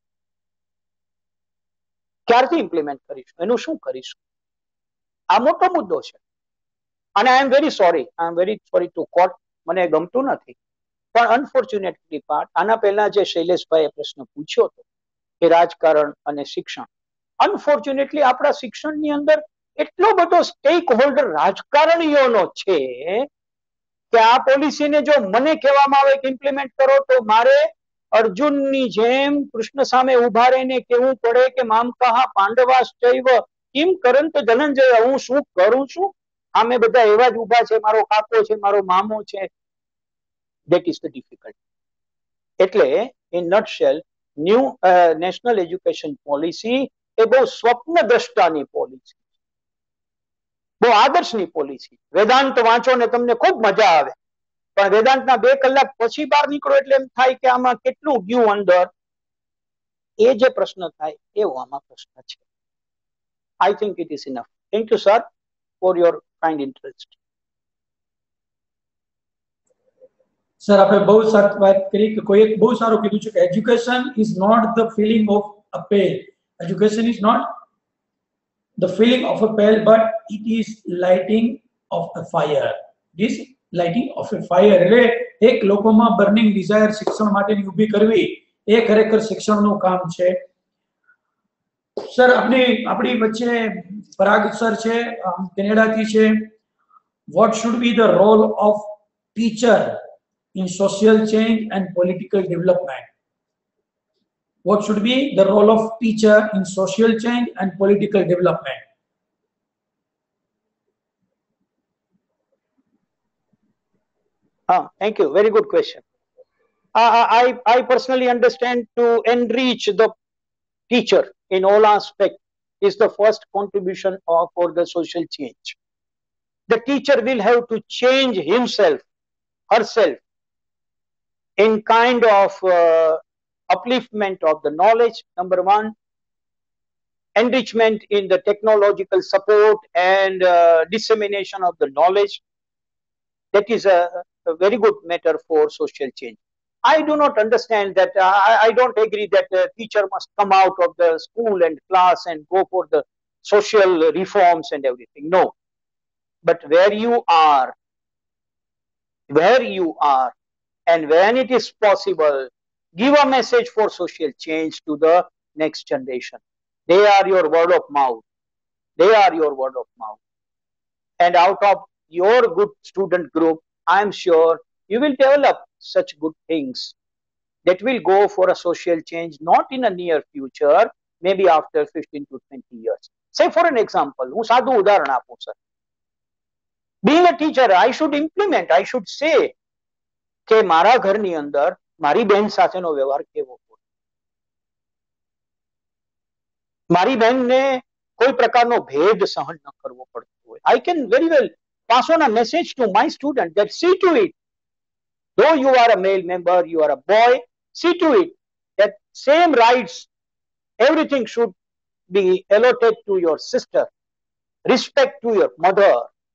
Speaker 3: ક્યારથી ઇમ્પ્લિમેન્ટ કરીશું, એનું શું કરીશું? આ મોટો મુદ્દો છે. અને I am very sorry, I am very sorry to quote, મને ગમતું નથી, પણ અનફોર્ચ્યુનેટલી પાર્ટ, આના પહેલા જે શૈલેષભાઈએ પ્રશ્ન પૂછ્યો હતો કે રાજકારણ અને શિક્ષણ, અનફોર્ચ્યુનેટલી આપણા શિક્ષણની અંદર એટલો બધો સ્ટેક હોલ્ડર રાજકારણીઓનો છે કે આ પોલિસીને જો મને કહેવામાં આવે કે ઇમ્પ્લિમેન્ટ કરો તો મારે અર્જુનની જેમ કૃષ્ણ સામે ઉભા રહીને કેવું પડે કે મામ કહા પાંડવાશ્ચૈવ કિમ કરંત ધનંજય, હું શું કરું છું, આમે બધા એવા જ ઉભા છે, મારો કાકો છે, મારો મામો છે. That is the difficulty. એટલે in nutshell, new uh, national education policy એ બહુ સ્વપ્ન દ્રષ્ટાની પોલિસી, બહુ આદર્શની પોલિસી. વેદાંત વાંચો ને તમને ખૂબ મજા આવે, પણ વેદાંતના બે કલાક પછી બહાર નીકળો એટલે એમ થાય કે આમાં કેટલું ગયું અંદર. એ જે પ્રશ્ન થાય એવો આમાં પ્રશ્ન છે. I think it is enough. Thank you, sir, for your kind interest.
Speaker 2: Sir આપણે બહુ સારી વાત કરી કે કોઈ એક બહુ સારું કીધું છે કે education is not the filling of a pail. Education is not the filling of a pail, but it is lighting of a fire. It is lighting of a fire. એટલે એક લોકોમાં બર્નિંગ ડિઝાયર શિક્ષણ માટેની ઊભી કરવી એ ખરેખર શિક્ષણનું કામ છે. સર આપણી આપણી વચ્ચે પરાગ સર છે, કેનેડાથી છે. What should be the role of teacher in social change and political development? What should be the role of teacher in social change and political development?
Speaker 3: Ah, thank you. Very good question. Uh, I, I personally understand to enrich the teacher in all aspects is the first contribution of, for the social change. The teacher will have to change himself, herself, in kind of uh, upliftment of the knowledge, number one, enrichment in the technological support and uh, dissemination of the knowledge. That is a, a very good matter for social change. I do not understand that, uh, I, I don't agree that the teacher must come out of the school and class and go for the social reforms and everything. No. But where you are, where you are, and when it is possible, give a message for social change to the next generation. They are your word of mouth. They are your word of mouth. And out of your good student group, I am sure you will develop such good things that will go for a social change, not in a near future, maybe after fifteen to twenty years. Say for an example, હું સાદું ઉદાહરણ આપું sir. Being a teacher, I should implement, I should say, કે મારા ઘરની અંદર મારી બહેન સાથેનો વ્યવહાર કેવો હોય, મારી બહેનને કોઈ પ્રકારનો ભેદ સહન ન કરવો પડતો હોય. I can very well pass on a message to my student that see to it, though you are a male member, you are a boy, see to it that same rights, everything should be allotted to your sister, respect to your mother.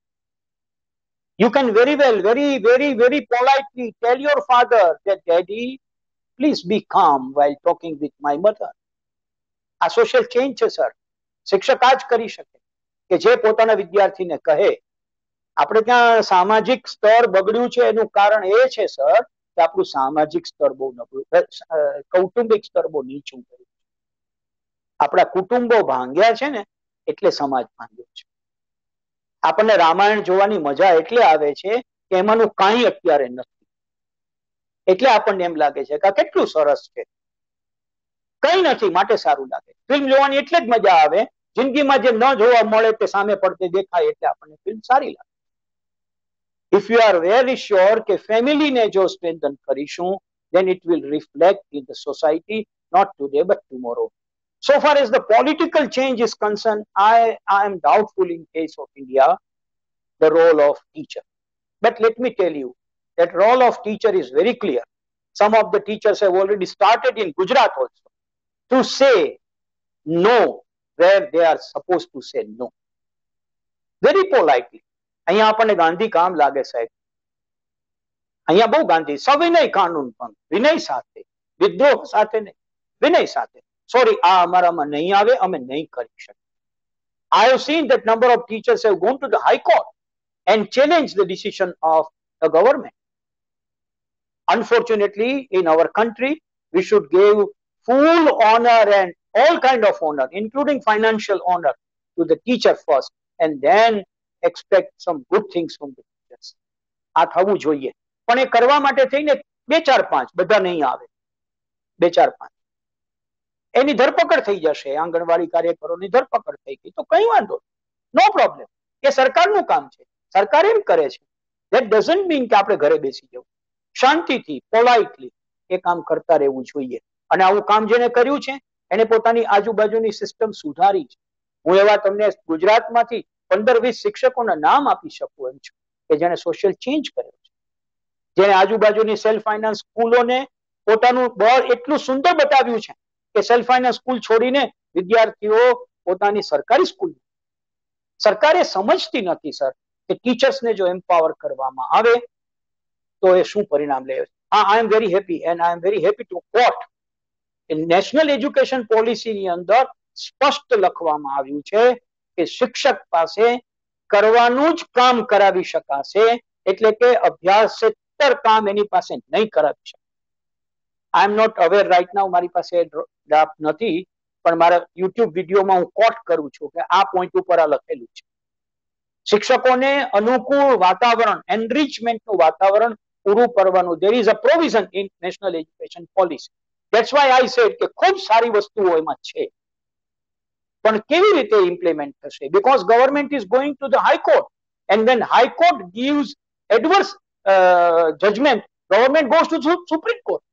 Speaker 3: You can very well, very, very, very politely tell your father that, Daddy, please be calm while talking with my mother. આ social change છે sir. શિક્ષક આ જ કરી શકે કે જે પોતાના વિદ્યાર્થીને કહે. આપણે ત્યાં સામાજિક સ્તર બગડ્યું છે એનું કારણ એ છે સર કે આપણું સામાજિક સ્તર બહુ નબળું, કૌટુંબિક સ્તર બહુ નીચું ગયું. આપણા કુટુંબો ભાંગ્યા છે ને એટલે સમાજ ભાંગ્યો છે. આપણને રામાયણ જોવાની મજા એટલે આવે છે કે એમાંનું કાંઈ અત્યારે નથી, એટલે આપણને એમ લાગે છે કે આ કેટલું સરસ છે. કંઈ નથી માટે સારું લાગે. ફિલ્મ જોવાની એટલે જ મજા આવે, જિંદગીમાં જે ન જોવા મળે તે સામે પડતે દેખાય એટલે આપણને ફિલ્મ સારી લાગે. If you are very sure કે ફેમિલીને જો સ્ટ્રેન્થન કરીશું, then it will reflect in the society, not today but tomorrow. So far as the political change is concerned, I, I am doubtful in case of India, the role of teacher. But let me tell you, that role of teacher is very clear. Some of the teachers have already started in Gujarat also to say no where they are supposed to say no. Very politely. અહીંયા આપણને ગાંધી કામ લાગે સાહેબ. અહીંયા બહુ ગાંધી, સવિનય કાનૂન ભંગ, વિનય સાથે, વિદ્રોહ સાથે નહીં, વિનય સાથે. Sorry, આ અમારામાં નહીં આવે, અમે નહીં કરી શકીએ. I have seen that number of teachers have gone to the High Court and challenged the decision of the government. Unfortunately, in our country, we should give full honor and all kind of honor, including financial honor, to the teacher first, and then expect some good things from the teachers. આ થવું જોઈએ. પણ એ કરવા માટે થઈને બે ચાર પાંચ બધા નહીં આવે. બે ચાર પાંચ, એની ધરપકડ થઈ જશે, આંગણવાડી કાર્યકરોની ધરપકડ થઈ ગઈ તો કઈ વાંધો, નો પ્રોબ્લેમ, એ સરકારનું કામ છે, સરકાર એમ કરે છે. ધેટ ડઝન્ટ મીન કે આપણે ઘરે બેસી જવું. શાંતિથી પોલાઇટલી એ કામ કરતા રહેવું જોઈએ. અને આવું કામ જેને કર્યું છે એને પોતાની આજુબાજુની સિસ્ટમ સુધારી છે. હું એવા તમને ગુજરાતમાંથી પંદર વીસ શિક્ષકોના નામ આપી શકું એમ છું કે જેને સોશિયલ ચેન્જ કર્યો છે, જેને આજુબાજુની સેલ્ફ ફાઇનાન્સ સ્કૂલોને પોતાનું બળ એટલું સુંદર બતાવ્યું છે કે સેલ્ફ ફાઇનાન્સ સ્કૂલ છોડીને વિદ્યાર્થીઓ પોતાની સરકારી સ્કૂલ, સરકારે સમજતી નથી સર કે ટીચર્સને જો એમ્પાવર કરવામાં આવે તો એ શું પરિણામ લે. I am very happy and I am very happy to quote national education પોલિસીની અંદર સ્પષ્ટ લખવામાં આવ્યું છે કે શિક્ષક પાસે કરવાનું જ કામ કરાવી શકાશે, એટલે કે અભ્યાસેતર કામ એની પાસે નહીં કરાવી શકે. I am not aware right now, મારી પાસે ડ્રાફ્ટ નથી, પણ મારા યુટ્યુબ વિડીયોમાં હું કોટ કરું છું કે આ પોઈન્ટ ઉપર આ લખેલું છે. શિક્ષકોને અનુકૂળ વાતાવરણ, એનરિચમેન્ટનું વાતાવરણ પૂરું કરવાનું, there is a provision in national education policy. That's why I said કે ખૂબ સારી વસ્તુઓ એમાં છે, પણ કેવી રીતે ઇમ્પ્લિમેન્ટ થશે? Because government is going to the high court and when high court gives adverse uh, judgment, government goes to supreme court.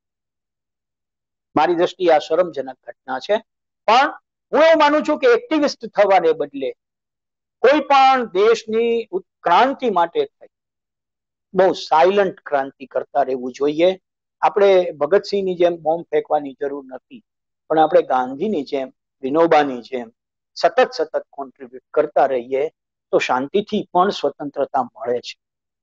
Speaker 3: મારી દ્રષ્ટિએ આ શરમજનક ઘટના છે. પણ હું એવું માનું છું કે એક્ટિવિસ્ટ થવાને બદલે કોઈ પણ દેશની ક્રાંતિ માટે થઈ બહુ સાયલન્ટ ક્રાંતિ કરતા રહેવું જોઈએ. આપણે ભગતસિંહની જેમ બોમ્બ ફેંકવાની જરૂર નથી, પણ આપણે ગાંધીની જેમ, વિનોબાની જેમ સતત સતત કોન્ટ્રીબ્યુટ કરતા રહીએ તો શાંતિથી પણ સ્વતંત્રતા મળે છે.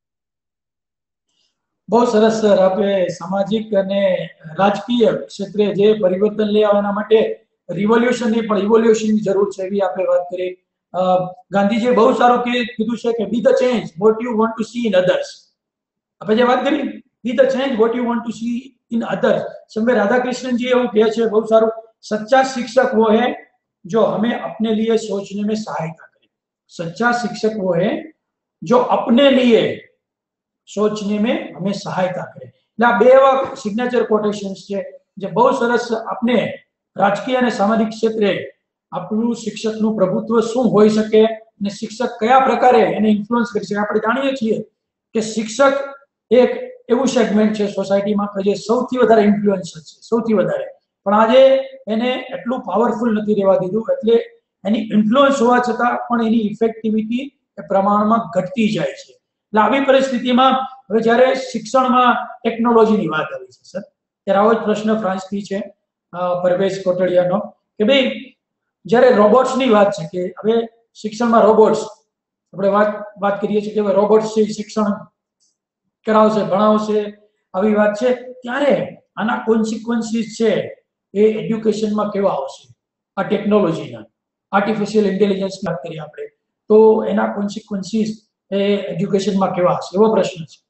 Speaker 2: બહુ સરસ સર, આપણે સામાજિક અને રાજકીય ક્ષેત્રે જે પરિવર્તન લઈ આવવાના માટે રિવોલ્યુશનની પણ ઇવોલ્યુશનની જરૂર છે એવી આપણે વાત કરી. ગાંધીજીએ બહુ સારું કીધું છે કે be the change what you want to see in others. આપણે જે વાત કરી be the change what you want to see in others, સંવે રાધાकृष्णजी એવું કહે છે બહુ સારું, सच्चा शिक्षक वो है जो हमें अपने लिए सोचने में सहायता करे. सच्चा शिक्षक वो है जो अपने लिए सोचने में हमें सहायता करे. એટલે આ બે એવા સિગ્નેચર કોટેશન્સ છે જે બહુ સરસ આપણે રાજકીય અને સામાજિક ક્ષેત્રે આપણું શિક્ષકનું પ્રભુત્વ શું હોઈ શકે અને શિક્ષક કયા પ્રકારે એને ઇન્ફ્લુઅન્સ કરી શકે. આપણે જાણીએ છીએ કે શિક્ષક એક એવું સેગમેન્ટ છે સોસાયટીમાં કે જે સૌથી વધારે ઇન્ફ્લુઅન્સ છે, સૌથી વધારે, પણ આજે એને એટલું પાવરફુલ નથી રહેવા દીધું. એટલે એની ઇન્ફ્લુઅન્સ હોવા છતાં પણ એની ઇફેક્ટિવિટી એ પ્રમાણમાં ઘટતી જાય છે. એટલે આવી પરિસ્થિતિમાં હવે જ્યારે શિક્ષણમાં ટેકનોલોજીની વાત આવી છે સર, ત્યારે આવો જ પ્રશ્ન ફ્રાન્સથી છે પરવેશ કોટડિયાનો કે ભાઈ જ્યારે રોબોટ્સની વાત છે કે હવે શિક્ષણમાં રોબોટ્સ, આપણે વાત વાત કરીએ છીએ કે હવે રોબોટ્સ છે શિક્ષણ કરાવશે, ભણાવશે, આવી વાત છે, ત્યારે આના કોન્સિક્વન્સીસ છે એ એજ્યુકેશનમાં કેવા આવશે? આ ટેકનોલોજીના, આર્ટિફિશિયલ ઇન્ટેલિજન્સની વાત કરીએ આપણે તો એના કોન્સિક્વન્સીસ એ એજ્યુકેશનમાં કેવા હશે એવો પ્રશ્ન છે.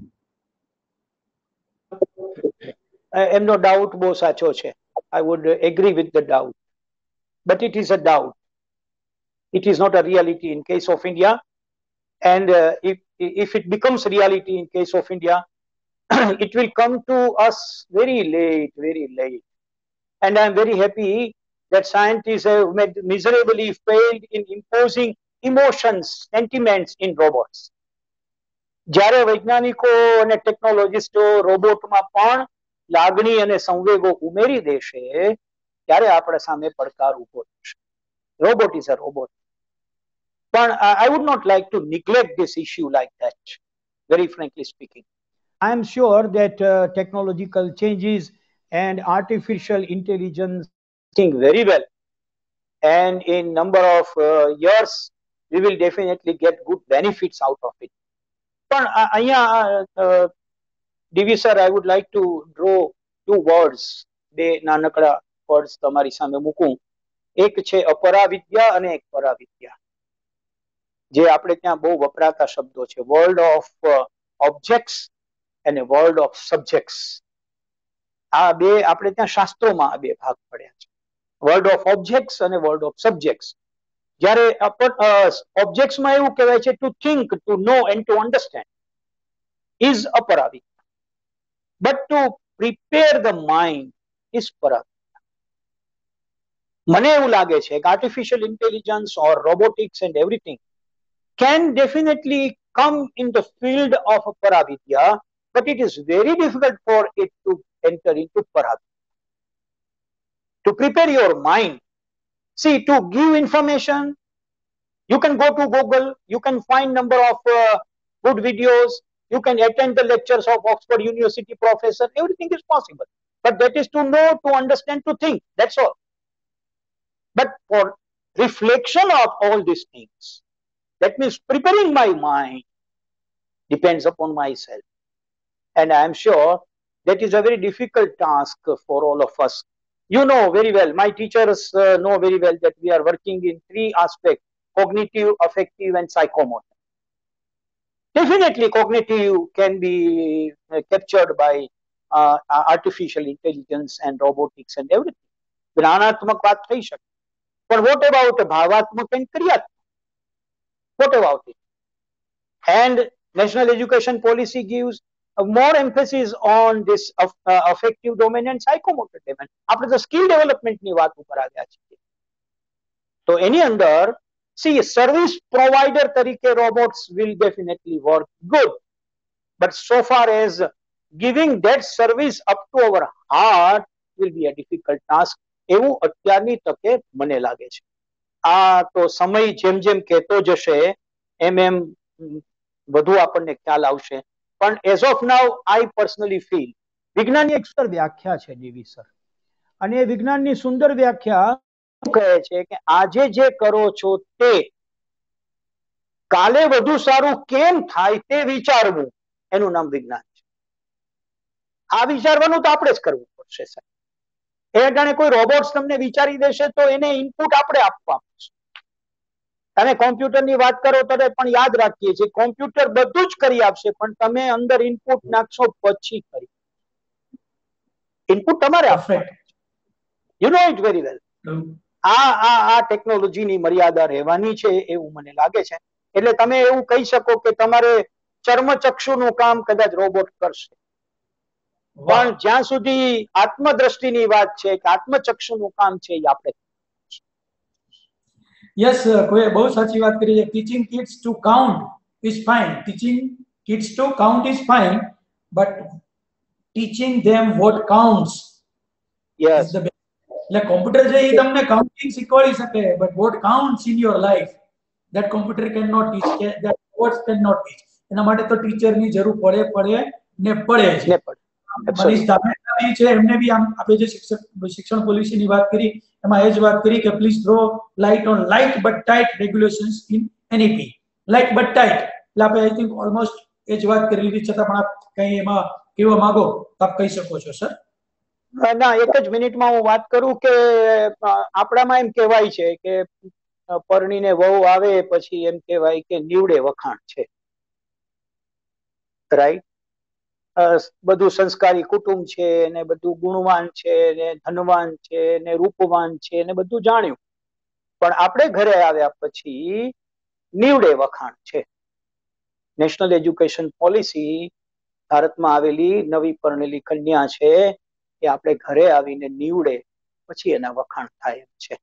Speaker 3: એમનો ડાઉટ બહુ સાચો છે. I would agree with the doubt, but it is a doubt. It is not a reality in case of India, and uh, if if it becomes reality in case of India, it will come to us very late, very late. And I am very happy that scientists have miserably failed in imposing emotions, sentiments in robots. જ્યારે વૈજ્ઞાનિકો અને ટેકનોલોજીસ્ટો રોબોટમાં પણ લાગણી અને સંવેગો ઉમેરી દેશે ત્યારે આપણા સામે પડકાર ઉભો થશે. Robot is a robot. પણ I would not like to neglect this issue like that, very frankly speaking. I am sure that uh, technological changes and artificial intelligence think very well, and in number of uh, years we will definitely get good benefits out of it. But અહીંયા DV sir, I would like to draw two words, બે નાનકડા words તમારી સામે મૂકું. એક છે અપરાવિદ્યા અને એક પરાવિદ્યા, જે આપણે ત્યાં બહુ વપરાતા શબ્દો છે, વર્લ્ડ ઓફ ઓબ્જેક્ટ્સ અને વર્લ્ડ ઓફ સબ્જેક્ટ્સ. આ બે આપણે ત્યાં શાસ્ત્રોમાં આ બે ભાગ પડ્યા છે, વર્લ્ડ ઓફ ઓબ્જેક્ટ્સ અને વર્લ્ડ ઓફ સબ્જેક્ટ્સ. જ્યારે ઓબ્જેક્ટ્સમાં એવું કહેવાય છે to think, to know and to understand is અપરાવિદ્યા. But to prepare the mind is Paravidya. મને એવું લાગે છે કે artificial intelligence or robotics and everything can definitely come in the field of Paravidya, but it is very difficult for it to enter into Paravidya. To prepare your mind, see, to give information, you can go to Google, you can find number of uh, good videos, you can attend the lectures of Oxford University professor, everything is possible. But that is to know, to understand, to think, that's all. But for reflection of all these things, that means preparing my mind, depends upon myself. And I am sure that is a very difficult task for all of us. You know very well, my teachers uh, know very well that we are working in three aspects: cognitive, affective, and psychomotor. Definitely cognitive can be uh, captured by uh, artificial intelligence and robotics and everything. જ્ઞાનાત્મક વાત થઈ શકે, પણ what about ભાવાત્મક and ક્રિયાત્મક? What about it? And national education policy gives a more emphasis on this of, uh, affective domain and psychomotor domain. આપણે તો skill ડેવલપમેન્ટની વાત ઉપર આવ્યા છીએ. તો એની અંદર see, service provider તરીકે robots will definitely work good, but so far as giving that service up to our heart will be a difficult task. એવું અત્યારની તકે મને લાગે છે. આ તો સમય જેમ જેમ કહેતો જશે એમ એમ વધુ આપણને ખ્યાલ આવશે. પણ as of now I personally feel વિજ્ઞાનની એક સુંદર વ્યાખ્યા છે ડીવી સર, અને એ વિજ્ઞાનની સુંદર વ્યાખ્યા કહે છે કે આજે જે કરો છો તે કાલે વધુ સારું કેમ થાય તે વિચારવું, એનું નામ વિજ્ઞાન છે. આ વિચારવાનું તો આપણે જ કરવું પડશે સાહેબ. એ જાણે કોઈ રોબોટ્સ તમને વિચારી દેશે તો એને ઇનપુટ આપણે આપવા પડશે. તમે કોમ્પ્યુટરની વાત કરો ત્યારે પણ યાદ રાખીએ છીએ કોમ્પ્યુટર બધું જ કરી આપશે, પણ તમે અંદર ઇનપુટ નાખશો પછી કરી. ઇનપુટ તમારે આપશે. You know it very well. આ આ આ ટેકનોલોજીની મર્યાદા રહેવાની છે એવું મને લાગે છે. એટલે તમે એવું કહી શકો કે તમારે ચર્મચક્ષુનું કામ કદાચ રોબોટ કરશે, પણ જ્યાં સુધી આત્મદ્રષ્ટિની વાત છે કે આત્મચક્ષુનું કામ છે એ આપણે.
Speaker 2: યસ, કોઈ બહુ સાચી વાત કરી છે. Teaching kids to count is fine, teaching kids to count is fine, but teaching them what counts
Speaker 3: yes.
Speaker 2: એટલે કોમ્પ્યુટર છે એ તમને કાઉન્ટિંગ શીખવાડી શકે, but what counts in your life that computer cannot teach, that robots cannot teach. એના માટે તો ટીચરની જરૂર પડે પડે ને પડે છે. મનીષ ધામેચા છે, એમને બી આમ આપણે જે શિક્ષક શિક્ષણ પોલિસીની વાત કરી એમાં એ જ વાત કરી કે please throw light on light but tight regulations in NEP. Light but tight એટલે આપણે આઈ થિંક ઓલમોસ્ટ એ જ વાત કરી લીધી, છતાં પણ આપ કઈ એમાં કહેવા માંગો તો આપ કહી શકો છો સર.
Speaker 3: ના, એક જ મિનિટમાં હું વાત કરું કે આપણામાં એમ કહેવાય છે કે પરણીને વહુ આવે પછી એમ કહેવાય કે નીવડે વખાણ છે, રાઈટ? બધું સંસ્કારી કુટુંબ છે ને બધું ગુણવાન છે ને ધનવાન છે ને રૂપવાન છે ને બધું જાણ્યું, પણ આપણે ઘરે આવ્યા પછી નીવડે વખાણ છે. નેશનલ એજ્યુકેશન પોલિસી ભારતમાં આવેલી નવી પરણેલી કન્યા છે એ આપણે ઘરે આવીને નીવડે પછી એના વખાણ થાય એમ છે.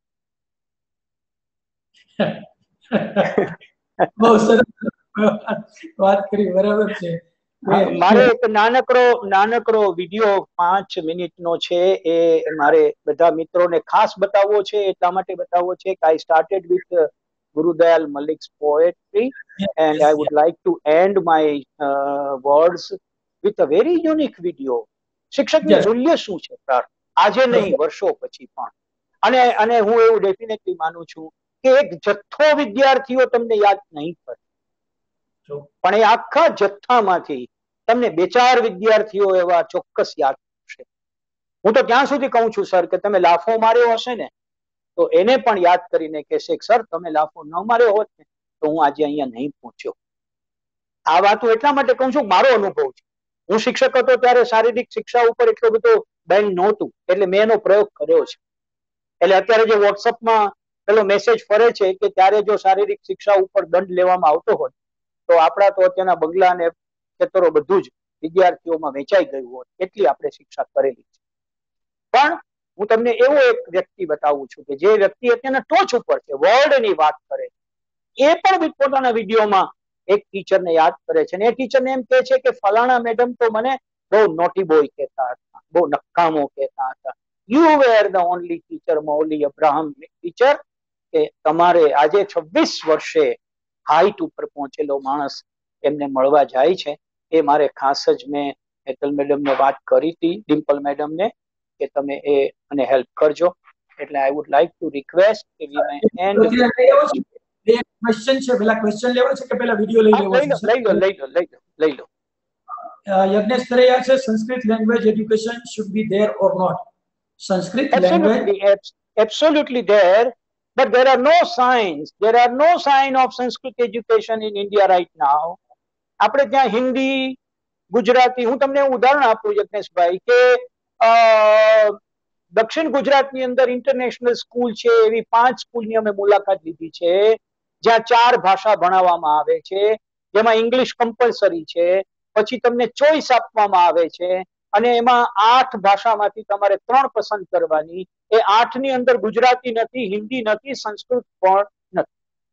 Speaker 2: બહુ સરસ વાત કરી, બરાબર છે.
Speaker 3: મારે એક નાનકડો નાનકડો વિડીયો પાંચ મિનિટનો છે, એ મારે બધા મિત્રોને ખાસ બતાવવો છે. એટલા માટે બતાવવો છે કે I started with Gurudayal Malik's poetry and I would like to end my uh, words with a very unique video. શિક્ષકનું મૂલ્ય શું છે સર, આજે નહીં વર્ષો પછી પણ. અને અને હું એવું ડેફિનેટલી માનું છું કે એક જથ્થો વિદ્યાર્થીઓ તમને યાદ નહીં કરે, પણ એ આખા જથ્થામાંથી તમને બે ચાર વિદ્યાર્થીઓ એવા ચોક્કસ યાદ કરશે. હું તો ત્યાં સુધી કહું છું સર કે તમે લાફો માર્યો હશે ને તો એને પણ યાદ કરીને કહેશે સર તમે લાફો ન માર્યો હોત ને તો હું આજે અહીંયા નહીં પહોંચ્યો. આ વાતો એટલા માટે કહું છું, મારો અનુભવ છે. હું શિક્ષક હતો ત્યારે શારીરિક શિક્ષા ઉપર એટલો બધો બેન નહોતું, એટલે મેં એનો પ્રયોગ કર્યો છે. એટલે અત્યારે જે વોટ્સઅપમાં પેલો મેસેજ ફરે છે કે ત્યારે જો શારીરિક શિક્ષા ઉપર દંડ લેવામાં આવતો હોત તો આપણા તો અત્યારના બંગલા અને ખેતરો બધું જ વિદ્યાર્થીઓમાં વેચાઈ ગયું હોત, એટલી આપણે શિક્ષા કરેલી છે. પણ હું તમને એવો એક વ્યક્તિ બતાવું છું કે જે વ્યક્તિ અત્યારના ટોચ ઉપર છે, વર્લ્ડની વાત કરે, એ પણ પોતાના વિડીયોમાં એક ટીચરને યાદ કરે છે અને એ ટીચરને એમ કહે છે કે ફલાણા મેડમ તો મને બહુ નોટી બોય કહેતા હતા, બહુ નકામો કહેતા હતા. You were the only teacher, Mauli Abraham teacher, કે તમારે આજે છવ્વીસ વર્ષે હાઈટ ઉપર પહોંચેલો માણસ એમને મળવા જાય છે. એ મારે ખાસ જ મેં હેતલ મેડમને વાત કરી હતી, ડિમ્પલ મેડમને, કે તમે એ મને હેલ્પ કરજો. એટલે I would like to request કે વી મે એન્ડ
Speaker 2: બે ક્વેશ્ચન છે, પેલા ક્વેશ્ચન લેવા છે કે પેલા વિડિયો લઈ લેવો છે?
Speaker 3: લઈ લો લઈ લો લઈ લો લઈ લો.
Speaker 2: યજ્ઞેશ તરૈયા છે, Sanskrit language education should be there or not? Sanskrit language
Speaker 3: Absolutely, absolutely there, but there are no signs, there are no sign of Sanskrit education in India right now. આપણે ત્યાં હિન્દી, ગુજરાતી, હું તમને ઉદાહરણ આપું યજ્ઞેશભાઈ કે દક્ષિણ ગુજરાતની અંદર ઇન્ટરનેશનલ સ્કૂલ છે, એવી પાંચ સ્કૂલની અમે મુલાકાત લીધી છે જ્યાં ચાર ભાષા ભણાવવામાં આવે છે, જેમાં ઇંગ્લિશ કમ્પલસરી છે, પછી તમને ચોઈસ આપવામાં આવે છે અને એમાં આઠ ભાષામાંથી તમારે ત્રણ પસંદ કરવાની. એ આઠ ની અંદર ગુજરાતી નથી, હિન્દી નથી, સંસ્કૃત પણ નથી.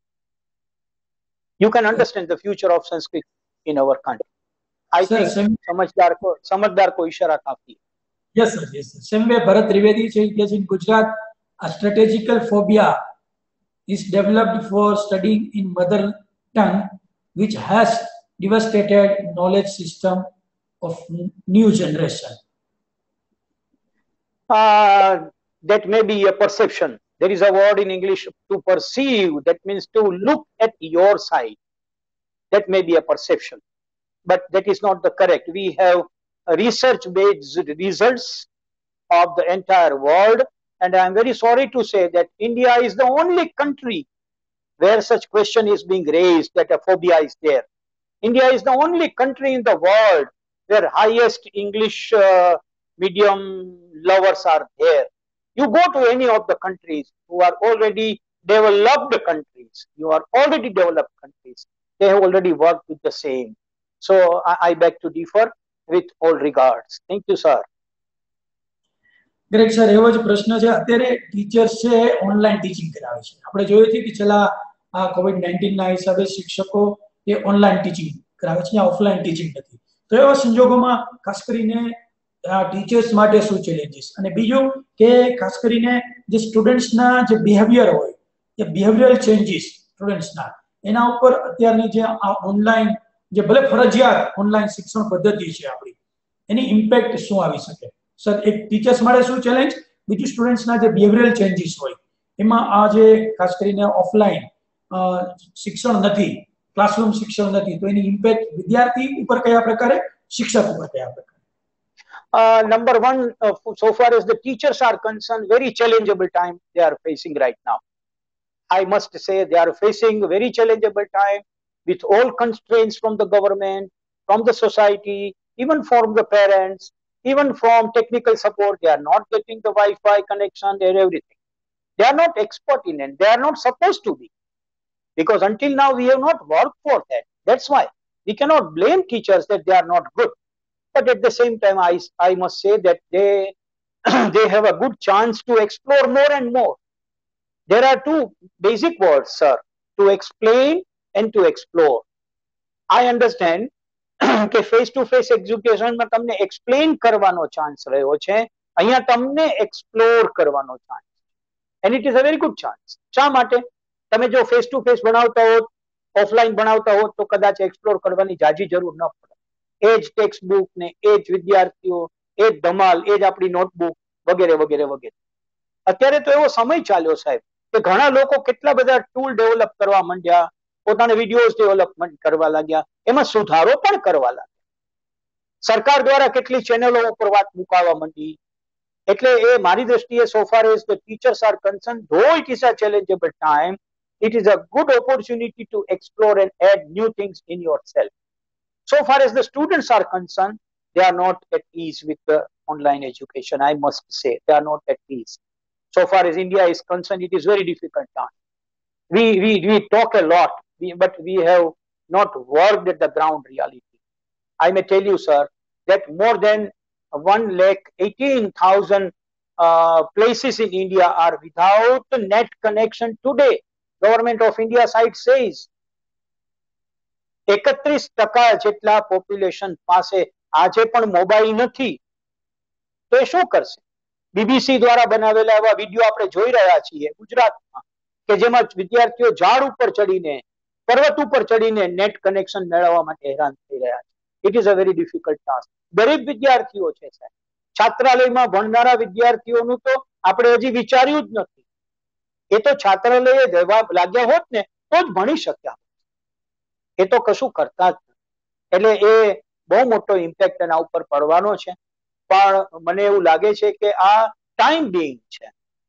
Speaker 3: You can understand the future of Sanskrit in our country. I
Speaker 2: Sir,
Speaker 3: think
Speaker 2: same-
Speaker 3: સમજદાર કો સમજદાર को इशारा काफी.
Speaker 2: Yes, sir. Yes, sir. Same way, Bharat Trivedi says in Gujarat, a strategical phobia is developed for studying in mother tongue, which has devastated knowledge system of new generation.
Speaker 3: Uh, that may be a perception. There is a word in English, to perceive, that means to look at your side. That may be a perception, but that is not the correct. We have research-based results of the entire world, and I am very sorry to say that India is the only country where such question is being raised, that a phobia is there. India is the only country in the world where highest English uh, medium lovers are there. You go to any of the countries who are already developed countries, you are already developed countries, they have already worked with the same. So I, I beg to differ with all regards. Thank you, sir.
Speaker 2: Great sir, એવો જ પ્રશ્ન છે. અત્યારે teachers છે online teaching કરાવે છે. આપણે જોયું છે કે છેલ્લા આ કોવિડ નાઇન્ટીન ના હિસાબે શિક્ષકો એ ઓનલાઈન ટીચિંગ કરાવે છે, ઓફલાઈન ટીચિંગ નથી. તો એવા સંજોગોમાં ખાસ કરીને ટીચર્સ માટે શું ચેલેન્જીસ, અને બીજું કે ખાસ કરીને જે સ્ટુડન્ટ્સના જે બિહેવિયર હોય, એ બિહેવિયરલ ચેન્જીસ સ્ટુડન્ટ્સના, એના ઉપર અત્યારની જે આ ઓનલાઈન, જે ભલે ફરજિયાત ઓનલાઈન શિક્ષણ પદ્ધતિ છે આપણી, એની ઇમ્પેક્ટ શું આવી શકે? સર, એક ટીચર્સ માટે શું ચેલેન્જ, બીજું સ્ટુડન્ટ્સના જે બિહેવિયરલ ચેન્જીસ હોય એમાં આ જે ખાસ કરીને ઓફલાઈન શિક્ષણ નથી, ક્લાસરૂમ શિક્ષણ નથી, તો એની ઇમ્પેક્ટ વિદ્યાર્થી ઉપર કયા પ્રકારે, શિક્ષક ઉપર કયા પ્રકારે?
Speaker 3: Uh, number one, uh, so far as the teachers are concerned, very challengeable time they are facing right now. I must say they are facing a very challengeable time with all constraints from the government, from the society, even from the parents, even from technical support. They are not getting the Wi-Fi connection and everything. They are not expert in it. They are not supposed to be, because until now we have not worked for that. That's why we cannot blame teachers that they are not good. But at the same time, I, I must say that they, they have a good chance to explore more and more. There are two basic words, sir, to explain and to explore. I understand કે face to face education માં તમને explain કરવાનો chance રહ્યો છે, અહીંયા તમને explore કરવાનો chance, and it is a very good chance. શા માટે? તમે જો face to face ભણાવતા હો, offline ભણાવતા હો, તો કદાચ explore કરવાની જાજી જરૂર ન પડે. એ જ ટેક્સ્ટ બુક ને એ જ વિદ્યાર્થીઓ, એ જ ધમાલ, એ જ આપણી નોટબુક વગેરે વગેરે વગેરે. અત્યારે તો એવો સમય ચાલ્યો સાહેબ કે ઘણા લોકો કેટલા બધા ટૂલ ડેવલપ કરવા માંડ્યા, પોતાના વિડીયોઝ ડેવલપમેન્ટ કરવા લાગ્યા, એમાં સુધારો પણ કરવા લાગ્યા. સરકાર દ્વારા કેટલી ચેનલો ઉપર વાત મુકાવા માંડી. એટલે એ મારી દ્રષ્ટિએ so far as the teachers are concerned, though it is a challengeable time, it is a good opportunity to explore and add new things in yourself. So far as the students are concerned, they are not at ease with the online education. I must say they are not at ease. So far as India is concerned, it is very difficult time. We we we talk a lot, we, but we have not worked at the ground reality. I may tell you, sir, that more than one lakh eighteen thousand uh, places in India are without net connection today. Government of India side says એકત્રીસ ટકા જેટલા population પાસે આજે પણ mobile નથી, તો એ શું કરશે? બીબીસી દ્વારા બનાવેલા એવા વિડીયો આપણે જોઈ રહ્યા છીએ ગુજરાતમાં કે જેમાં વિદ્યાર્થીઓ ઝાડ ઉપર ચડીને, પર્વત ઉપર ચડીને નેટ કનેક્શન મેળવવા માટે હેરાન થઈ રહ્યા છે. It is a very difficult task. ગરીબ વિદ્યાર્થીઓ છે સાહેબ, છાત્રાલયમાં ભણનારા વિદ્યાર્થીઓનું તો આપણે હજી વિચાર્યું જ નથી. એ તો છાત્રાલયે જવા લાગ્યા હોત ને તો જ ભણી શક્યા, એ તો કશું કરતા જ નથી. એટલે એ બહુ મોટો ઇમ્પેક્ટ એના ઉપર પડવાનો છે. પણ મને એવું લાગે છે કે આ ટાઈમ બિંગ છે,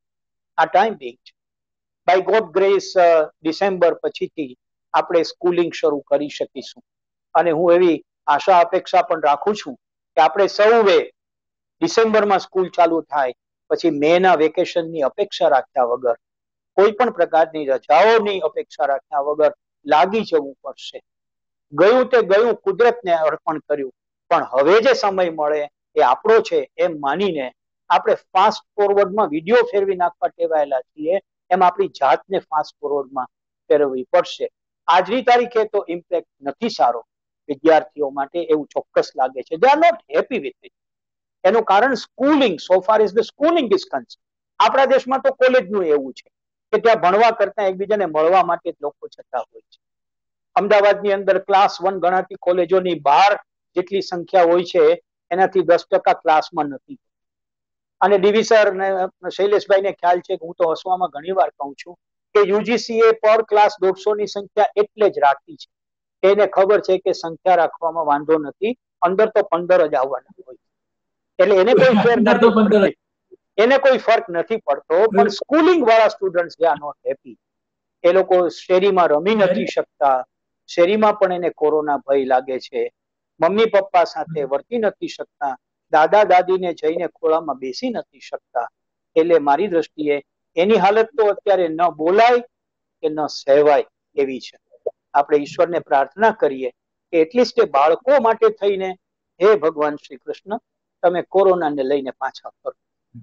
Speaker 3: આ ટાઈમ બિંગ છે. બાય ગોડ ગ્રેસ ડિસેમ્બર પછીથી આપણે સ્કૂલિંગ શરૂ કરી શકીશું. અને હું એવી આશા અપેક્ષા પણ રાખું છું કે આપણે સૌએ ડિસેમ્બરમાં સ્કૂલ ચાલુ થાય પછી મે ના વેકેશનની અપેક્ષા રાખ્યા વગર, કોઈ પણ પ્રકારની રજાઓની અપેક્ષા રાખ્યા વગર લાગી જવું પડશે. ગયું તે ગયું, કુદરતને અર્પણ કર્યું, પણ હવે જે સમય મળે એ આપણો છે એમ માનીને આપણે ફાસ્ટ ફોરવર્ડમાં વિડીયો ફેરવી નાખવા ટેવાયેલા છીએ, એમ આપણી જાતને ફાસ્ટ ફોરવર્ડમાં ફેરવવી પડશે. આજની તારીખે તો ઇમ્પેક્ટ નથી સારો વિદ્યાર્થીઓ માટે, એવું ચોક્કસ લાગે છે. They are not happy with it. એનું કારણ schooling, so far as the schooling is concern. આપણા દેશમાં તો કોલેજનું એવું છે કે ત્યાં ભણવા કરતા એકબીજાને મળવા માટે જ લોકો જતા હોય છે. અમદાવાદની અંદર ક્લાસ વન ગણાતી કોલેજોની બાર જેટલી સંખ્યા હોય છે, એનાથી દસ ટકા ક્લાસમાં નથી. અને ડીવી સર ને શૈલેષભાઈ ને ખ્યાલ છે કે હું તો હસવામાં ઘણી વાર કહું છું કે યુજીસી એ પર ક્લાસ દોઢસો ની સંખ્યા એટલે જ રાખી છે. એને ખબર છે કે સંખ્યા રાખવામાં વાંધો નથી, અંદર તો પંદર જ આવવાના હોય, એટલે એને કોઈ ફેર નથી, એને કોઈ ફર્ક નથી પડતો. પણ સ્કૂલિંગ વાળા students they are not happy. એ લોકો શેરીમાં રમી નથી શકતા, શેરીમાં પણ એને કોરોના ભય લાગે છે, મમ્મી પપ્પા સાથે વર્તી નથી શકતા, દાદા દાદીને જઈને ખોળામાં બેસી નથી શકતા. એટલે મારી દ્રષ્ટિએ એની હાલત તો અત્યારે ન બોલાય કે ન સહેવાય એવી છે. આપણે ઈશ્વરને પ્રાર્થના કરીએ કે એટલીસ્ટ એ બાળકો માટે થઈને હે ભગવાન શ્રી કૃષ્ણ તમે કોરોનાને લઈને પાછા ફરો.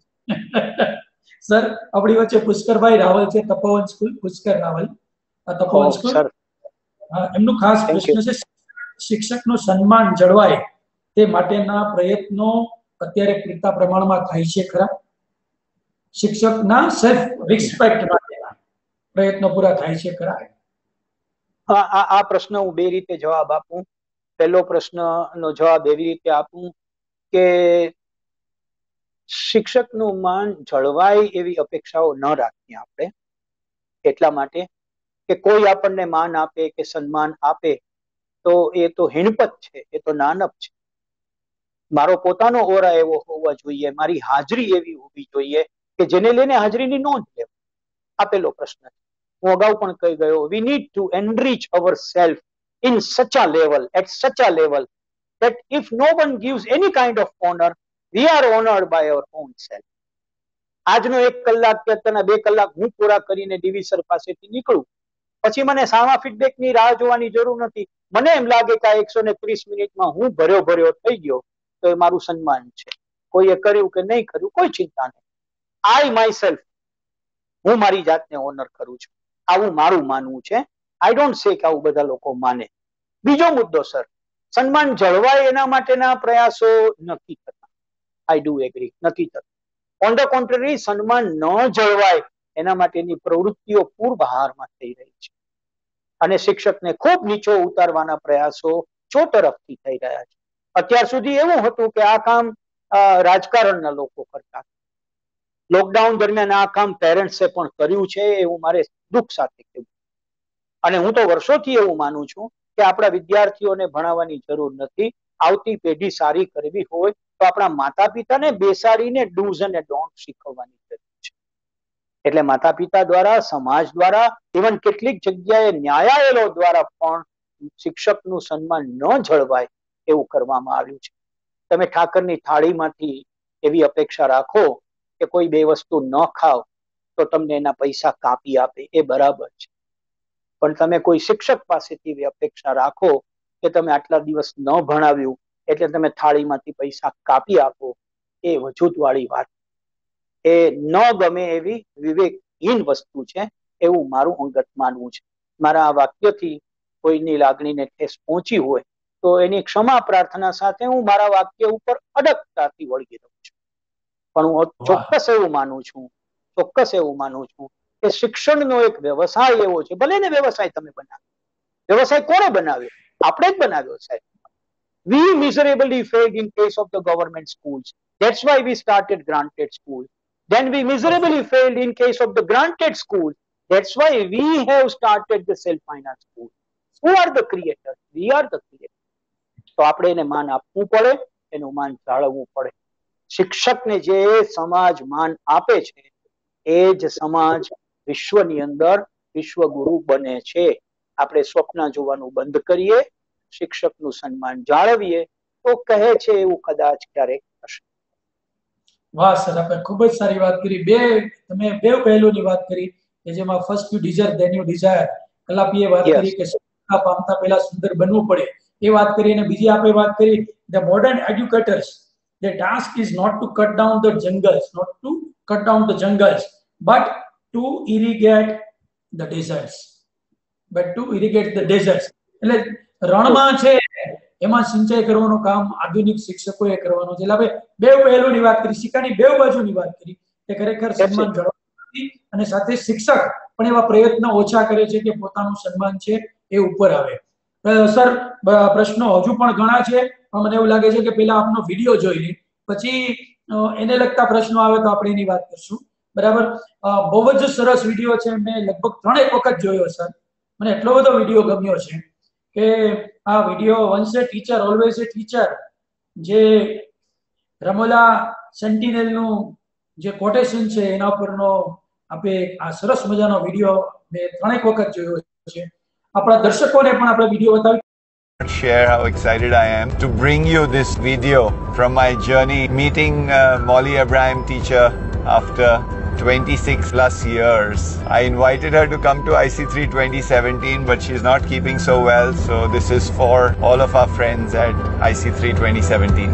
Speaker 2: સર આપણી વચ્ચે પુષ્કરભાઈ રાવલ છે, તપોવન સ્કૂલ, પુષ્કર રાવલ, તપોવન સ્કૂલ. એમનું ખાસ પ્રશ્ન છે, શિક્ષકનું સન્માન જળવાય તે માટેના પ્રયત્નો અત્યારે પૂરતા પ્રમાણમાં થાય છે ખરા? શિક્ષકના સેલ્ફ રિસ્પેક્ટ માટેના પ્રયત્નો પૂરા થાય છે ખરા?
Speaker 3: આ આ પ્રશ્ન હું બે રીતે જવાબ આપું. પહેલો પ્રશ્નનો જવાબ એવી રીતે આપું કે શિક્ષકનું માન જળવાય એવી અપેક્ષાઓ ન રાખીએ આપણે, એટલા માટે કે કોઈ આપણને માન આપે કે સન્માન આપે તો એ તો હિણપત છે, એ તો નાનપ છે. મારો પોતાનો ઓરા એવો હોવો જોઈએ, મારી હાજરી એવી હોવી જોઈએ કે જેને લઈને હાજરીની નોંધ લેવો. આ પેલો પ્રશ્ન છે. હું અગાઉ પણ કહી ગયો, we need to enrich ourselves in such a level, at such a level that if no one gives any kind of honor, we are honored by our own self. આજનો એક કલાક કે અત્યારના બે કલાક હું પૂરા કરીને ડીવી સર પાસેથી નીકળું, પછી મને સામા ફીડબેકની રાહ જોવાની જરૂર નથી. મને એમ લાગે કે આ એકસો ને ત્રીસ મિનિટમાં હું ભર્યો ભર્યો થઈ ગયો તો એ મારું સન્માન છે. કોઈએ કર્યું કે નહીં કર્યું કોઈ ચિંતા નહીં. આઈ માય સેલ્ફ, હું મારી જાતને ઓનર કરું છું, આવું મારું માનવું છે. આઈ ડોન્ટ સે કે આવું બધા લોકો માને. બીજો મુદ્દો સર, સન્માન જળવાય એના માટેના પ્રયાસો નથી થતા. આઈ ડુ એગ્રી, નથી થતા. ઓન ધ કોન્ટ્રરી, સન્માન ન જળવાય એના માટેની પ્રવૃત્તિઓ પૂરબહારમાં થઈ રહી છે અને શિક્ષકને ખૂબ નીચો ઉતારવાના પ્રયાસો ચોતરફથી થઈ રહ્યા છે. અત્યાર સુધી એવું હતું કે આ કામ રાજકારણના લોકો કરતા, લોકડાઉન દરમિયાન આ કામ પેરેન્ટ્સે પણ કર્યું છે, એવું મારે દુઃખ સાથે કહેવું. અને હું તો વર્ષોથી એવું માનું છું કે આપણા વિદ્યાર્થીઓને ભણાવવાની જરૂર નથી. આવતી પેઢી સારી કરવી હોય તો આપણા માતા પિતાને બેસાડીને ડૂઝ અને ડોન્ટ શીખવવાની જરૂર છે. એટલે માતા પિતા દ્વારા, સમાજ દ્વારા, ઇવન કેટલીક જગ્યાએ ન્યાયાલયો દ્વારા પણ શિક્ષકનું સન્માન ન જળવાય એવું કરવામાં આવ્યું છે. તમે ઠાકરની થાળીમાંથી એવી અપેક્ષા રાખો કે કોઈ બે વસ્તુ ન ખાવ તો તમને એના પૈસા કાપી આપે, એ બરાબર છે. પણ તમે કોઈ શિક્ષક પાસેથી એવી અપેક્ષા રાખો કે તમે આટલા દિવસ ન ભણાવ્યું એટલે તમે થાળીમાંથી પૈસા કાપી આપો, એ વજૂદ વાળી વાત. એ ન ગમે એવી વિવેકહીન વસ્તુ છે એવું મારું અંગત માનવું છે. મારા આ વાક્યથી કોઈની લાગણીને ઠેસ પહોંચી હોય તો એની ક્ષમા પ્રાર્થના સાથે હું મારા વાક્ય ઉપર અડગતાથી વળગી રહું છું. પણ હું ચોક્કસ એવું માનું છું ચોક્કસ એવું માનું છું કે શિક્ષણનો એક વ્યવસાય એવો છે. ભલે ને વ્યવસાય તમે બનાવ્યો, વ્યવસાય કોણે બનાવ્યો? આપણે જ બનાવ્યો સાહેબ. We miserably failed in case of the government schools. That's why we started granted schools. Then we miserably failed in case of the granted schools. That's why we have started the self-finance schools. Who are the creators? We are the creators. તો આપણે એને માન આપવું પડે, એનું માન જાળવવું પડે. શિક્ષકને જે સમાજ માન આપે છે એ જ સમાજ વિશ્વની અંદર વિશ્વગુરુ બને છે. આપણે સ્વપ્ન જોવાનું બંધ કરીએ, શિક્ષકનું સન્માન જાળવીએ તો કહે છે એવું કદાચ ક્યારેક થશે.
Speaker 2: વાહ સર, આપણે ખૂબ જ સારી વાત કરી. બે તમે બે પહેલુંની વાત કરી કે જેમાં first you deserve then you desire. કલાપીએ વાત કરી કે સફળતા પામતા પહેલા સુંદર બનવું પડે, એ વાત કરી. અને બીજી આપણે વાત કરી the modern educators, their task is not to cut down the jungles, not to cut down the jungles, but to irrigate the deserts. But to irrigate the deserts. એટલે રણમાં છે એમાં સિંચાઈ કરવાનું કામ આધુનિક શિક્ષકોએ કરવાનું છે. એટલે આપણે બે પહેલુંની વાત કરી, સિક્કાની બે બાજુની વાત કરી કે ખરેખર સન્માન જળવાતી અને સાથે શિક્ષક પણ એવા પ્રયત્ન ઓછા કરે છે કે પોતાનું સન્માન છે એ ઉપર આવે. સર, પ્રશ્નો હજુ પણ ઘણા છે, પણ મને એવું લાગે છે કે પહેલા આપનો વિડીયો જોઈ લે, પછી એને લગતા પ્રશ્નો આવે તો આપણે એની વાત કરશું. બરાબર? બહુ જ સરસ વિડીયો છે, મેં લગભગ ત્રણેક વખત જોયો સર. મને એટલો બધો વિડીયો ગમ્યો છે કે આ video once a teacher always a teacher, જે રમોલા સેન્ટિનેલનું જે કોટેશન છે એના ઉપરનો આપણે આ સરસ મજાનો વિડીયો મેં ત્રણેક વખત જોયો છે. આપણા દર્શકોને પણ આપણે વિડીયો બતાવી
Speaker 4: share how excited I am to bring you this video from my journey meeting uh, Molly Abraham teacher after twenty-six plus years. I invited her to come to I C three twenty seventeen, but she's not keeping so well, so this is for all of our friends at I C three twenty seventeen.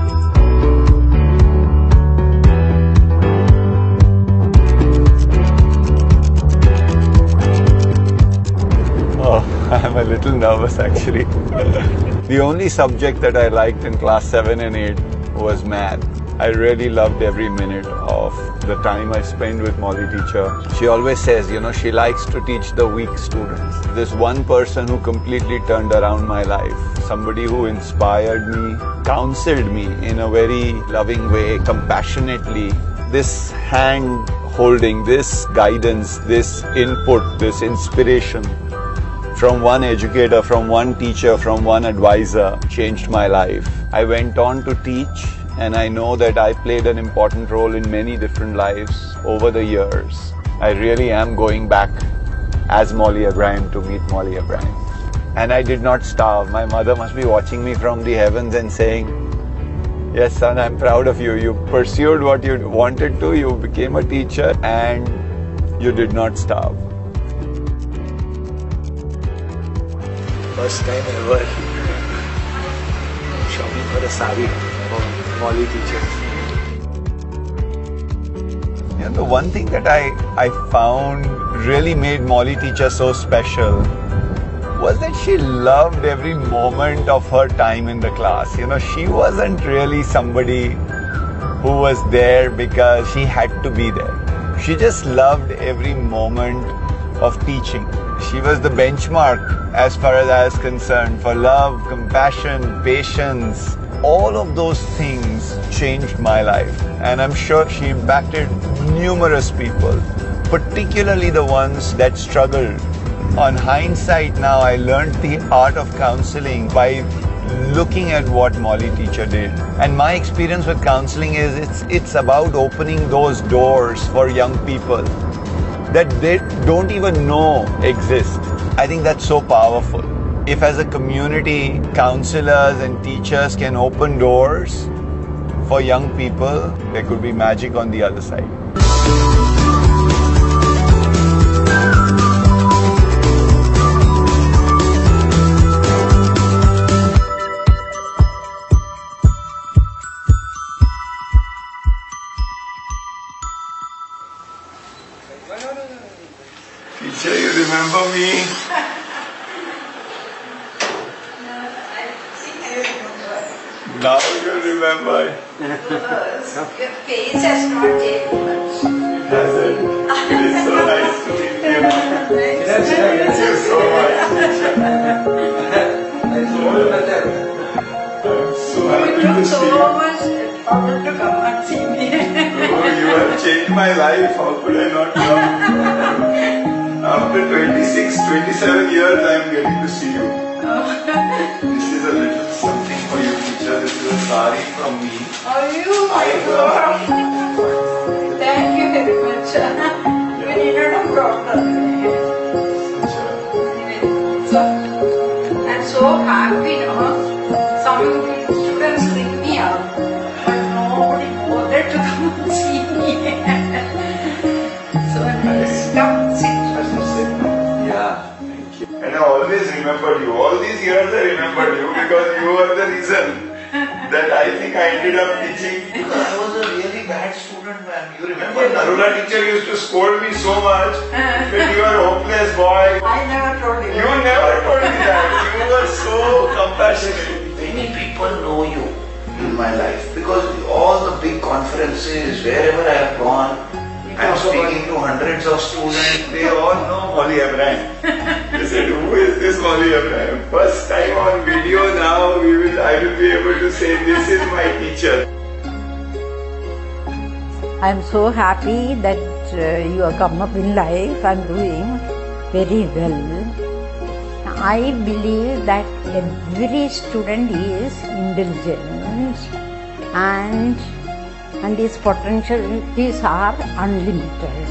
Speaker 4: I'm a little nervous actually. The only subject that I liked in class seven and eight was math. I really loved every minute of the time I spent with Molly teacher. She always says, you know, she likes to teach the weak students. This one person who completely turned around my life, somebody who inspired me, counseled me in a very loving way, compassionately. This hand holding, this guidance, this input, this inspiration from one educator, from one teacher, from one advisor changed my life. I went on to teach, and I know that I played an important role in many different lives over the years. I really am going back as Molly Abraham to meet Molly Abraham. And I did not starve. My mother must be watching me from the heavens and saying, yes son, I'm proud of you. You pursued what you wanted to, you became a teacher and you did not starve.
Speaker 5: First time ever shopping for a sari for Molly teacher.
Speaker 4: You know, the one thing that I, I found really made Molly teacher so special was that she loved every moment of her time in the class. You know, she wasn't really somebody who was there because she had to be there. She just loved every moment of teaching. She was the benchmark as far as I was concerned for love, compassion, patience. All of those things changed my life, and I'm sure she impacted numerous people, particularly the ones that struggled. On hindsight now, I learned the art of counseling by looking at what Molly teacher did. And my experience with counseling is it's it's about opening those doors for young people that they don't even know exist. I think that's so powerful. If as a community, counselors and teachers can open doors for young people, there could be magic on the other side. Now you remember.
Speaker 6: Your face has not changed much.
Speaker 4: It hasn't. It is so nice to meet you. Thank you so much, teacher. I'm so happy
Speaker 6: You
Speaker 4: to
Speaker 6: took
Speaker 4: see
Speaker 6: so
Speaker 4: you.
Speaker 6: much effort to come and see me.
Speaker 4: Oh, you have changed my life. How could I not come? After twenty-six, twenty-seven years, I am getting to see you. This is a little something for you, teacher. This is a sari from me.
Speaker 6: Are you?
Speaker 4: I love
Speaker 6: Thank you very much. You needed a problem. So, I'm so happy, no? Some of these students ring me up, but nobody bothered to come and see me. So nice. Come, sit.
Speaker 4: Yeah, thank you. And I always remembered you. All these years I remembered you because you were the reason that I think I ended up teaching. Because I was a really bad student, man. You remember Narula teacher used to scold me so much that you are a hopeless boy.
Speaker 6: I never told you.
Speaker 4: You never told me that. You were so compassionate.
Speaker 7: Many people know you in my life because all the big conferences, wherever I have gone, I'm speaking to hundreds of students.
Speaker 4: They all know Molly Abraham. They said, who is this Molly Abraham? First time on video now, we will, I will be able to say, this is my teacher.
Speaker 8: I'm so happy that uh, you have come up in life and doing very well. I believe that every student is intelligent and and his potentialities are unlimited.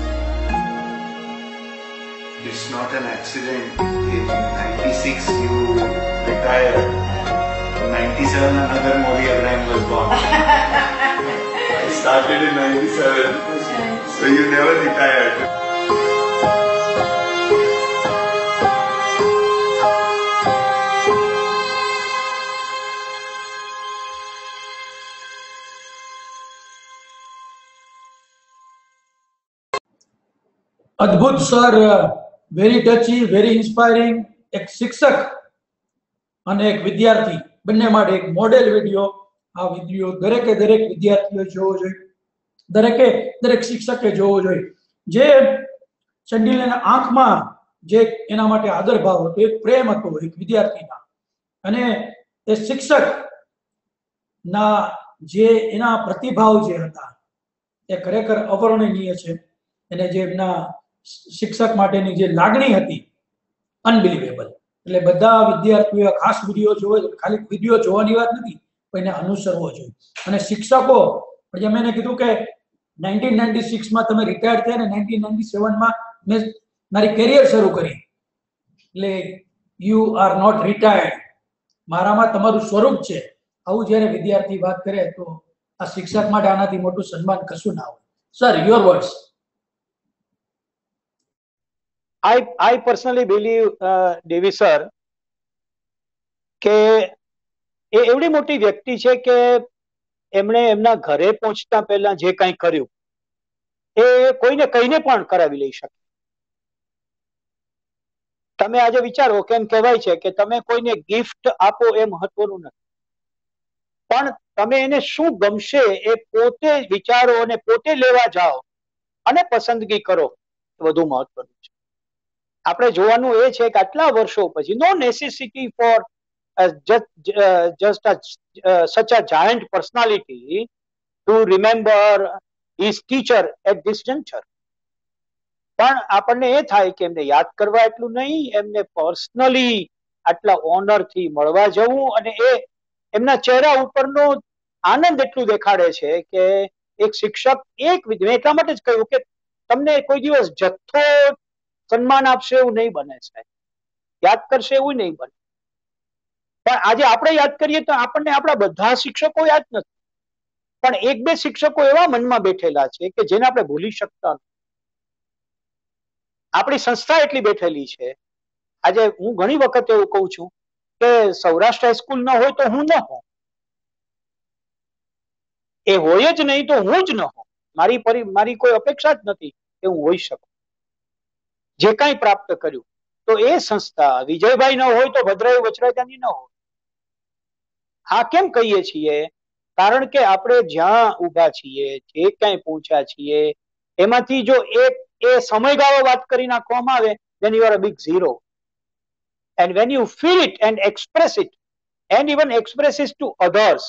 Speaker 4: It's not an accident. In ninety-six you retired. In ninety-seven another Molly Abraham was born. I started in ninety-seven. So you never retired.
Speaker 2: અદ્ભુત sir, very touchy, very inspiring. એક શિક્ષક અને એક વિદ્યાર્થી બંને માટે એક model video. આ વિડીયો દરેકે દરેક વિદ્યાર્થીઓ જોવો જોઈએ, દરેકે દરેક શિક્ષકે જોવો જોઈએ. જે ચંડીલના આંખમાં જે એના માટે આદર ભાવ હતો, એક પ્રેમ હતો એક વિદ્યાર્થીના, અને એ શિક્ષકના જે એના પ્રતિભાવ જે હતા એ ખરેખર અવર્ણનીય છે. એને જે એમના શિક્ષક માટેની જે લાગણી હતી, અનબિલીવેબલ. એટલે બધા વિદ્યાર્થીઓ ખાસ વિડીયો જોવે, ખાલી વિડીયો જોવાની વાત નથી, પણ એને અનુસરવો જોઈએ. અને શિક્ષકો, જેમ એને કીધું કે નાઇન્ટીન નાઇન્ટી સિક્સ માં તમે રિટાયર્ડ થયા ને નાઇન્ટીન નાઇન્ટી સેવન માં મેં મારી કેરિયર શરૂ કરી. એટલે યુ આર નોટ રિટાયર્ડ, મારામાં તમારું સ્વરૂપ છે. આવું જ્યારે વિદ્યાર્થી વાત કરે તો આ શિક્ષક માટે આનાથી મોટું સન્માન કશું ના હોય. Sir, your words.
Speaker 3: I, I personally believe, uh, Devi sir, કે એ એવડી મોટી વ્યક્તિ છે કે એમણે એમના ઘરે પહોંચતા પહેલા જે કંઈ કર્યું એ કોઈને કહીને પણ કરાવી લઈ શકે. તમે આજે વિચારો, કેમ કહેવાય છે કે તમે કોઈને ગિફ્ટ આપો એ મહત્વનું નથી, પણ તમે એને શું ગમશે એ પોતે વિચારો અને પોતે લેવા જાઓ અને પસંદગી કરો, વધુ મહત્વનું છે. આપણે જોવાનું એ છે કે આટલા વર્ષો પછી નો necessity for just such a giant personality to remember his teacher at this juncture. પણ આપણને એ થાય કે એમને યાદ કરવા એટલું નહીં, એમને પર્સનલી આટલા ઓનરથી મળવા જવું, અને એ એમના ચહેરા ઉપરનો આનંદ એટલું દેખાડે છે કે એક શિક્ષક એક મેં એટલા માટે જ કહ્યું કે તમને કોઈ દિવસ જથ્થો સન્માન આપશે એવું નહીં બને, સાહેબ યાદ કરશે એવું નહીં બને. પણ આજે આપણે યાદ કરીએ તો આપણને આપણા બધા શિક્ષકો યાદ નથી, પણ એક બે શિક્ષકો એવા મનમાં બેઠેલા છે કે જેને આપણે ભૂલી શકતા નથી. આપણી સંસ્થા એટલી બેઠેલી છે. આજે હું ઘણી વખત એવું કહું છું કે સૌરાષ્ટ્ર હાઈસ્કૂલ ન હોય તો હું ન હોઉં, એ હોય જ નહીં તો હું જ ન હોઉં. મારી પરી મારી કોઈ અપેક્ષા જ નથી કે હું હોઈ શકું. જે કાંઈ પ્રાપ્ત કર્યું તો એ સંસ્થા વિજયભાઈ ન હોય તો ભદ્રાયુ વચરાજાની ન હોય. હા કેમ કહીએ છીએ? કારણ કે આપણે જ્યાં ઊભા છીએ, જે ક્યાંય પહોંચ્યા છીએ, એમાંથી જો એક એ સમયગાળો વાત કરી નાખવામાં આવે, then you are a big zero. And when you feel it and express it, and even express it to others,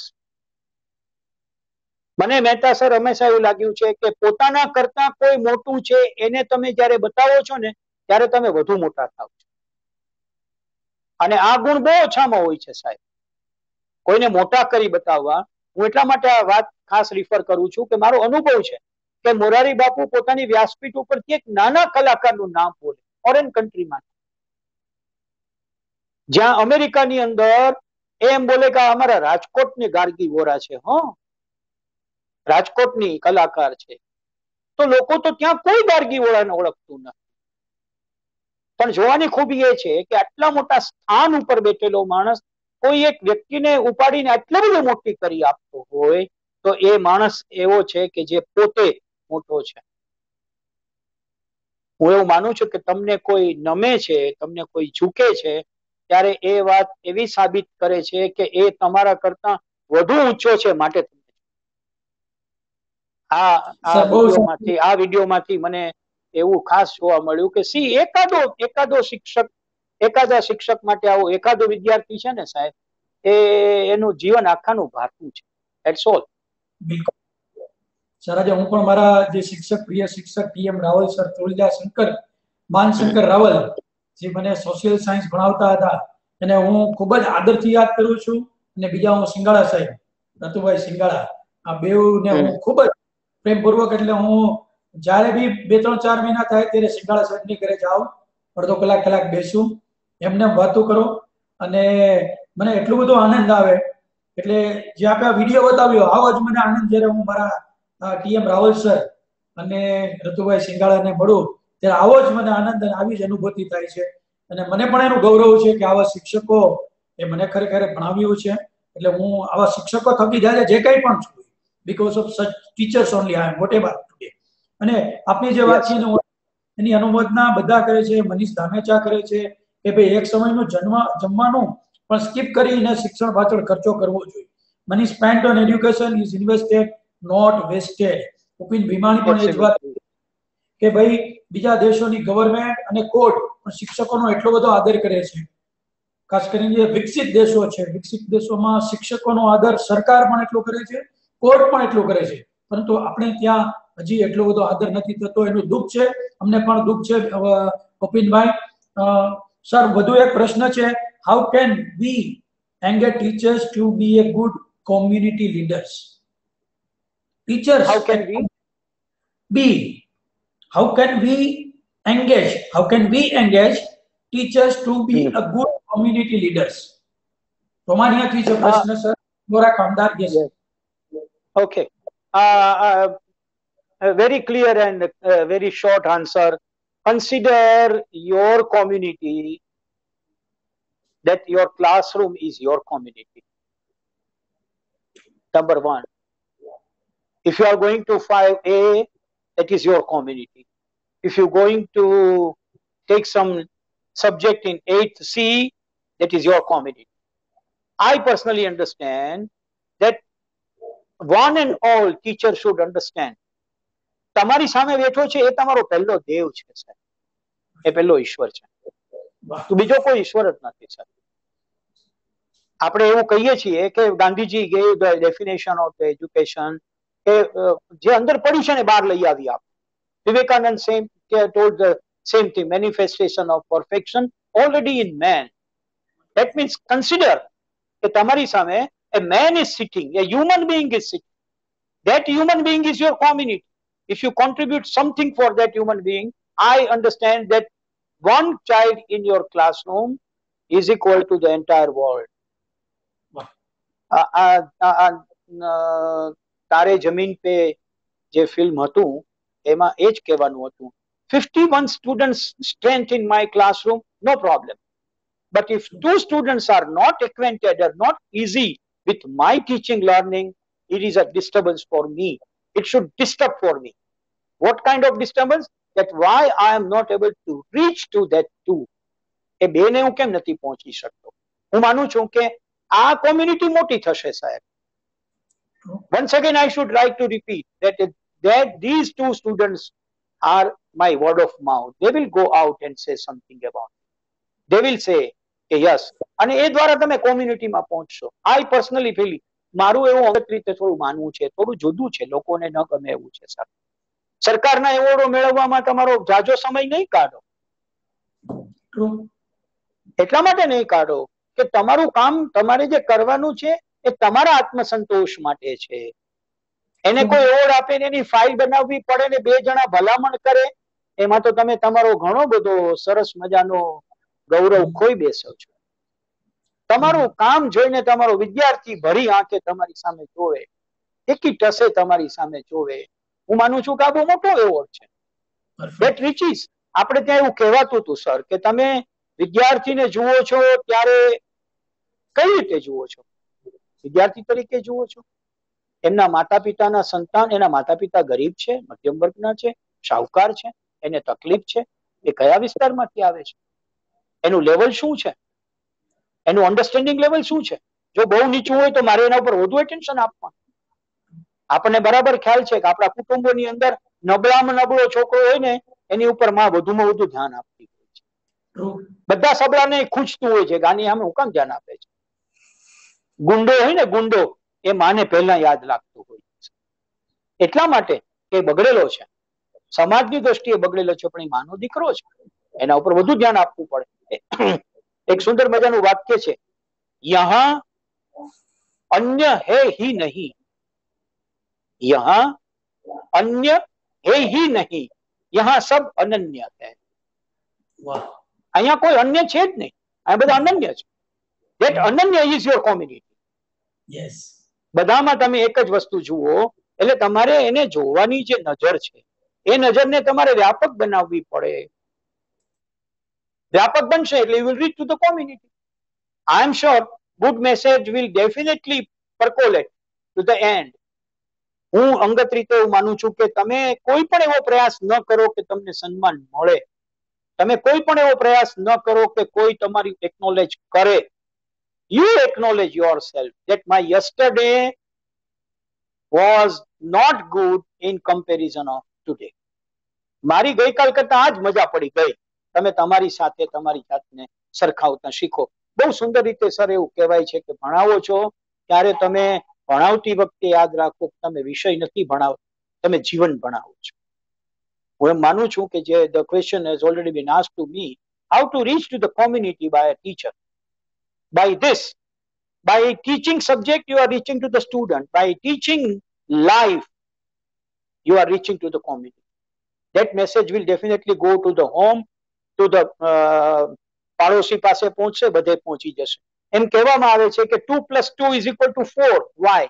Speaker 3: મને મહેતા સર હંમેશા એવું લાગ્યું છે કે પોતાના કરતા કોઈ મોટું છે એને તમે જ્યારે બતાવો છો ને ત્યારે તમે વધુ મોટા થાવ છો. અને આ ગુણ બહુ ઓછામાં હોય છે સાહેબ, કોઈને મોટા કરી બતાવવા. હું એટલા માટે આ વાત ખાસ રિફર કરું છું કે મારો અનુભવ છે કે મોરારી બાપુ પોતાની વ્યાસપીઠ ઉપરથી એક નાના કલાકારનું નામ બોલે ફોરેન કન્ટ્રીમાં, જ્યાં અમેરિકાની અંદર એમ બોલે કે અમારા રાજકોટની ગાર્ગી વોરા છે, હો રાજકોટની કલાકાર છે, તો લોકો તો ત્યાં કોઈ ગાર્ગી વોરાને ઓળખતું નથી. પણ જોવાની ખૂબી એ છે કે આટલા મોટા સ્થાન ઉપર બેઠેલો માણસ કોઈ એક વ્યક્તિને ઉપાડીને આટલી બધી મોટી કરી આપતો હોય તો એ માણસ એવો છે કે જે પોતે મોટો છે. હું એવું માનું છું કે તમને કોઈ નમે છે, તમને કોઈ ઝૂકે છે, ત્યારે એ વાત એવી સાબિત કરે છે કે એ તમારા કરતા વધુ ઊંચો છે. માટે આ આ વિડીયોમાંથી આ વિડીયોમાંથી મને એવું ખાસ જોવા મળ્યું કે સી એકાદો એકાદો શિક્ષક એકાદા શિક્ષક માટે આવો એકાદો વિદ્યાર્થી છે ને સાહેબ, એ એનું જીવન આખાનું ભારતું છે. That's all.
Speaker 2: બિલકુલ સર, આજે હું પણ મારા જે શિક્ષક પ્રિય શિક્ષક T M Raval sir, Toliya Shankar Manshankar Raval, જે મને સોશિયલ સાયન્સ ભણાવતા હતા, એને હું ખૂબ જ આદરથી યાદ કરું છું. અને બીજા હું સિંગાળા સાહેબ, રતુભાઈ સિંગાળા, આ બેઉને હું ખૂબ જ પ્રેમપૂર્વક, એટલે હું જ્યારે બી બે ત્રણ ચાર મહિના થાય ત્યારે સિંગાળા સાહેબની ઘરે જાઉં, અડધો કલાક કલાક બેસું, એમને વાતો કરો, અને મને એટલું બધું આનંદ આવે. એટલે જે આપણે આ વિડીયો બતાવ્યો, આવો જ મને આનંદ જ્યારે હું મારા ટી એમ રાવલ સર અને રતુભાઈ સિંગાળાને મળું ત્યારે આવો જ મને આનંદ અને આવી જ અનુભૂતિ થાય છે. અને મને પણ એનું ગૌરવ છે કે આવા શિક્ષકો એ મને ખરેખર ભણાવ્યું છે. એટલે હું આવા શિક્ષકો થકી જ્યારે જે કંઈ પણ છું, because of such teachers only I am whatever today. અને આપની જે વાત છે એની અનુમોદના બધા કરે છે. મનીષ ધામેચા કરે છે કે ભાઈ એક સમયનું જન્મ જમવાનું પણ સ્કીપ કરીને શિક્ષણ પાછળ ખર્ચો કરવો જોઈએ. Money spent on education is invested, not wasted. Upin Bhimani પણ એ જ વાત કે ભાઈ બીજા દેશોની ગવર્મેન્ટ અને કોર્ટ પણ શિક્ષકોનો એટલો બધો આદર કરે છે. ખાસ કરીને જે વિકસિત દેશો છે, વિકસિત દેશોમાં શિક્ષકોનો આદર સરકાર પણ એટલો કરે છે, કોર્ટ પણ એટલું કરે છે, પરંતુ આપણે ત્યાં હજી એટલો બધો આદર નથી થતો. એનું દુઃખ છે, અમને પણ દુઃખ છે. કપિનભાઈ સર, વધુ એક પ્રશ્ન છે. How can we engage teachers to be a good community leaders? Teachers,
Speaker 3: how can we
Speaker 2: be how can we engage how can we engage teachers to be hmm. a good community leaders? તમારીથી છે પ્રશ્ન sir, મોરા કામદાર. yes
Speaker 3: okay uh, uh, a very clear and uh, very short answer. Consider your community, that your classroom is your community. Number one, if you are going to five A, that is your community. If you're going to take some subject in eighth C, that is your community. I personally understand that one and all teacher should understand. તમારી સામે બેઠો છે એ તમારો પહેલો દેવ છે સાહેબ, એ પહેલો ઈશ્વર છે, તો બીજો કોઈ ઈશ્વર જ નથી સાહેબ. આપણે એવું કહીએ છીએ કે Gandhiji gave the definition of the education, કે જે અંદર પડ્યું છે ને બહાર લઈ આવી આપ. વિવેકાનંદ સેમ કે told the same thing, manifestation of perfection already in man. That means consider કે તમારી સામે a man is sitting, a human being is sitting. That human being is your community. If you contribute something for that human being, I understand that one child in your classroom is equal to the entire world. તારે જમીન pay જે film હતું એમાં એ જ કહેવાનું હતું, fifty-one students strength in my classroom, no problem. But if two students are not acquainted or not easy with my teaching learning, it is a disturbance for me. It should disturb for me. What kind of disturbance? That why I am not able to reach to that two. એ બેને હું કેમ નથી પહોંચી શકતો? હું માનું છું કે આ કોમ્યુનિટી મોટી થશે સાહેબ. Once again, I should like to repeat that that these two students are my word of mouth. They will go out and say something about it. They will say yes. અને એ દ્વારા તમે કોમ્યુનિટીમાં પહોંચશો. I personally feel મારું એવું અંગત રીતે થોડું માનવું છે, થોડું જુદું છે, લોકોને ન ગમે એવું છે સર. સરકારના એવોર્ડો મેળવવામાં તમારો જાજો સમય નહીં કાઢો. એટલા માટે નહીં કાઢો કે તમારું કામ તમારે જે કરવાનું છે એ તમારા આત્મસંતોષ માટે છે. એને કોઈ એવોર્ડ આપે ને એની ફાઇલ બનાવવી પડે ને બે જણા ભલામણ કરે, એમાં તો તમે તમારો ઘણો બધો સરસ મજાનો ગૌરવ ખોઈ બેસો છો. તમારું કામ જોઈને તમારો વિદ્યાર્થી ભરી આંખે તમારી સામે જોવે, એકી ટસે તમારી સામે જોવે, હું માનું છું કે આ બહુ મોટો એવોર્ડ છે. That riches. આપણે ત્યાં એવું કહેવાતું હતું સર કે તમે વિદ્યાર્થીને જુઓ છો ત્યારે કઈ રીતે જુઓ છો? વિદ્યાર્થી તરીકે જુઓ છો? એમના માતા પિતાના સંતાન, એના માતા પિતા ગરીબ છે, મધ્યમ વર્ગના છે, શાહુકાર છે, એને તકલીફ છે, એ કયા વિસ્તારમાંથી આવે છે, એનું લેવલ શું છે, એનું અન્ડરસ્ટેન્ડિંગ લેવલ શું છે? જો બહુ નીચું હોય તો મારે એના ઉપર વધુ એટેન્શન આપવાનું. આપણને બરાબર ખ્યાલ છે કે આપણા કુટુંબોની અંદર નબળામાં નબળો છોકરો હોય ને એની ઉપર માં વધુમાં વધુ ધ્યાન આપતી હોય છે. બધા સબળાને ખૂંચતું હોય છે કે આની સામે હું કામ ધ્યાન આપે છે. ગુંડો હોય ને ગુંડો, એ માને પહેલા યાદ રાખતું હોય છે. એટલા માટે એ બગડેલો છે, સમાજની દ્રષ્ટિએ બગડેલો છે, પણ એ માનો દીકરો છે, એના ઉપર વધુ ધ્યાન આપવું પડે. એક સુંદર મજાનું વાક્ય છે, યહાં અન્ય હે હી નહીં, યહાં અન્ય હે હી નહીં, યહાં સબ અનન્ય હૈ. અહીંયા કોઈ અન્ય છે જ નહીં, અહીંયા બધા અનન્ય છે. That Ananya is your community.
Speaker 2: Yes.
Speaker 3: બધામાં તમે એક જ વસ્તુ જુઓ, એટલે તમારે એને જોવાની જે નજર છે એ નજરને તમારે વ્યાપક બનાવવી પડે. વ્યાપક બનશે એટલે you will reach to the community. I am sure good message will definitely percolate to the end. હું અંગત રીતે એવું માનું છું કે તમે કોઈ પણ એવો પ્રયાસ ન કરો કે તમને સન્માન મળે, તમે કોઈ પણ એવો પ્રયાસ ન કરો કે કોઈ તમારી એક્નોલેજ કરે. You acknowledge yourself that my yesterday was not good in comparison of today. મારી ગઈકાલ કરતા આજ મજા પડી ગઈ. તમે તમારી સાથે તમારી જાતને સરખાવતા શીખો. બહુ સુંદર રીતે સર એવું કહેવાય છે કે ભણાવો છો ત્યારે તમે ભણાવતી વખતે યાદ રાખો કે તમે વિષય નથી ભણાવતા, તમે જીવન ભણાવો છો. હું એમ માનું છું કે જે the question has already been asked to me, how to reach to the community by a teacher. By this, by teaching subject, you are reaching to the student. By teaching life, you are reaching to the community. That message will definitely go to the home, to the uh, પાડોશી પાસે પહોંચશે, બધે પહોંચી જશે. એમ કહેવામાં આવે છે કે two plus two is equal to four. Why?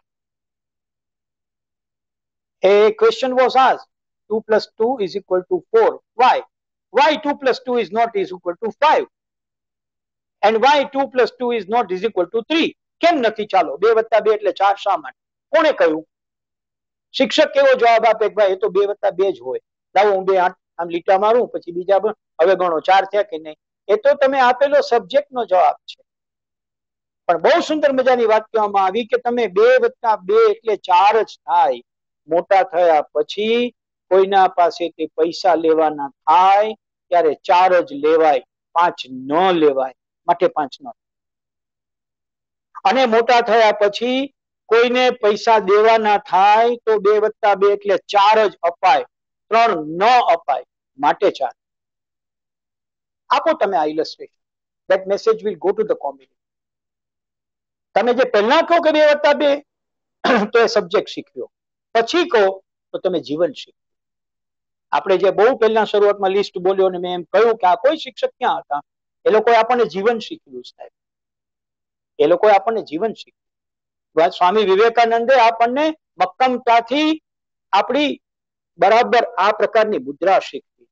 Speaker 3: A question was asked. two plus two is equal to four. Why? Why two plus two is not is equal to five? And why two plus two is not is equal to three? કેમ નથી? ચાલો, બે વત્તા બે એટલે ચાર શા માટે? કોણે કહ્યું? શિક્ષક કેવો જવાબ આપે કે ભાઈ એ તો બે વત્તા બે જ હોય. લાવો હું બે આમ લીટા મારું, પછી બીજા હવે ગણો ચાર થયા કે નહીં? એ તો તમે આપેલો સબ્જેક્ટ નો જવાબ છે. પણ બહુ સુંદર મજાની વાત કહેવામાં આવી કે તમે બે વત્તા બે એટલે ચાર જ થાય. મોટા થયા પછી કોઈના પાસેથી પૈસા લેવાના થાય ત્યારે ચાર જ લેવાય, પાંચ ન લેવાય. માટે પાંચ ન. અને મોટા થયા પછી કોઈને પૈસા દેવાના થાય તો બે વત્તા બે એટલે ચાર જ અપાય, ત્રણ ન અપાય. માટે ચાર. આપો તમે આ ઇલસ્ટ્રેશન. That message will go to the community. તમે જે પહેલા કહો કે બે વત્તા બે તો એ સબ્જેક્ટ શીખ્યો, પછી કહો તો તમે જીવન શીખ્યો. આપણે જે બહુ પહેલા શરૂઆતમાં લિસ્ટ બોલ્યો ને મેં એમ કહ્યું કે આ કોઈ શિક્ષક ક્યાં હતા? એ લોકોએ આપણને જીવન શીખ્યું સાહેબ. એ લોકોએ આપણને જીવન શીખ્યું. સ્વામી વિવેકાનંદે આપણને મક્કમતાથી આપણી બરાબર આ પ્રકારની મુદ્રા શીખવી.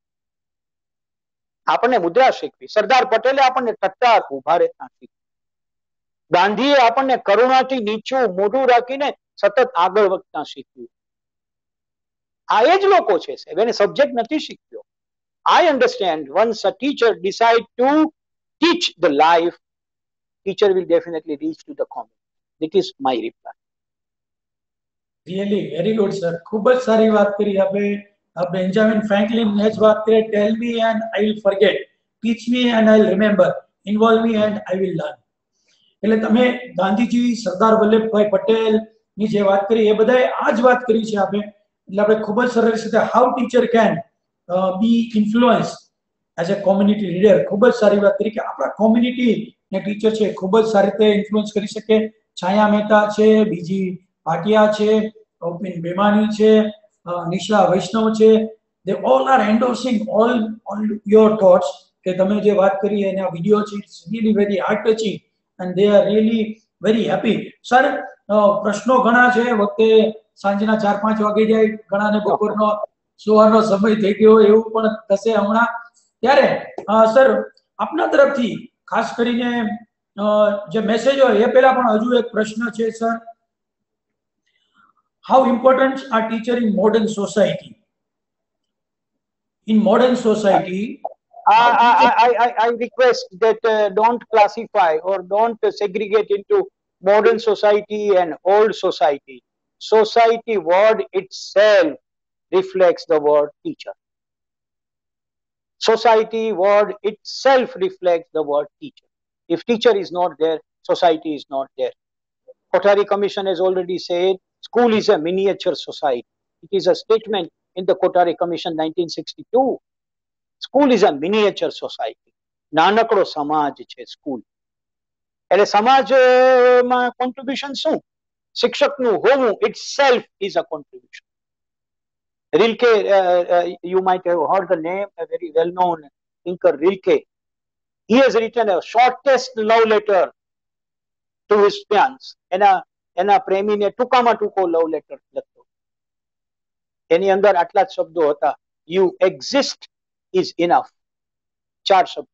Speaker 3: આપણને મુદ્રા શીખવી. સરદાર પટેલે આપણને ટટ્ટાર ઉભા રહેતા શીખવી. ગાંધીએ આપણને કરુણાથી નીચું મોઢું રાખીને સતત આગળ વધતા શીખ્યું. આ એ જ લોકો છે સાહેબ, એને સબ્જેક્ટ નથી શીખ્યો. I understand once a teacher decide to teach the life, teacher will definitely reach to the community. That is my reply.
Speaker 2: Really very good, sir. ખૂબ જ સારી વાત કરી આપે. બેન્જામિન ફ્રેન્કલિન ને જ વાત કરી, tell me and I will forget, teach me and I will remember, involve me and I will learn. એટલે તમે ગાંધીજી, સરદાર વલ્લભભાઈ પટેલ ની જે વાત કરી એ બધાએ આ જ વાત કરી છે આપે. એટલે આપણે ખૂબ જ સરળ રીતે how teacher can be influence as a community leader, ખૂબ જ સારી વાત કરી કે આપણા કોમ્યુનિટી ને ટીચર છે ખૂબ જ સારી રીતે ઇન્ફ્લુઅન્સ કરી શકે. છાયા મહેતા છે, બીજી ભાટિયા છે, ઓપિન બેમાની છે, નિશા વૈષ્ણવ છે, they all are endorsing all all your thoughts કે તમે જે વાત કરી અને આ વિડિયો છે it's really very heart touching and they are really very happy. Sir પ્રશ્નો ઘણા છે, વખતે સાંજના ચાર પાંચ વાગે જાય, ઘણાને બપોરનો સુવાનો સમય થઈ ગયો એવું પણ થશે હમણાં. ત્યારે સર આપના તરફથી ખાસ કરીને જે મેસેજ હોય એ પહેલા પણ હજુ એક પ્રશ્ન છે sir. How important are teacher in modern society? In modern society,
Speaker 3: I, I, I, I, I request that uh, don't classify or don't segregate into modern society and old society. Society word itself reflects the word teacher. Society word itself reflects the word teacher. If teacher is not there, society is not there. Kothari Commission has already said school is a miniature society. It is a statement in the Kothari Commission nineteen sixty-two. School is a miniature society. નાનકડો સમાજ છે school. એટલે સમાજમાં contribution શું? શિક્ષકનું હોવું itself is a contribution. Rilke, uh, uh, you might have heard the name, a very well-known thinker Rilke. He has written a shortest love letter to his fiancée. એના એના પ્રેમીને ટૂંકામાં ટૂંકો લવ લેટર લખતો. એની અંદર આટલા જ શબ્દો હતા, યુ એક્ઝિસ્ટ ઇઝ ઇનફ. ચાર શબ્દ.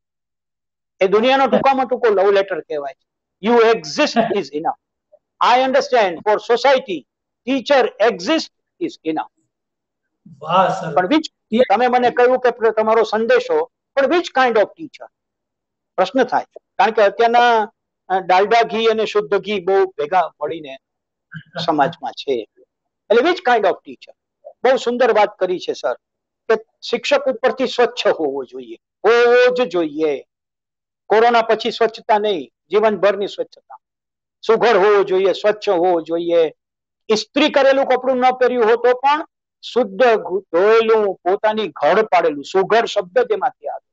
Speaker 3: એ દુનિયાનો ટૂંકામાં ટૂંકો લવ લેટર કહેવાય છે. You exist is enough. I understand for society teacher exist is enough.
Speaker 2: વાહ સર.
Speaker 3: પણ વિચ, તમે મને કહ્યું કે તમારો સંદેશો, પણ વિચ કાઇન્ડ ઓફ ટીચર? પ્રશ્ન થાય, કારણ કે અત્યારના ડાલડા ઘી અને શુદ્ધ ઘી બહુ ભેગા મળીને સમાજમાં છે. એટલે વિચ કાઇન્ડ ઓફ ટીચર? બહુ સુંદર વાત કરી છે સર કે શિક્ષક ઉપરથી સ્વચ્છ હોવો જોઈએ, હોવો જ જોઈએ. કોરોના પછી સ્વચ્છતા નહીં, જીવનભરની સ્વચ્છતા. સુઘડ હોવો જોઈએ, સ્વચ્છ હોવો જોઈએ. ઇસ્ત્રી કરેલું કપડું ન પહેર્યું હોય તો પણ શુદ્ધ ધોયેલું, પોતાની ઘડ પાડેલું. સુઘડ શબ્દ જ એમાંથી આવ્યો.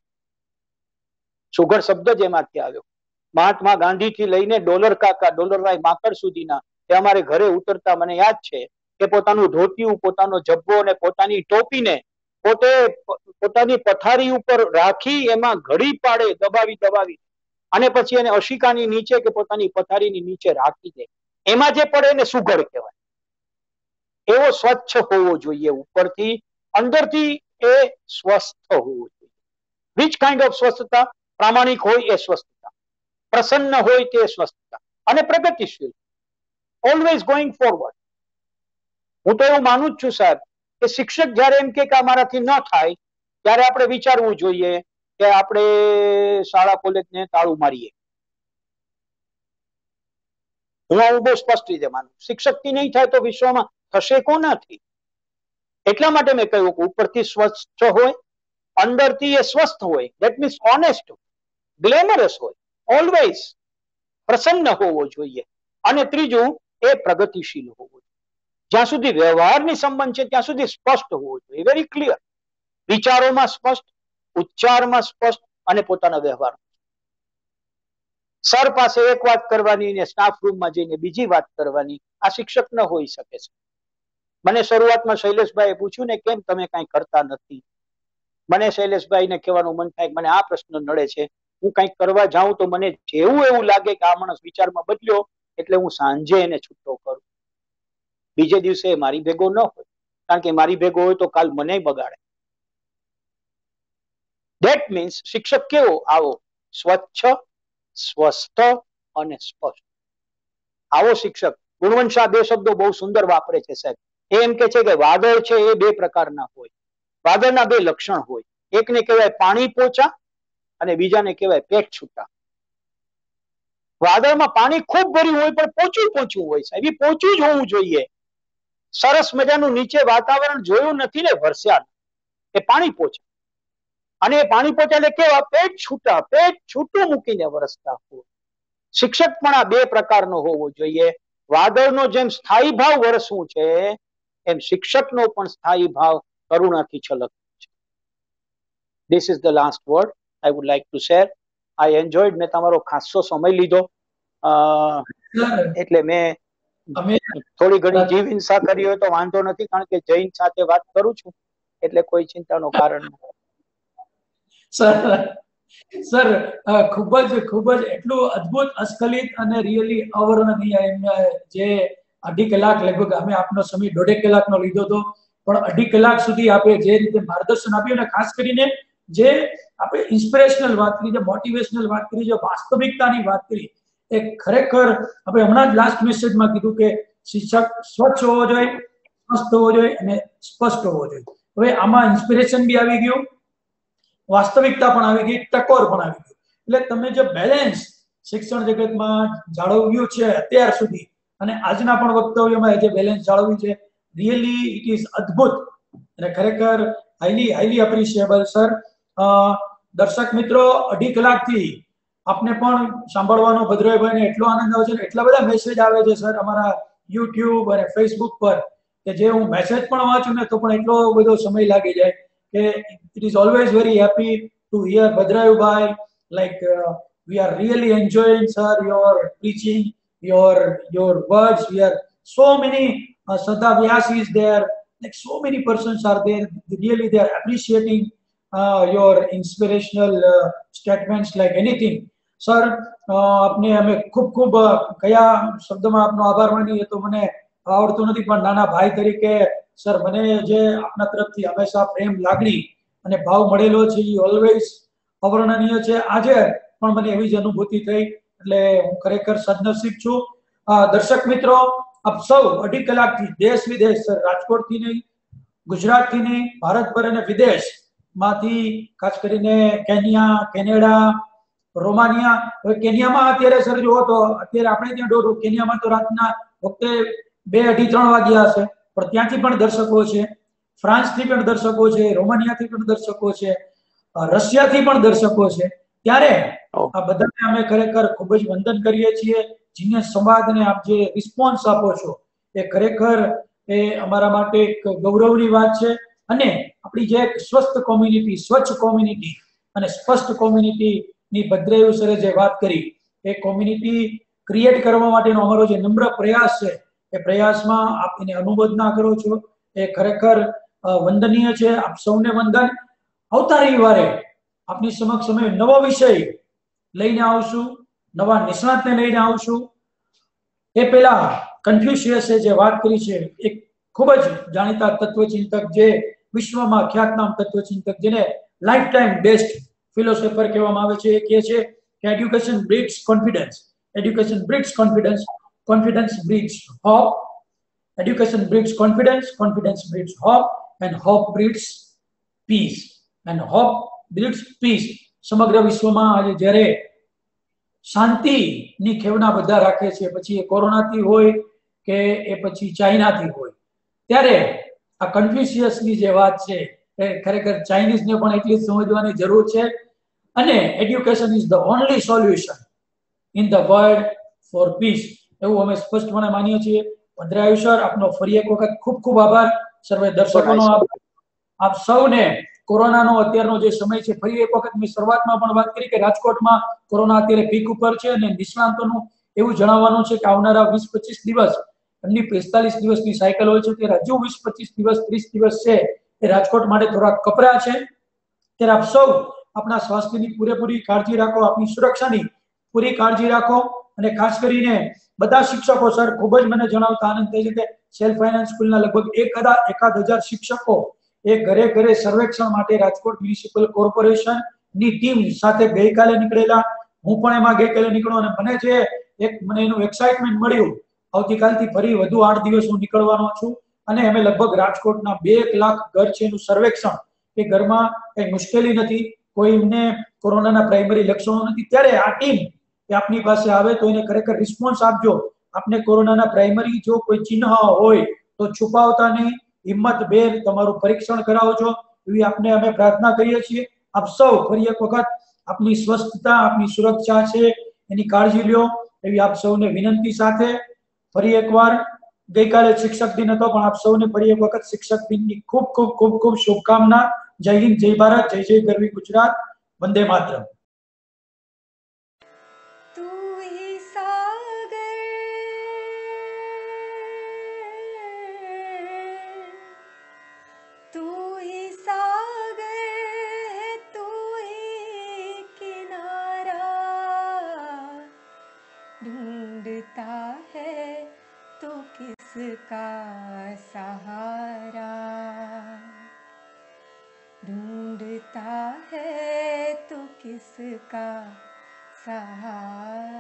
Speaker 3: સુઘડ શબ્દ જ એમાંથી આવ્યો. મહાત્મા ગાંધી થી લઈને ડોલર કાકા, ડોલરભાઈ માકડ સુધીના તે અમારે ઘરે ઉતરતા મને યાદ છે કે પોતાનું ધોતિયું, પોતાનો જબ્બો અને પોતાની ટોપીને પોતે પોતાની પથારી ઉપર રાખી એમાં ઘડી પાડે, દબાવી દબાવી, અને પછી એને અશિકાની નીચે કે પોતાની પથારીની નીચે રાખી દે. એમાં જે પડે એને સુઘડ કહેવાય. એવો સ્વચ્છ હોવો જોઈએ ઉપરથી, અંદરથી એ સ્વસ્થ હોવો જોઈએ. વિચ કાઇન્ડ ઓફ સ્વસ્થતા? પ્રામાણિક હોય એ સ્વસ્થતા, પ્રસન્ન હોય તે સ્વસ્થતા, અને પ્રગતિશીલ, ઓલવેઝ ગોઈંગ ફોરવર્ડ. હું તો એવું માનું જ છું સાહેબ કે શિક્ષક જયારે એમ કે અમારાથી ન થાય ત્યારે આપણે વિચારવું જોઈએ કે આપણે શાળા કોલેજને તાળું મારીએ. હું આવું બહુ સ્પષ્ટ રીતે માનું. શિક્ષકથી નહીં થાય તો વિશ્વમાં થશે કોનાથી? એટલા માટે મેં કહ્યું કે ઉપરથી સ્વચ્છ હોય, અંદરથી એ સ્વસ્થ હોય. ધેટ મીન્સ ઓનેસ્ટ, ગ્લેમરસ હોય, ઓલવેઝ પ્રસન્ન હોવો જોઈએ. અને ત્રીજું, એ પ્રગતિશીલ હોવો જોઈએ. જ્યાં સુધી વ્યવહારની સંબંધ છે ત્યાં સુધી સ્પષ્ટ હોવો જોઈએ, વેરી ક્લિયર. વિચારોમાં સ્પષ્ટ, ઉચ્ચારમાં સ્પષ્ટ, અને પોતાના વ્યવહાર. સર પાસે એક વાત કરવાની ને સ્ટાફ રૂમમાં જઈને બીજી વાત કરવાની, આ શિક્ષક ન હોઈ શકે છે. મને શરૂઆતમાં શૈલેષભાઈએ પૂછ્યું ને કેમ તમે કઈ કરતા નથી. મને શૈલેષભાઈને કહેવાનું મન થાય, મને આ પ્રશ્ન નડે છે. હું કંઈક કરવા જાઉં તો મને જેવું એવું લાગે કે આ માણસ વિચારમાં બદલ્યો એટલે હું સાંજે એને છૂટો કરું. બીજે દિવસે મારી ભેગો ન હોય, કારણ કે મારી ભેગો હોય તો કાલ મને બગાડે. ધેટ મીન્સ શિક્ષક કેવો? આવો સ્વચ્છ, સ્વસ્થ અને સ્પષ્ટ. આવો શિક્ષક. ગુણવંત શાહ બે શબ્દો બહુ સુંદર વાપરે છે સાહેબ. એ એમ કે છે કે વાદળ છે એ બે પ્રકારના હોય. વાદળના બે લક્ષણ હોય. એકને કહેવાય પાણી પોચા અને બીજાને કહેવાય પેટ છૂટા. વાદળમાં પાણી ખૂબ ભર્યું હોય પણ પોચું પોચું હોય છે, એવી પોચું જ હોવું જોઈએ. સરસ મજાનું નીચે વાતાવરણ જોયું નથી ને વરસાદ, એ પાણી પોચા. અને એ પાણી પોચા એટલે કેવા? પેટ છૂટા, પેટ છૂટું મૂકીને વરસતા હોય. શિક્ષક પણ આ બે પ્રકારનો હોવો જોઈએ. વાદળનો જેમ સ્થાયી ભાવ વરસવું છે, એમ શિક્ષકનો પણ સ્થાયી ભાવ કરુણાથી છલકવું છે. This is the last word I would like to share. I enjoyed. મેં તમારો ખાસો સમય લીધો, એટલે મેં થોડી ઘણી જીવ હિંસા કરી હોય તો વાંધો નથી, કારણ કે જૈન સાથે વાત કરું છું એટલે કોઈ ચિંતાનો કારણ નથી.
Speaker 2: સર સર ખૂબ જ ખૂબ જ એટલું અદ્ભુત, અસ્ખલિત અને રિયલી અવર્ણનીય જે અઢી કલાક લગભગ અમે આપનો સમય દોઢેક કલાકનો લીધો હતો, પણ અઢી કલાક સુધી આપે જે રીતે માર્ગદર્શન આપ્યું, અને ખાસ કરીને જે આપણે ઇન્સ્પિરેશનલ વાત કરી, જે મોટિવેશનલ વાત કરી, જે વાસ્તવિકતાની વાત કરી, એ ખરેખર આપણે હમણાં જ લાસ્ટ મેસેજમાં કીધું કે શિક્ષક સ્વચ્છ હોવો જોઈએ, સ્વસ્થ હોવો જોઈએ અને સ્પષ્ટ હોવો જોઈએ. હવે આમાં ઇન્સ્પિરેશન બી આવી ગયું, વાસ્તવિકતા પણ આવી ગઈ, ટકોર પણ આવી ગયું. એટલે તમે જે બેલેન્સ શિક્ષણ જગતમાં જાળવ્યું છે અત્યાર સુધી, અને આજના પણ વક્તવ્યમાં જે બેલેન્સ જાળવ્યું છે, રિયલી ઇટ ઇઝ અદ્ભુત અને ખરેખર હાઈલી હાઈલી એપ્રિશિએબલ. સર, દર્શક મિત્રો, અઢી કલાકથી આપને પણ સાંભળવાનો ભદ્રભાઈને એટલો આનંદ આવે છે, એટલા બધા મેસેજ આવે છે સર અમારા યુટ્યુબ અને ફેસબુક પર, કે જે હું મેસેજ પણ વાંચું ને તો પણ એટલો બધો સમય લાગી જાય કે it is always very happy to hear Bhadrayubhai, like uh, we are really enjoying sir your preaching, your your words. We are so many uh, Sadha Vyas is there, like so many persons are there, really they are appreciating uh, your inspirational uh, statements like anything. Sir, આપને અમે ખૂબ ખૂબ કયા શબ્દમાં આપનો આભાર માનીએ તો મને આવડતું નથી, પણ નાના ભાઈ તરીકે સર મને જે આપના તરફથી હંમેશા પ્રેમ, લાગણી અને ભાવ મળેલો છે એ ઓલવેઝ અવર્ણનીય છે. આજે પણ મને એવી જ અનુભૂતિ થઈ, એટલે હું ખરેખર સદનસીબ છું. દર્શક મિત્રો, આપ સૌ અઢી કલાકથી દેશ વિદેશ, સર રાજકોટથી નહીં, ગુજરાતથી નહીં, ભારતભર અને વિદેશમાંથી, ખાસ કરીને કેન્યા, કેનેડા, રોમાનિયા. હવે કેન્યામાં અત્યારે સર જુઓ તો અત્યારે આપણે ત્યાં દોઢ, કેન્યામાં તો રાતના વખતે બે અઢી ત્રણ વાગ્યા હશે, પણ ત્યાંથી પણ દર્શકો છે, ફ્રાન્સથી પણ દર્શકો છે, રોમાનિયાથી પણ દર્શકો છે, રશિયાથી પણ દર્શકો છે. ત્યારે આ બધાને અમે ખરેખર ખૂબ જ વંદન કરીએ છીએ. જીને સંવાદને આપ જે રિસ્પોન્સ આપો છો એ ખરેખર એ અમારા માટે એક ગૌરવની વાત છે. અને આપણી જે એક સ્વસ્થ કોમ્યુનિટી, સ્વચ્છ કોમ્યુનિટી અને સ્પષ્ટ કોમ્યુનિટી ની ભદ્રાયુ સરે જે વાત કરી, એ કોમ્યુનિટી ક્રિએટ કરવા માટેનો અમારો જે નમ્ર પ્રયાસ છે, એ પ્રયાસમાં આપ એને અનુમોદના કરો છો, એ ખરેખર વંદનીય છે. આપ સૌને વંદન. આવતા રવિવારે આપની સમક્ષ અમે નવો વિષય લઈને આવશું, નવા નિષ્ણાતને લઈને આવશું. એ પહેલા કન્ફ્યુશિયસે જે વાત કરી છે, એક ખૂબ જ જાણીતા તત્વચિંતક, જે વિશ્વમાં ખ્યાતનામ તત્વચિંતક, જેને લાઈફ ટાઈમ બેસ્ટ ફિલોસોફર કહેવામાં આવે છે, એ કહે છે કે education breeds confidence, education breeds confidence, confidence breeds hope, education breeds confidence, confidence breeds hope, and hope breeds peace, and hope breeds peace. સમગ્ર વિશ્વમાં આજે જ્યારે શાંતિની ખેવના બધા રાખે છે, પછી એ કોરોનાથી હોય કે એ પછી ચાઇનાથી હોય, ત્યારે આ કન્ફ્યુશિયસની જે વાત છે એ ખરેખર ચાઇનીઝને પણ એટલી જ સમજવાની જરૂર છે. અને education is the only solution in the world for peace, એવું અમે સ્પષ્ટપણે માનીએ છીએ. ભદ્રાયુ સર, આપનો ફરી એક વખત ખૂબ ખૂબ આભાર. સર્વે દર્શકોનો આભાર. આપ સૌને કોરોનાનો અત્યારનો જે સમય છે, ફરી એક વખત મેં શરૂઆતમાં પણ વાત કરી કે રાજકોટમાં કોરોના અત્યારે પીક ઉપર છે, અને નિષ્ણાંતોનું એવું જણાવવાનું છે કે આવનારા વીસ પચીસ દિવસ, એમની પિસ્તાલીસ દિવસની સાયકલ હોય છે, ત્યારે હજુ વીસ પચીસ દિવસ, ત્રીસ દિવસ છે એ રાજકોટ માટે થોડા કપરા છે. ત્યારે આપ સૌ આપણા સ્વાસ્થ્યની પૂરેપૂરી કાળજી રાખો, આપની સુરક્ષાની પૂરી કાળજી રાખો. અને ખાસ કરીને બધા શિક્ષકો, સર ખૂબ જ મને જણાવતા આનંદ થાય છે કે સેલ્ફ ફાઇનાન્સ સ્કૂલના લગભગ એક હજાર એકાદ હજાર શિક્ષકો એ ઘરે ઘરે સર્વેક્ષણ માટે રાજકોટ મ્યુનિસિપલ કોર્પોરેશન ની ટીમ સાથે ગઈકાલે નીકળેલા. હું પણ એમાં ગઈકાલે નીકળ્યો, અને મને જે એક મને એનું એક્સાઇટમેન્ટ મળ્યું, આવતીકાલથી ફરી વધુ આઠ દિવસ હું નીકળવાનો છું. અને અમે લગભગ રાજકોટના બે લાખ ઘર છે એનું સર્વેક્ષણ, એ ઘરમાં કઈ મુશ્કેલી નથી, કોઈને કોરોનાના પ્રાઇમરી લક્ષણો નથી, ત્યારે આ ટીમ એ આપની પાસે આવે તો એને ખરેખર રિસ્પોન્સ આપજો. આપને કોરોનાના પ્રાઇમરી જો કોઈ ચિહ્ન હોય તો છુપાવતા નહીં, હિંમતભેર તમારું પરીક્ષણ કરાવજો એવી આપને અમે પ્રાર્થના કરીએ છીએ. આપ સૌ ફરી એક વખત આપની સ્વસ્થતા, આપની સુરક્ષા છે એની કાળજી લ્યો એવી આપ સૌને વિનંતી સાથે ફરી એકવાર ગઈકાલે શિક્ષક દિન હતો પણ આપ સૌને ફરી એક વખત શિક્ષક દિનની ખૂબ ખૂબ ખૂબ ખૂબ શુભકામના. જય હિન્દ, જય ભારત, જય જય ગરવી ગુજરાત, વંદે માતરમ.
Speaker 1: तू ही सागर तू ही सागर है, तू ही किनारा, ढूंढता है तू किसका सहारा, ढूंढता है तू किसका सहारा.